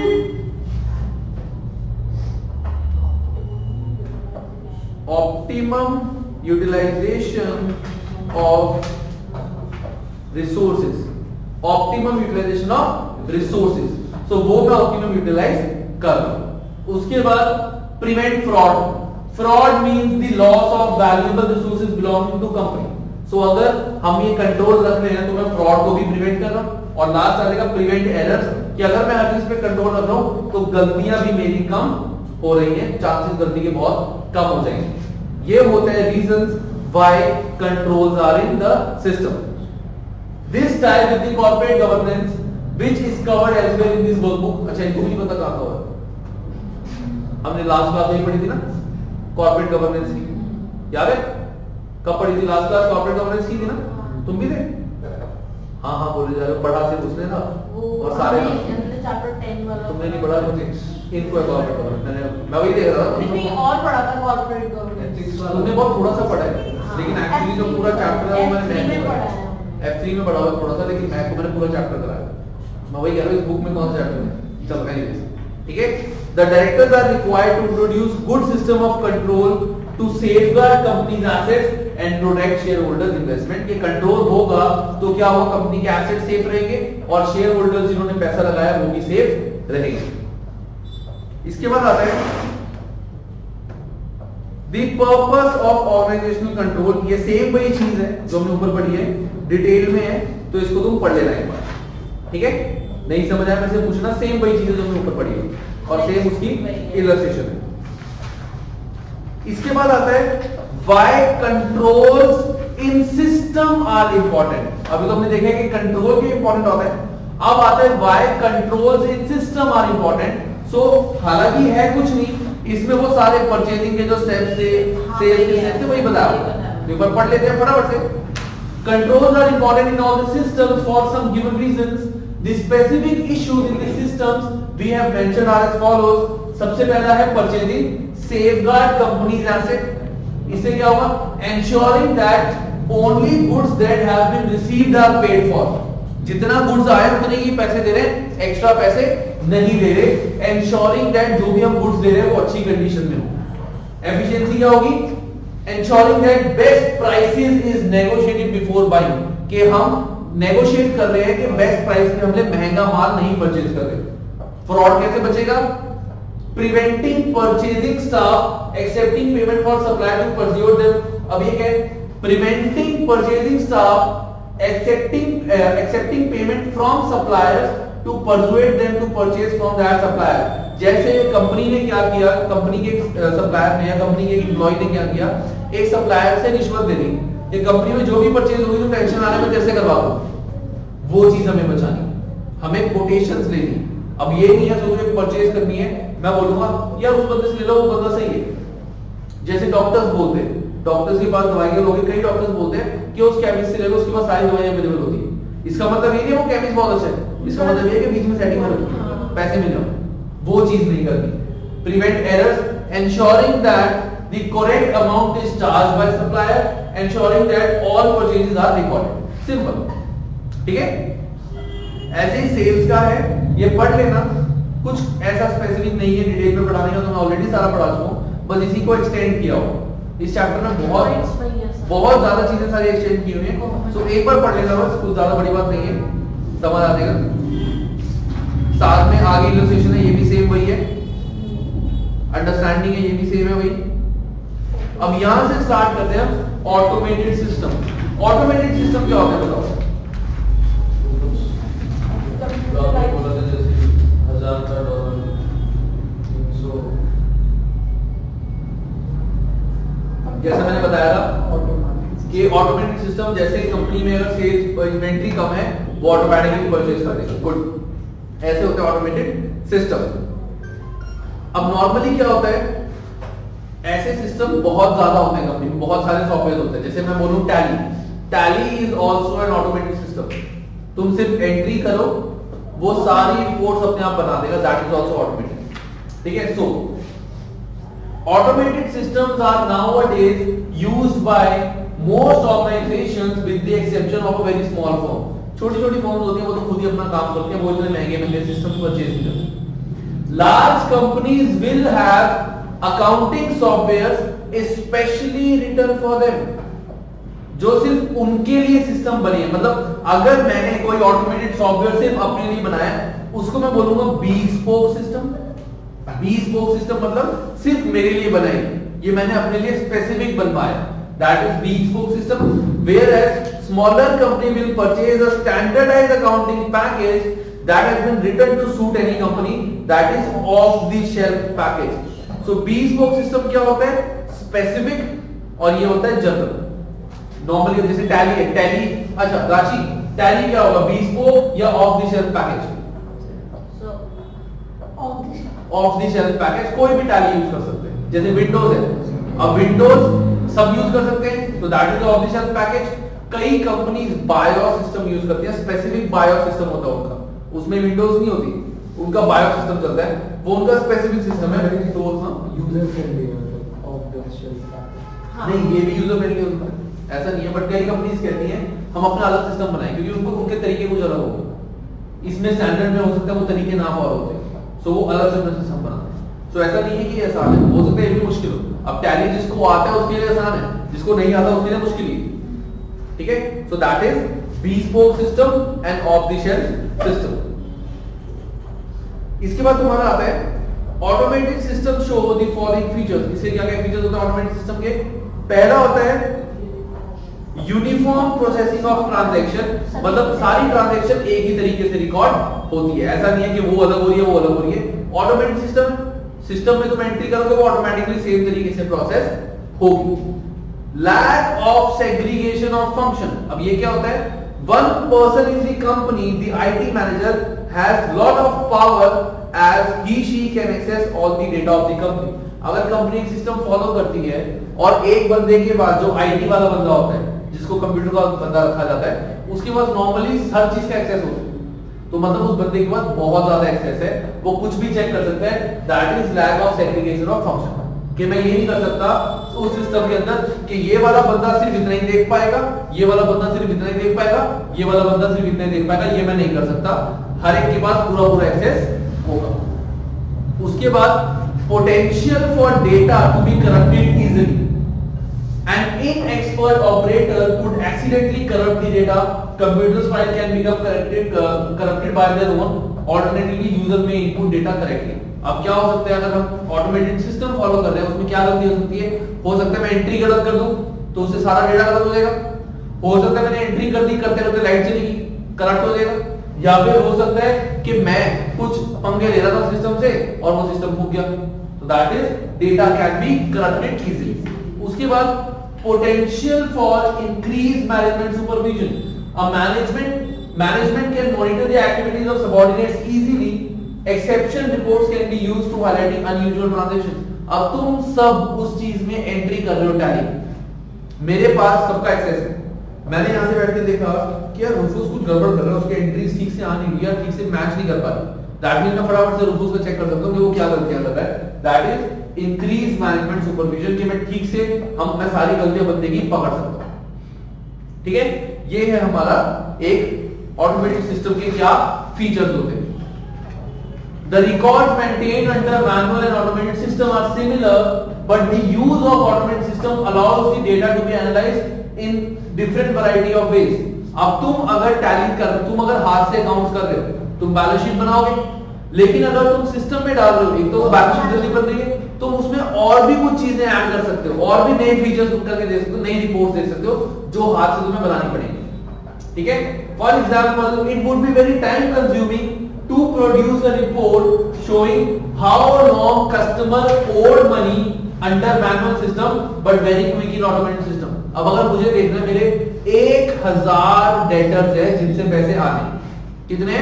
optimum utilization of resources. Optimum utilization of resources, so वो मैं ऑप्टिमम यूटिलाइज कर रहा हूं। उसके बाद prevent fraud. Fraud means the loss of valuable resources belonging to company. So अगर हम ये कंट्रोल रख रहे हैं तो मैं फ्रॉड को भी प्रिवेंट कर रहा हूं। और लास्ट आ जाएगा प्रिवेंट एरर्स, कि अगर मैं हर चीज पे कंट्रोल रख रहा हूं तो गलतियां भी मेरी कम हो रही हैं, चांसेस गलती के बहुत कम हो जाएंगे। ये होते हैं reasons why controls are in the system. This ties with the corporate governance, which is covered as well in this workbook. अच्छा, इनको भी पता कहाँ कवर है? हमने लास्ट क्लास में पढ़ी थी ना कॉर्पोरेट गवर्नेंस की, याद है? कब पढ़ी थी लास्ट क्लास? कॉर्पोरेट गवर्नेंस की थी ना, तुम भी थे? हाँ हाँ बोले जा रहे हो, पढ़ा से पूछ लेना। और सारे
चैप्टर टेन वाला
तुमने नहीं पढ़ा मुझे इनको है कॉर्पोरेट गवर्नेंस, मैं वही देख रहा था।
नहीं, और पढ़ा था कॉर्पोरेट गवर्नेंस।
तुमने बहुत थोड़ा सा पढ़ा है, लेकिन एक्चुअली जो पूरा चैप्टर है वो मैंने नहीं पढ़ा है। एफ थ्री में पढ़ा हुआ थोड़ा सा, लेकिन मैथ को मैंने पूरा चैप्टर कराया। मैं वही कह रहा हूँ इस बुक में कौन सा चैप्टर है। चलो एनीवेज, ठीक है। The directors are required to introduce good system of control to safeguard company's assets and protect shareholders investment. ये कंट्रोल होगा तो क्या होगा, कंपनी के एसेट सेफ रहेंगे और शेयर होल्डर्स जिन्होंने पैसा लगाया वो भी सेफ रहेंगे। इसके बाद आता है The purpose of organizational control। ये सेम वही चीज है जो हमने ऊपर पढ़ी है, डिटेल में है, तो इसको तुम पढ़ लेना एक बार, ठीक है। नहीं समझ आया मेरे से पूछना, सेम वही चीज है जो हमने ऊपर पढ़ी है और सेम उसकी इलस्ट्रेशन है। इसके बाद आता है why controls in system are important. अभी तो हमने देखा है कि कंट्रोल भी इंपॉर्टेंट होता है, अब आता है why controls in system are important. So हालांकि है कुछ नहीं, इसमें वो सारे परचेजिंग के जो स्टेप्स थे, सेल्स के स्टेप्स थे, वही बताया। एक बार पढ़ लेते हैं फटाफट से। Controls are important in all the systems for some given reasons. The specific issues in the systems we have mentioned are as follows. सबसे पहला है purchasing, safeguard company's asset. इससे क्या होगा? Ensuring that only goods that have been received are paid for. जितना goods आए उतने ही पैसे दे रहे हैं, extra पैसे नहीं दे रहे। Ensuring that जो भी हम goods दे रहे हैं वो अच्छी condition में हो। Efficiency क्या होगी? Ensuring that best prices is negotiated before buying, कि हम negotiate कर रहे हैं कि best price में हमने महंगा माल नहीं purchase कर रहे। Fraud कैसे बचेगा? Preventing purchasing staff accepting payment for supplier to persuade them। अब ये क्या है? Preventing purchasing staff accepting uh, accepting payment from suppliers to persuade them to purchase from that supplier। जैसे कंपनी ने क्या किया, कंपनी के सप्लायर ने या कंपनी के एम्प्लॉय ने क्या किया, एक सप्लायर से रिश्वत दे दी कि कंपनी में जो भी परचेज होगी तो टेंशन आने में जैसे करवा दो, वो चीज हमें बचानी, हमें कोटेशंस लेनी। अब ये नहीं है सोचो एक परचेज करनी है, मैं बोलूंगा यार उस बंदे से ले लो, वो बंदा सही है। जैसे डॉक्टर्स बोलते हैं, डॉक्टर्स के पास दवाइयां लोगे, कई डॉक्टर्स बोलते हैं कि उस केमिस्ट से ले लो, उसके पास सारी दवाइयां अवेलेबल होती है। इसका मतलब ये नहीं वो केमिस्ट बहुत अच्छा है, इसका मतलब ये कि बीच में सेटिंग हो, पैसे मिल जाओ, वो चीज नहीं करनी। Prevent errors, ensuring that the correct amount is charged by supplier, ensuring that all purchases are recorded। Simple, ठीक है। ऐसे ही सेल्स का है, ये पढ़ लेना, कुछ ऐसा स्पेसिफिक नहीं है डिटेल में पढ़ाने का, तो मैं ऑलरेडी सारा पढ़ा चुका हूं, बस इसी को एक्सटेंड किया हो। इस चैप्टर में बहुत बहुत ज्यादा चीजें सारी एक्सटेंड की हुई हैं, सो एक बार पढ़ लेना बस, कुछ ज्यादा बड़ी बात नहीं है, समझ आ जाएगा। साथ में आगे इलस्ट्रेशन है, ये भी सेम वही है, अंडरस्टैंडिंग है, ये भी सेम है वही। अब यहां से स्टार्ट करते हैं ऑटोमेटेड सिस्टम। ऑटोमेटेड सिस्टम क्या होता है बताओ? हजार का डॉलर तीन सौ, जैसे मैंने बताया था कि ऑटोमेटेड सिस्टम, जैसे कंपनी में अगर सेल्स इन्वेंट्री कम है वो ऑटोमेटिकली परचेज कर देगा, गुड, ऐसे होते हैं ऑटोमेटेड सिस्टम। अब नॉर्मली क्या होता है, ऐसे सिस्टम बहुत ज्यादा होते हैं कंपनी में, बहुत सारे सॉफ्टवेयर होते हैं। जैसे मैं बोलूं Tally, Tally is also an automated system. तुम सिर्फ एंट्री करो, वो सारी रिपोर्ट्स अपने आप बना देगा, दैट इज आल्सो ऑटोमेटेड, ठीक है। So automated systems are nowadays used by most organizations with the exception of a very small firm. छोटी छोटी फर्म्स होती हैं, वो तो खुद ही अपना काम करते हैं, वो इतने महंगे महंगे सिस्टम परचेज नहीं करते। Large companies will have accounting softwares especially written for them, जो सिर्फ उनके लिए सिस्टम बने हैं। मतलब अगर मैंने कोई ऑटोमेटेड सॉफ्टवेयर सिर्फ अपने लिए बनाया, उसको मैं बोलूंगा bespoke सिस्टम। bespoke सिस्टम मतलब सिर्फ मेरे लिए बनाई, ये मैंने अपने लिए स्पेसिफिक बनवाया, that is bespoke system। Whereas smaller company will purchase a standardized accounting package that has been written to suit any company, that is off the shelf package। so bespoke system क्या होता है? स्पेसिफिक, और ये होता है जनरल। नॉर्मली जैसे टैली है, टैली, अच्छा राशि, टैली क्या होगा, bespoke या off the shelf package? Off the shelf package, कोई भी टैली यूज कर सकते हैं। जैसे विंडोज है, अब विंडोज सब यूज कर सकते हैं, तो that is off the shelf package. कई कंपनीज बायोस सिस्टम यूज करती हैं, स्पेसिफिक बायोस सिस्टम होता है उनका, उसमें विंडोज नहीं होती, उनका बायोस सिस्टम चलता है, वो उनका स्पेसिफिक सिस्टम है। तो
यूजर फ्रेंडली मतलब ऑफ द शेल्फ पैकेज
नहीं, ये भी यूजर फ्रेंडली होता है, ऐसा नहीं है, बट कई कंपनीज कहती हैं हम अपना अलग सिस्टम बनाएं, क्योंकि उनको उनके तरीके कुछ अलग होगा, इसमें स्टैंडर्ड में हो सकता है वो तरीके ना और होते हैं, सो वो अलग से अपना सिस्टम बनाते हैं। सो ऐसा नहीं है कि आसान है, हो सकता है ये भी मुश्किल हो। अब टैली जिसको आता है उसके लिए आसान है, जिसको नहीं आता उसके लिए मुश्किल है, ठीक है। So that is bespoke system and off the shelf system। इसके बाद तुम्हारा आता है automated system show the following features. इससे क्या क्या फीचर्स होते हैं ऑटोमेटेड सिस्टम के? पहला होता है यूनिफॉर्म प्रोसेसिंग ऑफ ट्रांजैक्शन, मतलब सारी ट्रांजैक्शन एक ही तरीके से रिकॉर्ड होती है, ऐसा नहीं है कि वो अलग हो रही है वो अलग हो रही है। ऑटोमेटेड सिस्टम सिस्टम में तुम एंट्री करोगे वो ऑटोमेटिकली सेम तरीके से प्रोसेस होगी। Lack of segregation of function, अब ये क्या होता है, one person in the company, the IT manager has lot of power as he she can access all the data of the company. अगर कंपनी एक सिस्टम फॉलो करती है और एक बंदे के बाद जो आईटी वाला बंदा होता है, जिसको कंप्यूटर का बंदा रखा जाता है, उसके पास नॉर्मली हर चीज का एक्सेस होता है, तो मतलब उस बंदे के पास बहुत ज्यादा एक्सेस है, वो कुछ भी चेक कर सकता है। That is lack of segregation of function, कि मैं ये नहीं कर सकता उस सिस्टम के अंदर कि ये वाला बंदा सिर्फ इतना ही देख पाएगा, ये वाला बंदा सिर्फ इतना ही देख पाएगा, ये वाला बंदा सिर्फ इतना ही देख पाएगा, ये मैं नहीं कर सकता। हर एक के पास पूरा पूरा एक्सेस होगा। उसके बाद potential for data to be corrupted easily. An inexpert operator could accidentally corrupt the data. Computer's file can become corrupted, uh, corrupted by their own. Alternatively, user may input data correctly. अब क्या हो सकता है, अगर हम ऑटोमेटेड सिस्टम फॉलो कर रहे हैं, उसमें क्या गलती हो सकती है, हो सकता है मैं एंट्री गलत कर दूं तो उससे सारा डेटा गलत हो जाएगा। हो सकता है मैंने एंट्री कर दी, करते करते लाइट चली गई, करप्ट हो जाएगा। या फिर हो सकता है कि मैं कुछ पंगे ले रहा था सिस्टम से और वो सिस्टम फूक गया, तो that is data can be corrupted easily. उसके बाद potential for increase management supervision, a management management can monitor the activities of subordinates easily, exception reports can be used to highlighting unusual transactions. अब तुम सब उस चीज में एंट्री कर रहे हो टैली, मेरे पास सबका एक्सेस है, मैंने यहां से बैठ के देखा कि यार रूफूस कुछ गड़बड़ कर रहा है, उसके एंट्रीज ठीक से आ नहीं रही है, ठीक से मैच नहीं कर पा रही, दैट मींस मैं फटाफट से रूफूस को चेक कर सकता हूं कि वो क्या गलतियां कर रहा है। That is increase management supervision, कि मैं ठीक से हम मैं सारी गलतियां बंदे की पकड़ सकता हूं। ठीक है, ये है हमारा एक ऑटोमेटिक सिस्टम के क्या फीचर्स होते हैं। The records maintained under manual and automated system are similar, but the use of automated system allows the data to be analyzed in different variety of ways. अब तुम अगर टैली कर तुम अगर हाथ से अकाउंट्स कर रहे हो, तुम बैलेंस शीट बनाओगे, लेकिन अगर तुम सिस्टम में डाल रहे हो, एक तो बैलेंस शीट जल्दी बन रही है, तुम उसमें और भी कुछ चीजें ऐड कर सकते हो, और भी नए फीचर्स तुम करके दे सकते हो, नई रिपोर्ट्स दे सकते हो जो हाथ से तुम्हें बनानी पड़ेगी। ठीक है, for example it would be very time consuming to produce a report showing how long customer owed money under manual system but very quick in automated system। अब अगर मुझे देखना है मेरे एक हजार डेटर्स है जिनसे पैसे आने, कितने?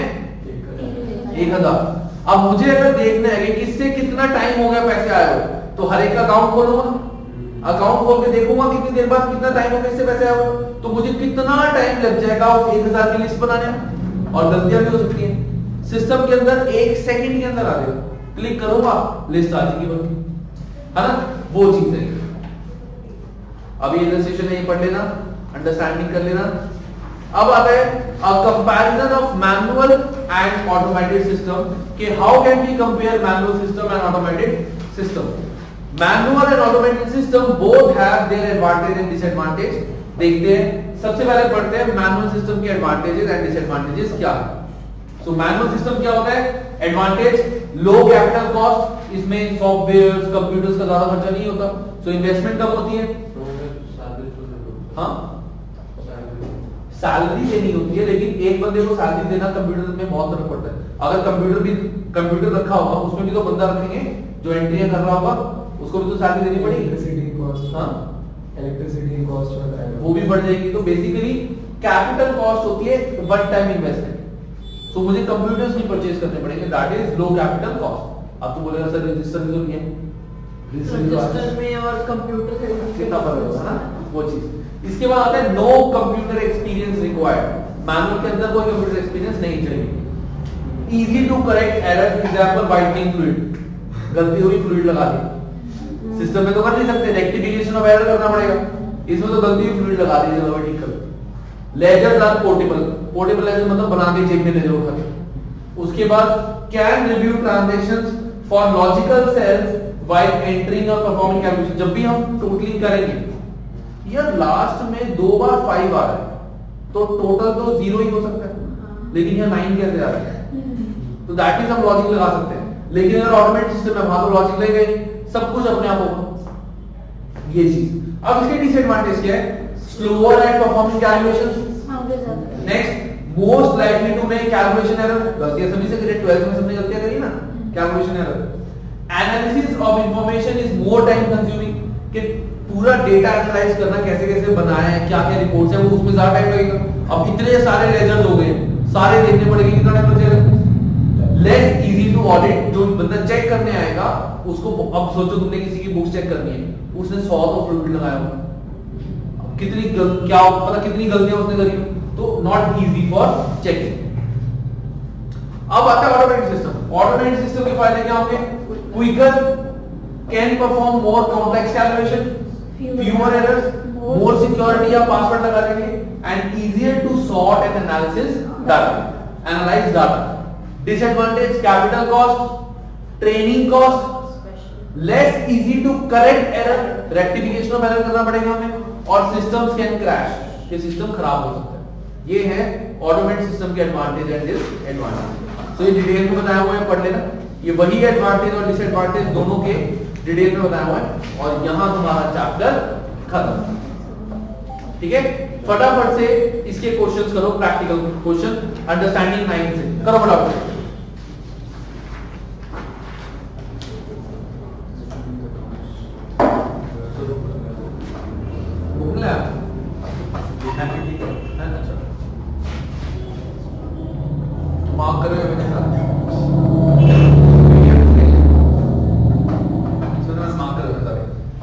एक हजार। अब मुझे अगर देखना है कि किससे कितना टाइम हो गया पैसे आए हो, तो हर एक का अकाउंट खोलूंगा, अकाउंट खोल के देखूंगा कितनी देर बाद कितना टाइम हो गया इससे पैसे आए हो, तो मुझे कितना टाइम लग जाएगा उस एक हजार की लिस्ट बनाने में, और गलतियां भी हो सकती है। सिस्टम के अंदर एक सेकंड के अंदर आ जाएगा, क्लिक करूंगा लिस्ट आ जाएगी बनके, है ना, वो चीज है। अब ये इलस्ट्रेशन है, ये पढ़ लेना, अंडरस्टैंडिंग कर लेना। अब आता है a comparison of manual and automated system, कि how can we compare manual system and automated system. Manual and automated system both have their advantage and disadvantage. देखते हैं, सबसे पहले पढ़ते हैं मैनुअल सिस्टम के एडवांटेजेस एंड डिसएडवांटेजेस क्या है। सो मैनुअल सिस्टम क्या होता है? एडवांटेज, लो कैपिटल कॉस्ट, इसमें सॉफ्टवेयर कंप्यूटर्स का ज्यादा खर्चा नहीं होता, सो इन्वेस्टमेंट कम होती है। हाँ, सैलरी देनी होती है, लेकिन एक बंदे को सैलरी देना कंप्यूटर में बहुत फर्क पड़ता है। अगर कंप्यूटर भी कंप्यूटर रखा होगा, उसमें भी तो बंदा रखेंगे जो एंट्रियां कर रहा होगा, उसको भी तो सैलरी देनी पड़ेगी।
इलेक्ट्रिसिटी कॉस्ट, हाँ इलेक्ट्रिसिटी कॉस्ट बढ़ जाएगा,
वो भी बढ़ जाएगी। तो बेसिकली कैपिटल कॉस्ट होती है वन टाइम इन्वेस्टमेंट, तो मुझे कंप्यूटर्स नहीं परचेज करने पड़ेंगे, that is low capital cost. अब तो बोलेगा सर रजिस्टर भी तो नहीं है,
रजिस्टर में और कंप्यूटर खरीदने
कितना फर्क होगा ना, वो चीज। इसके बाद आता है no computer experience required, manual के अंदर कोई कंप्यूटर एक्सपीरियंस नहीं चाहिए। Easy to correct error, example whitening fluid, गलती हुई फ्लूइड लगा दी, सिस्टम में तो कर नहीं सकते, रेक्टिफिकेशन ऑफ एरर करना पड़ेगा, इसमें तो गलती हुई फ्लूइड लगा दी, चलो ठीक कर। Ledgers are portable, portable ledger मतलब बना के जेब में ले जाओ उठा के। उसके बाद can review transactions for logical sales while entering और परफॉर्मिंग कैलकुलेशन। जब भी हम टोटलिंग करेंगे, यार लास्ट में दो बार फाइव आ रहा है, तो टोटल तो जीरो ही हो सकता है, लेकिन यहाँ नाइन कैसे आ रहा है, तो दैट इज हम लॉजिक लगा सकते हैं। लेकिन अगर ऑटोमेटिक सिस्टम है, वहां तो लॉजिक लगेगा, सब कुछ अपने आप होगा, ये चीज। अब इसके डिसएडवांटेज क्या है? slower at performing calculations, next most likely to make calculation error, गलतियां सभी से करें, ट्वेल्थ में सबने गलतियां करी ना, calculation error, analysis of information is more time consuming, कि पूरा डेटा एनालाइज करना कैसे कैसे बनाया है, क्या क्या रिपोर्ट्स है, वो उसमें ज्यादा टाइम लगेगा। अब इतने सारे लेजर्स हो गए, सारे देखने पड़ेंगे, कितना टाइम लगेगा। लेस इजी टू ऑडिट, जो बंदा चेक करने आएगा उसको, अब सोचो तुमने किसी की बुक्स चेक करनी है, उसने सौ तो फ्लूइड लगाया होगा, कितनी गल, क्या पता कितनी गलतियां उसने करी, तो नॉट इजी फॉर चेकिंग। अब आता है ऑटोमेटिक सिस्टम। ऑटोमेटिक सिस्टम के फायदे क्या होंगे? Quicker, can perform more complex calculation, fewer errors, more security, या पासवर्ड लगा देंगे, and easier to sort and analysis data, analyze data. Disadvantage, capital cost, training cost, less easy to correct error, rectification of error करना पड़ेगा हमें, और सिस्टम्स कैन क्रैश, ये सिस्टम खराब हो सकता है। ये है ऑटोमेटिक सिस्टम के एडवांटेज एंड डिसएडवांटेज। तो ये डिटेल में बताया हुआ है, पढ़ लेना। ये वही एडवांटेज और डिसएडवांटेज दोनों के डिटेल में बताया हुआ है, और यहां तुम्हारा चैप्टर खत्म। ठीक है, फटाफट से इसके क्वेश्चंस करो, प्रैक्टिकल क्वेश्चन अंडरस्टैंडिंग नाइन से करो फटाफट। मार्क करो मेरे साथ, सुनो मार्क करो सारे।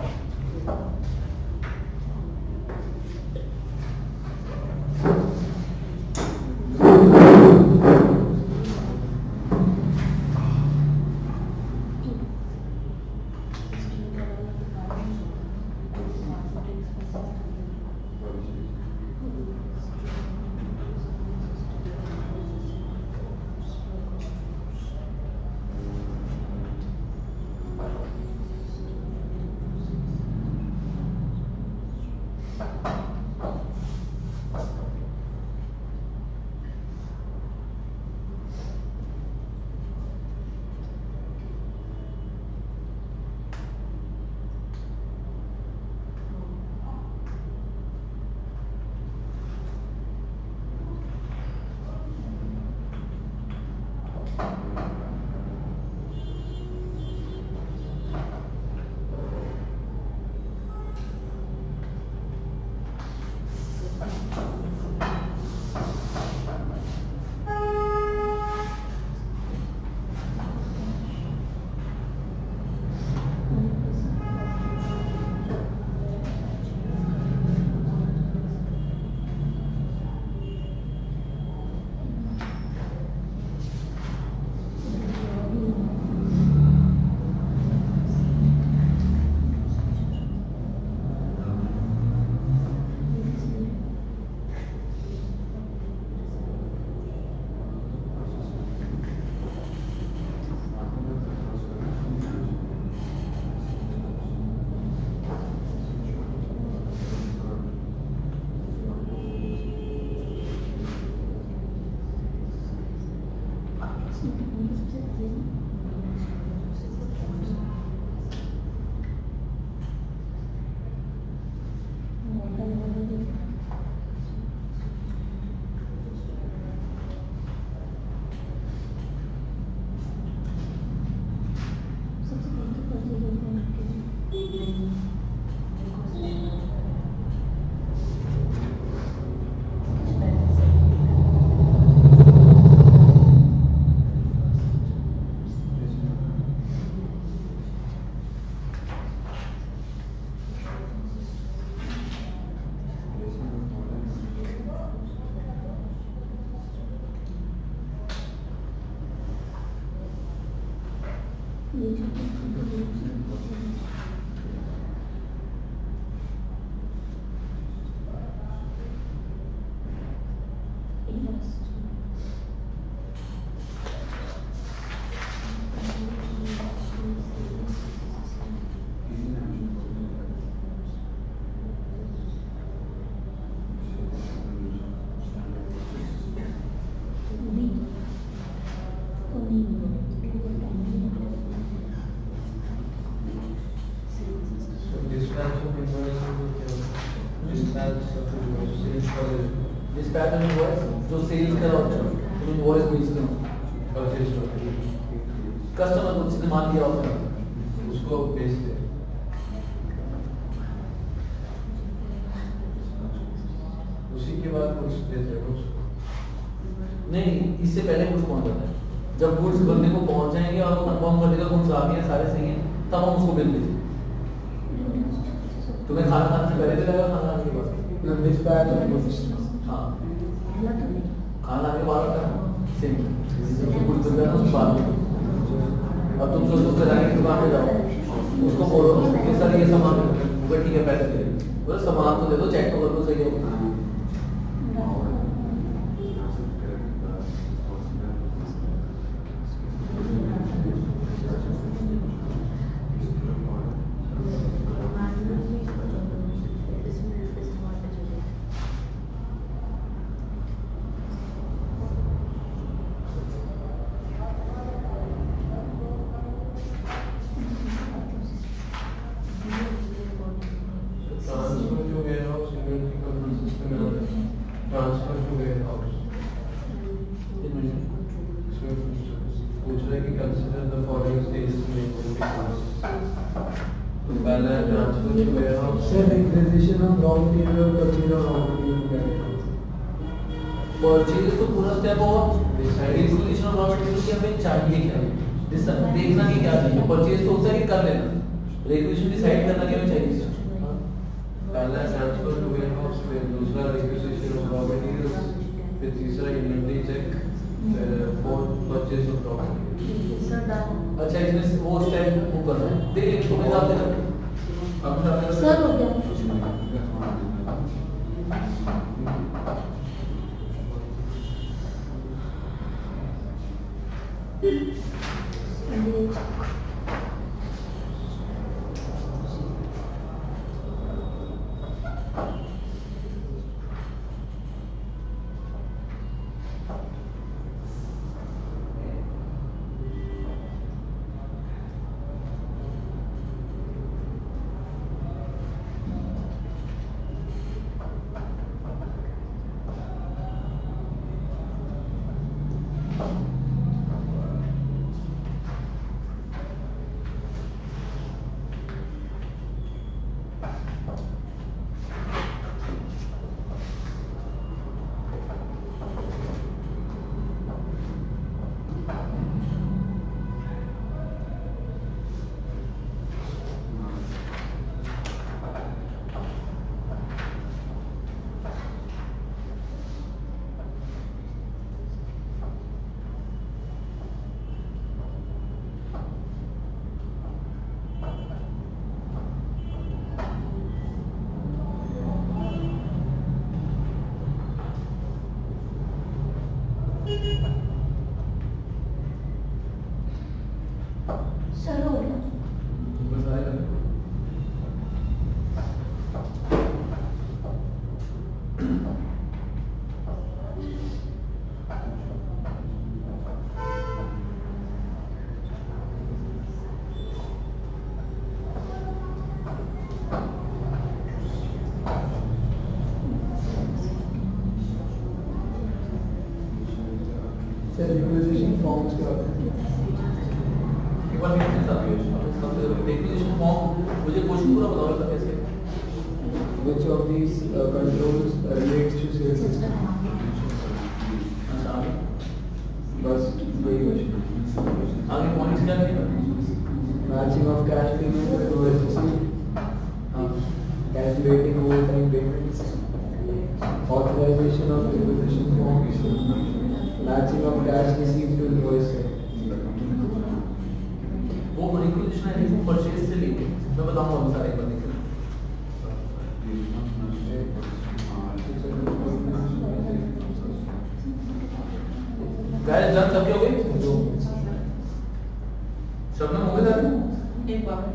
डिस्पैच ऑफ इनवॉइस जो सेल्स का ऑप्शन तो इनवॉइस बेचते हैं परचेज कस्टमर को जिसने माल दिया होता है
उसको भेजते हैं। उसी के बाद कुछ देते हैं उसको।
नहीं, इससे पहले गुड्स पहुंच जाता है। जब गुड्स बंदे को पहुंच जाएंगे और वो कंफर्म कर देगा गुड्स आ गए हैं, सारे सही हैं, तब हम उसको बिल देंगे। तुम्हें खाना खाने से पहले देगा, खाना खाने के बाद
डिस्पैच और गुड्स।
हाँ, खाना खाने के बाद का सेम जब गुड्स बन जाए उसके बाद में। अब तुम सोचो उसके जाके दुकान पे जाओ, उसको बोलो कि सर ये सामान है, ठीक है पैसे दे दो, बोले सामान तो दे दो, चेक तो कर दो सही है। परचेज तो पूरा स्टेप होगा, एक्विजिशन ऑफ रॉ मटेरियल की हमें चाहिए क्या, देखना कि क्या चाहिए। परचेज तो होता है कि कर लेना, एक्विजिशन डिसाइड करना कि हमें चाहिए।
पहला ट्रांसफर टू वेयरहाउस, फिर दूसरा रिक्विजिशन ऑफ रॉ मटेरियल्स, फिर तीसरा इन्वेंटरी चेक, फिर fourth purchase of raw materials.
अच्छा, इसमें वो स्टेप वो करना है, देख लेंगे तो हिसाब से करते। अब
सर हो गया। सर हो गया।
सर रिक्विजिशन फॉर्म्स क्या होते हैं?
एक बार देखते हैं साहब, रिक्विजिशन फॉर्म मुझे क्वेश्चन पूरा बताओ सर कैसे।
Which of these uh, controls uh, relates to sales system?
अच्छा, आगे
बस वही क्वेश्चन।
आगे पॉइंट्स क्या है?
Matching of cash payment with O S C,
हाँ,
calculating overtime payments, authorization of requisition forms, matching of cash received to invoice.
वो रिक्विजिशन है वो परचेज से लेके मैं बताऊंगा हम सारे एक बार देखें। गाइस डन सब हो गए? शबनम हो गए सारे?
एक बार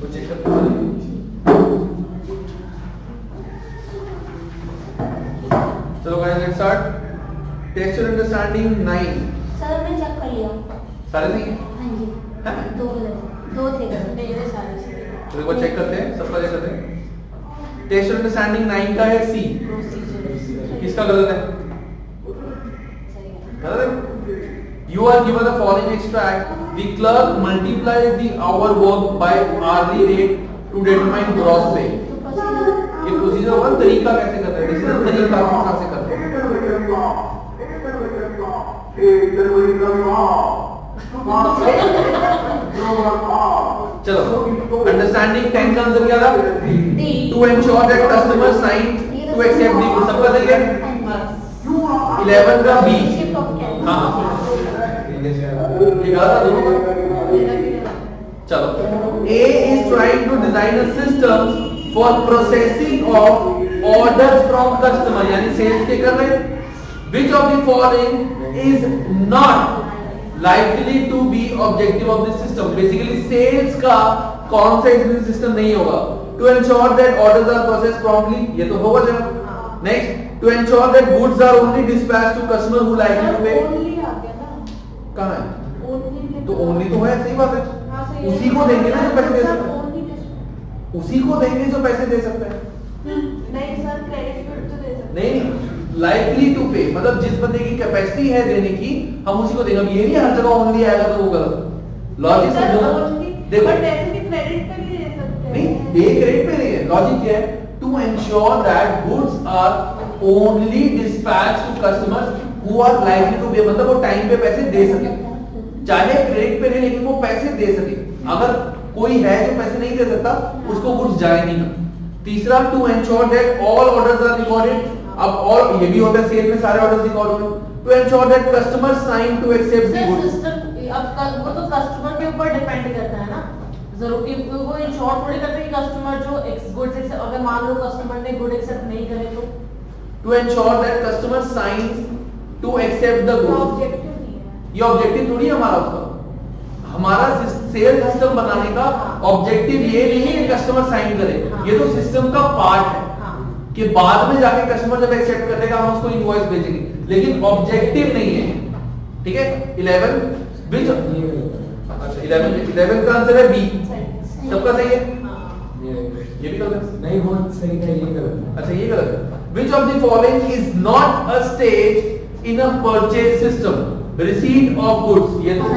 तो चेक करते हैं। चलो guys let's start. Test your understanding nine.
Sir मैं चेक कर लिया।
सारे सही हैं?
हाँ जी।
हैं?
दो गलत दो थे गलत मेरे सारे से।
तो एक बार चेक करते हैं, सबका चेक करते हैं। टेक्सचर अंडरस्टैंडिंग नाइन का है सी। किसका गलत है? गलत है। You are given the following extract. The clerk multiplies the hour work by hourly rate to determine gross pay. ये प्रोसीजर वन तरीका कैसे करते हैं? इसका तरीका कहाँ से करते हैं? चलो अंडरस्टैंडिंग टेन का आंसर क्या था? To ensure that customer sign to accept the goods. सबका सही है? इलेवन का बी। हाँ ये गलत था दोनों का। चलो A is trying to design a system for processing of orders from customer, यानी सेल्स के कर रहे हैं। Which of the following is not likely to be objective of this system? Basically sales का कौन सा इसमें सिस्टम नहीं होगा? To ensure that orders are processed promptly, ये तो होगा जब। Next, to ensure that goods are only dispatched to customer who likely to pay। कहाँ है? तो ओनली तो है, सही बात है। उसी को देंगे ना जो पैसे दे सकते हैं। उसी को देंगे जो पैसे दे सकते हैं।
नहीं सर क्रेडिट तो दे सकते
नहीं लाइकली टू पे, मतलब जिस बंदे की कैपेसिटी है देने की हम उसी को देंगे। अब ये नहीं हर जगह ओनली आएगा तो वो गलत लॉजिक समझो। देखो
बट ऐसे भी क्रेडिट पे भी दे सकते हैं।
नहीं दे क्रेडिट पे नहीं है। लॉजिक क्या है? To ensure that goods are only dispatch to customers who are likely to pay, मतलब वो टाइम पे पैसे दे सके, चाहे क्रेडिट पे नहीं लेकिन वो पैसे दे सके। अगर कोई है जो पैसे नहीं दे सकता उसको गुड्स जाएंगे ना। तीसरा, to ensure that all orders are recorded. अब और ये भी होता है सेल में सारे ऑर्डर्स रिकॉर्ड हो। To ensure that customer sign to accept the goods.
System अब वो तो कस्टमर के ऊपर डिपेंड करता है ना। जरूरी वो इंश्योर थोड़ी करते कि कस्टमर जो गुड्स एक्सेप्ट, अगर मान लो कस्टमर ने गुड एक्सेप्ट नहीं करे तो।
To ensure that customer sign to accept the goods.
Objective नहीं है।
ये ऑब्जेक्टिव थोड़ी है हमारा। उसका हमारा सेल सिस्टम बनाने का ऑब्जेक्टिव ये नहीं है कि कस्टमर साइन करे। ये तो सिस्टम का पार्ट है कि बाद में जाके कस्टमर जब एक्सेप्ट करेगा हम उसको इनवॉइस भेजेंगे, लेकिन ऑब्जेक्टिव नहीं है। ठीक है। इलेवन विच अच्छा इलेवन इलेवन का आंसर है बी। सबका सही है? ये भी गलत है।
नहीं वो सही है, ये गलत है।
अच्छा ये गलत है। Which of the following is not a stage in a purchase system? Receipt of goods. ये तो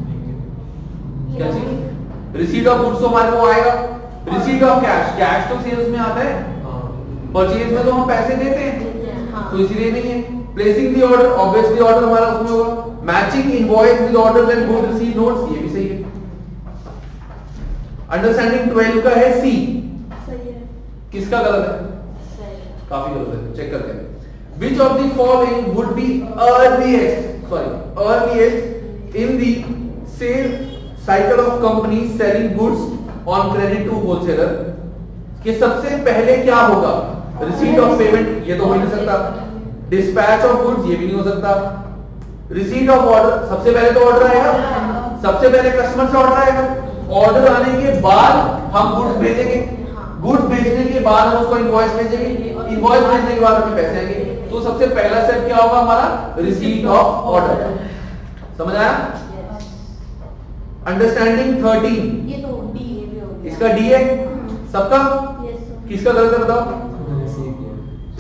क्या चीज? रिसीट ऑफ गुड्स तो हमारे को आएगा। रिसीट ऑफ कैश, कैश तो सेल्स में आता है, परचेज में तो हम पैसे देते हैं तो इसलिए नहीं है। Placing the order, obviously order हमारा उसमें होगा। Matching invoice with order and good receive notes, ये भी सही है। अंडरस्टैंडिंग ट्वेल्व का है सी।
सही है।
किसका गलत है? काफी गलत है, चेक करते हैं। Which of the following would be earliest, sorry, earliest in the sale cycle of companies selling goods on credit to wholesaler? कि सबसे पहले क्या होगा? Receipt of payment, ये तो हो ही नहीं सकता। Dispatch of goods, ये भी नहीं हो सकता। Receipt of order, सबसे पहले तो ऑर्डर आएगा, सबसे पहले कस्टमर से ऑर्डर आएगा, ऑर्डर आने के बाद हम गुड्स भेजेंगे, गुड्स भेजने के बाद हम उसको इनवॉइस भेजेंगे, इनवॉइस भेजने के बाद हमें पैसे आएंगे। तो सबसे पहला स्टेप क्या होगा हमारा? Receipt of order. समझ आया? अंडरस्टैंडिंग थर्टीन,
ये तो डी है भी हो गया।
इसका डी है सबका।
Yes sir.
किसका गलत है बताओ?
मैंने सी किया।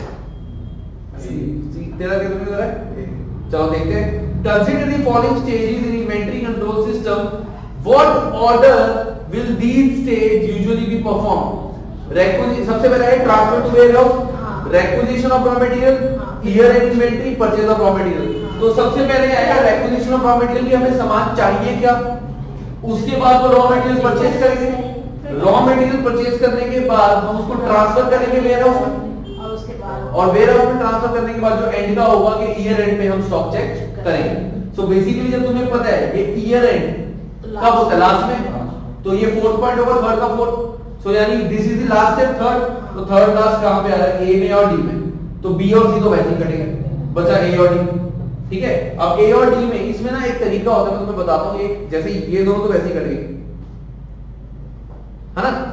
सी तेरा कितना गलत है? चलो देखते हैं। Consider the following stages in inventory control system, what order will these stage usually be perform? Requisition सबसे पहले है transfer to warehouse, requisition of raw material, year end inventory, purchase of raw material. तो सबसे पहले आएगा रिक्विजिशन ऑफ रॉ मटेरियल की हमें सामान चाहिए क्या, उसके बाद वो रॉ मटेरियल परचेज करेंगे, रॉ मटेरियल परचेज करने के बाद हम उसको ट्रांसफर करेंगे वेयरहाउस में,
और उसके बाद
और वेयरहाउस में ट्रांसफर करने के बाद जो एंड का होगा कि ईयर एंड पे हम स्टॉक चेक करेंगे। सो बेसिकली जब तुम्हें पता है ये ईयर एंड कब होता है? लास्ट में। तो ये फोर्थ पॉइंट होगा, थर्ड का फोर्थ। सो यानी this is the last step, third. तो थर्ड लास्ट कहां पे आ रहा है? ए में और डी में। तो बी और सी तो वैसे ही कटेंगे, बचा ए और डी। ठीक है। अब ए और डी में इसमें ना एक तरीका होता है, मैं तुम्हें बताता हूं। एक जैसे ये दोनों तो वैसे ही कटेंगे, है ना?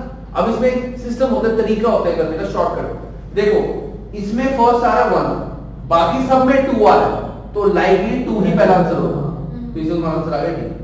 इसमें एक सिस्टम होता है, तरीका होता है करने का, शॉर्टकट। देखो इसमें फर्स्ट आ रहा है वन, बाकी सब में टू आ रहा है, तो लाइकली टू ही पहला आंसर होगा, तो इसका तुम्हारा आंसर आ गया डी।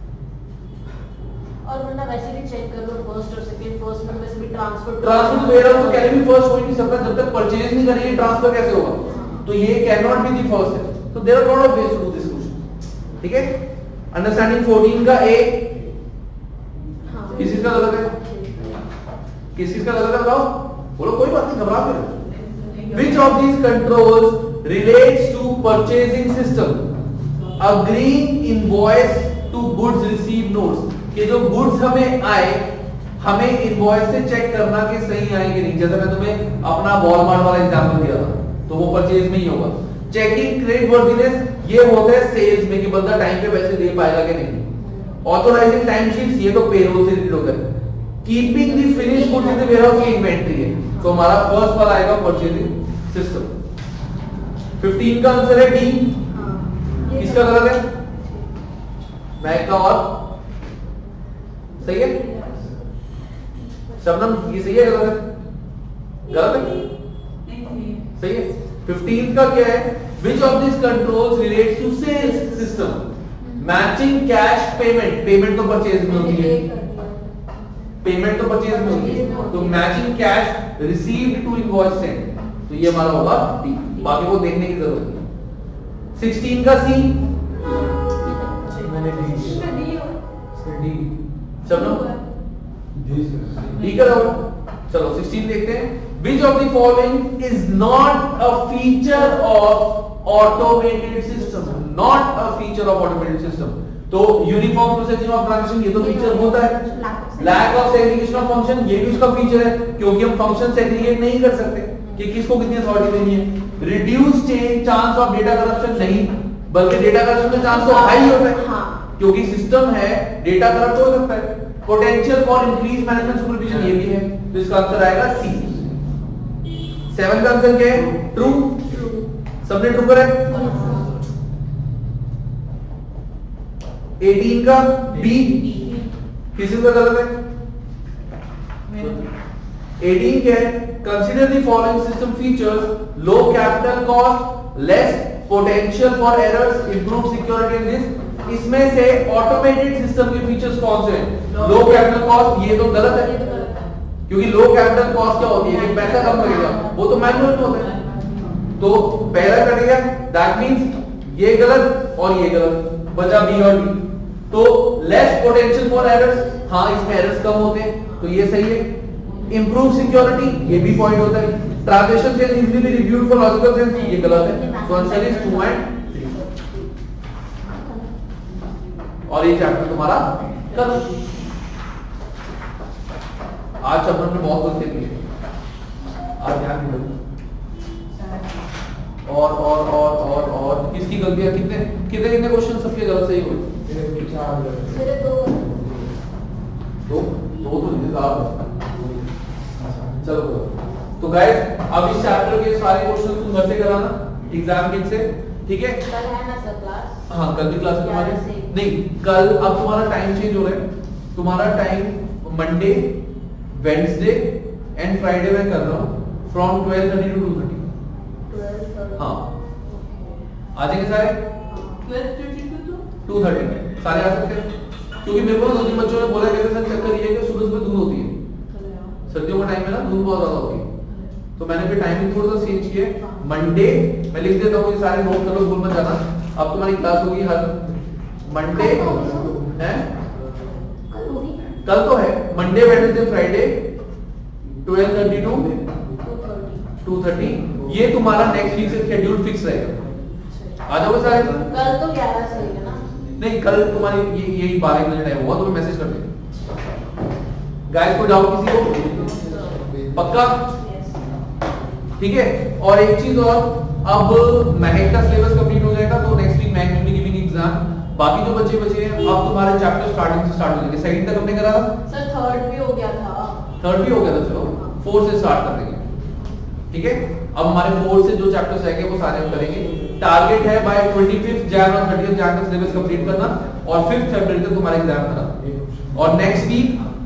और वरना वैसे भी चेक कर लो फर्स्ट और सेकंड, फर्स्ट में वैसे भी ट्रांसफर
ट्रांसफर तो warehouse can be first हो ही नहीं सकता, जब तक परचेज नहीं करेंगे ट्रांसफर कैसे होगा, तो ये can not be the first है। तो there are lot of ways to do this question, ठीक है। अंडरस्टैंडिंग फोर्टीन का ए किस चीज का गलत है, किस चीज का गलत है बताओ, बोलो, कोई बात नहीं, घबरा मत। Which of these controls relates to purchasing system? Agreeing invoice to goods received notes, कि जो गुड्स हमें आए हमें इनवॉइस से चेक करना कि सही आए कि नहीं। जैसे मैं तुम्हें अपना वॉलमार्ट वाला एग्जांपल दिया था, तो वो परचेज में ही होगा। चेकिंग क्रेडिट वर्दीनेस ये होता है सेल्स में, कि बंदा टाइम पे पैसे दे पाएगा कि नहीं। ऑथराइजिंग टाइम शीट्स ये तो पेरोल से रिलेटेड होता है। Keeping the finished goods in the warehouse की इन्वेंटरी है, तो हमारा फर्स्ट वाला आएगा परचेजिंग सिस्टम। फिफ्टीन का आंसर है डी। किसका गलत है, मैक का और सही है, शबनम ये सही है गलत है, गलत है, सही है। फिफ्टीन का क्या है, which of this controls relates to sales system? Matching cash payment, payment तो परचेज में होती है, पेमेंट तो परचेज में होती है, तो matching cash received to invoice send, तो ये हमारा होगा डी, बाकी को देखने की जरूरत नहीं। सिक्सटीन का सी,
मैंने डी डी
चलो
डी सर
डी करो। चलो सिक्सटीन देखते हैं। Which of the following is not a feature of automated system? Not a feature of automated system. तो यूनिफॉर्म प्रोसेसिंग ऑफ ट्रांजैक्शन ये तो फीचर होता है। Lack of segregation of function ये भी उसका फीचर है, क्योंकि हम फंक्शन सेग्रीगेट नहीं कर सकते कि किसको कितनी अथॉरिटी देनी है। Reduce chance of data corruption नहीं, बल्कि डेटा करप्शन का चांस तो हाई होता है, क्योंकि सिस्टम है, डेटा करप्ट हो सकता है। Potential for increase management supervision ये भी है, तो इसका आंसर आएगा सी। सेवन का आंसर क्या है, ट्रू। सबने ट्रू करा है। एटीन का बी, किसी का गलत है। एटीन क्या है, consider the following system features, low capital cost, less potential for errors, improve security in this. इसमें से ऑटोमेटेड सिस्टम के फीचर्स कौन से हैं? लो कैपिटल कॉस्ट, ये तो गलत है, क्योंकि लो कैपिटल कॉस्ट क्या होती है, पैसा कम लगेगा, वो तो मैनुअल में होता है। तो पहला कटेगा, दैट मींस ये गलत और ये गलत, बचा बी और डी। तो लेस पोटेंशियल फॉर एरर्स, हाँ इसमें एरर्स कम होते हैं, तो ये सही है। इंप्रूव सिक्योरिटी, ये भी पॉइंट होता है। Transaction can easily be reviewed for logical sense, ये गलत है। तो answer is two and three. और ये चैप्टर तुम्हारा कल। आज चैप्टर में बहुत कुछ देखिए, आज ध्यान दो। और और और और और किसकी गलतियां, कितने कितने कितने क्वेश्चन सबके गलत सही हुए?
मेरे दो
दो दो तो इंतजार। चलो तो गाइस अब इस चैप्टर के सारे क्वेश्चन तुम घर से कराना एग्जाम किट से, ठीक है।
कल है ना सर क्लास?
हाँ कल की क्लास में हमारी
ग्यारह से।
नहीं, कल अब तुम्हारा टाइम चेंज हो रहा है। तुम्हारा time Monday, Wednesday and Friday में कर रहा हूँ, from twelve thirty to two thirty. हाँ आ जाएंगे सारे टू थर्टी में, सारे आ सकते हैं। क्योंकि मेरे को दो तीन बच्चों ने बोला कहते सर चक्कर ये है कि सुबह सुबह धूप होती है, सर्दियों का टाइम है ना, धूप बहुत ज्यादा होती है, तो मैंने फिर टाइमिंग थोड़ा सा चेंज किया। मंडे मैं लिख देता हूँ, ये सारे नोट कर लो, भूल मत जाना। अब तुम्हारी क्लास होगी हर मंडे है, कल तो है Monday, Wednesday, Friday twelve thirty to two thirty. ये तुम्हारा नेक्स्ट वीक से शेड्यूल फिक्स रहेगा। आ जाओगे सारे?
कल तो ग्यारह से है ना?
नहीं कल तुम्हारी ये यही बारह बजे टाइम होगा, तो मैं मैसेज कर देंगे। गाइस कोई डाउट किसी को? पक्का? ठीक है। और एक चीज और, अब महक का सिलेबस कंप्लीट हो जाएगा, तो next week Mehak will be giving exam. बाकी जो बच्चे बचे हैं अब तुम्हारे चैप्टर स्टार्टिंग से स्टार्ट हो जाएंगे। सेकंड तक हमने करा था,
सर थर्ड भी हो गया था,
थर्ड भी हो गया था, चलो फोर्थ से स्टार्ट कर देंगे, ठीक है। अब हमारे फोर्थ से जो चैप्टर्स रहेंगे वो सारे हम करेंगे। टारगेट है बाय पच्चीस जनवरी और तीस जनवरी तक सिलेबस कंप्लीट करना, और फिफ्थ फरवरी तक तुम्हारा एग्जाम करना। और नेक्स्ट वीक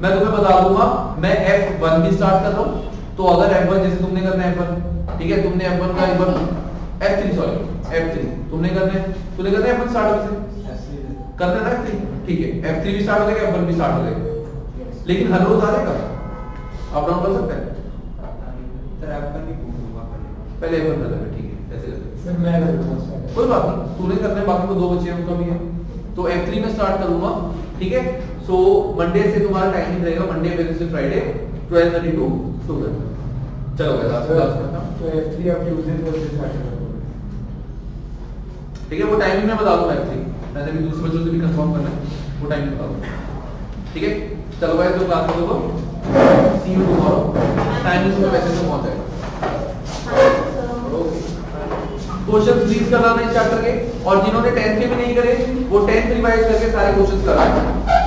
मैं तुम्हें बता दूंगा मैं एफ वन भी स्टार्ट कर रहा हूँ। तो अगर एफ वन जैसे तुमने करना है एफ वन, ठीक है, तुमने एफ वन का एक बार F three sorry F three तुमने करना है, तुमने करना है एफ वन स्टार्ट से करना है ना एफ थ्री, ठीक है, एफ थ्री भी स्टार्ट हो जाएगा, एफ वन भी स्टार्ट हो जाएगा, लेकिन हर रोज आ जाएगा, अप डाउन कर सकता है।
सर एफ वन भी पूछूंगा
पहले एफ वन कर लेंगे, ठीक है, ऐसे करते
सर मैं कर दूंगा
हैं, कोई बात नहीं, तूने करना है, बाकी को दो बच्चे हैं उनका भी है, तो एफ थ्री में स्टार्ट करूंगा, ठीक है। सो मंडे से तुम्हारा टाइमिंग रहेगा, Monday Wednesday Friday twelve thirty to two thirty. चलो मैं लास्ट क्लास करता हूं,
तो एफ थ्री आप ट्यूसडे थर्सडे स्टार्ट करोगे,
ठीक है, वो टाइमिंग मैं बता दूंगा एफ थ्री, मैंने भी दूसरे बच्चों से भी कंफर्म करना है, वो टाइमिंग बता दूंगा, ठीक है। चलो भाई जो क्लास करो तो सी यू टुमारो, टाइम इसमें वैसे तो पहुंच जाएगा। क्वेश्चन प्लीज कराना इस चैप्टर के, और जिन्होंने टेंथ के भी नहीं करे वो टेंथ रिवाइज करके सारे क्वेश्चंस कराएं।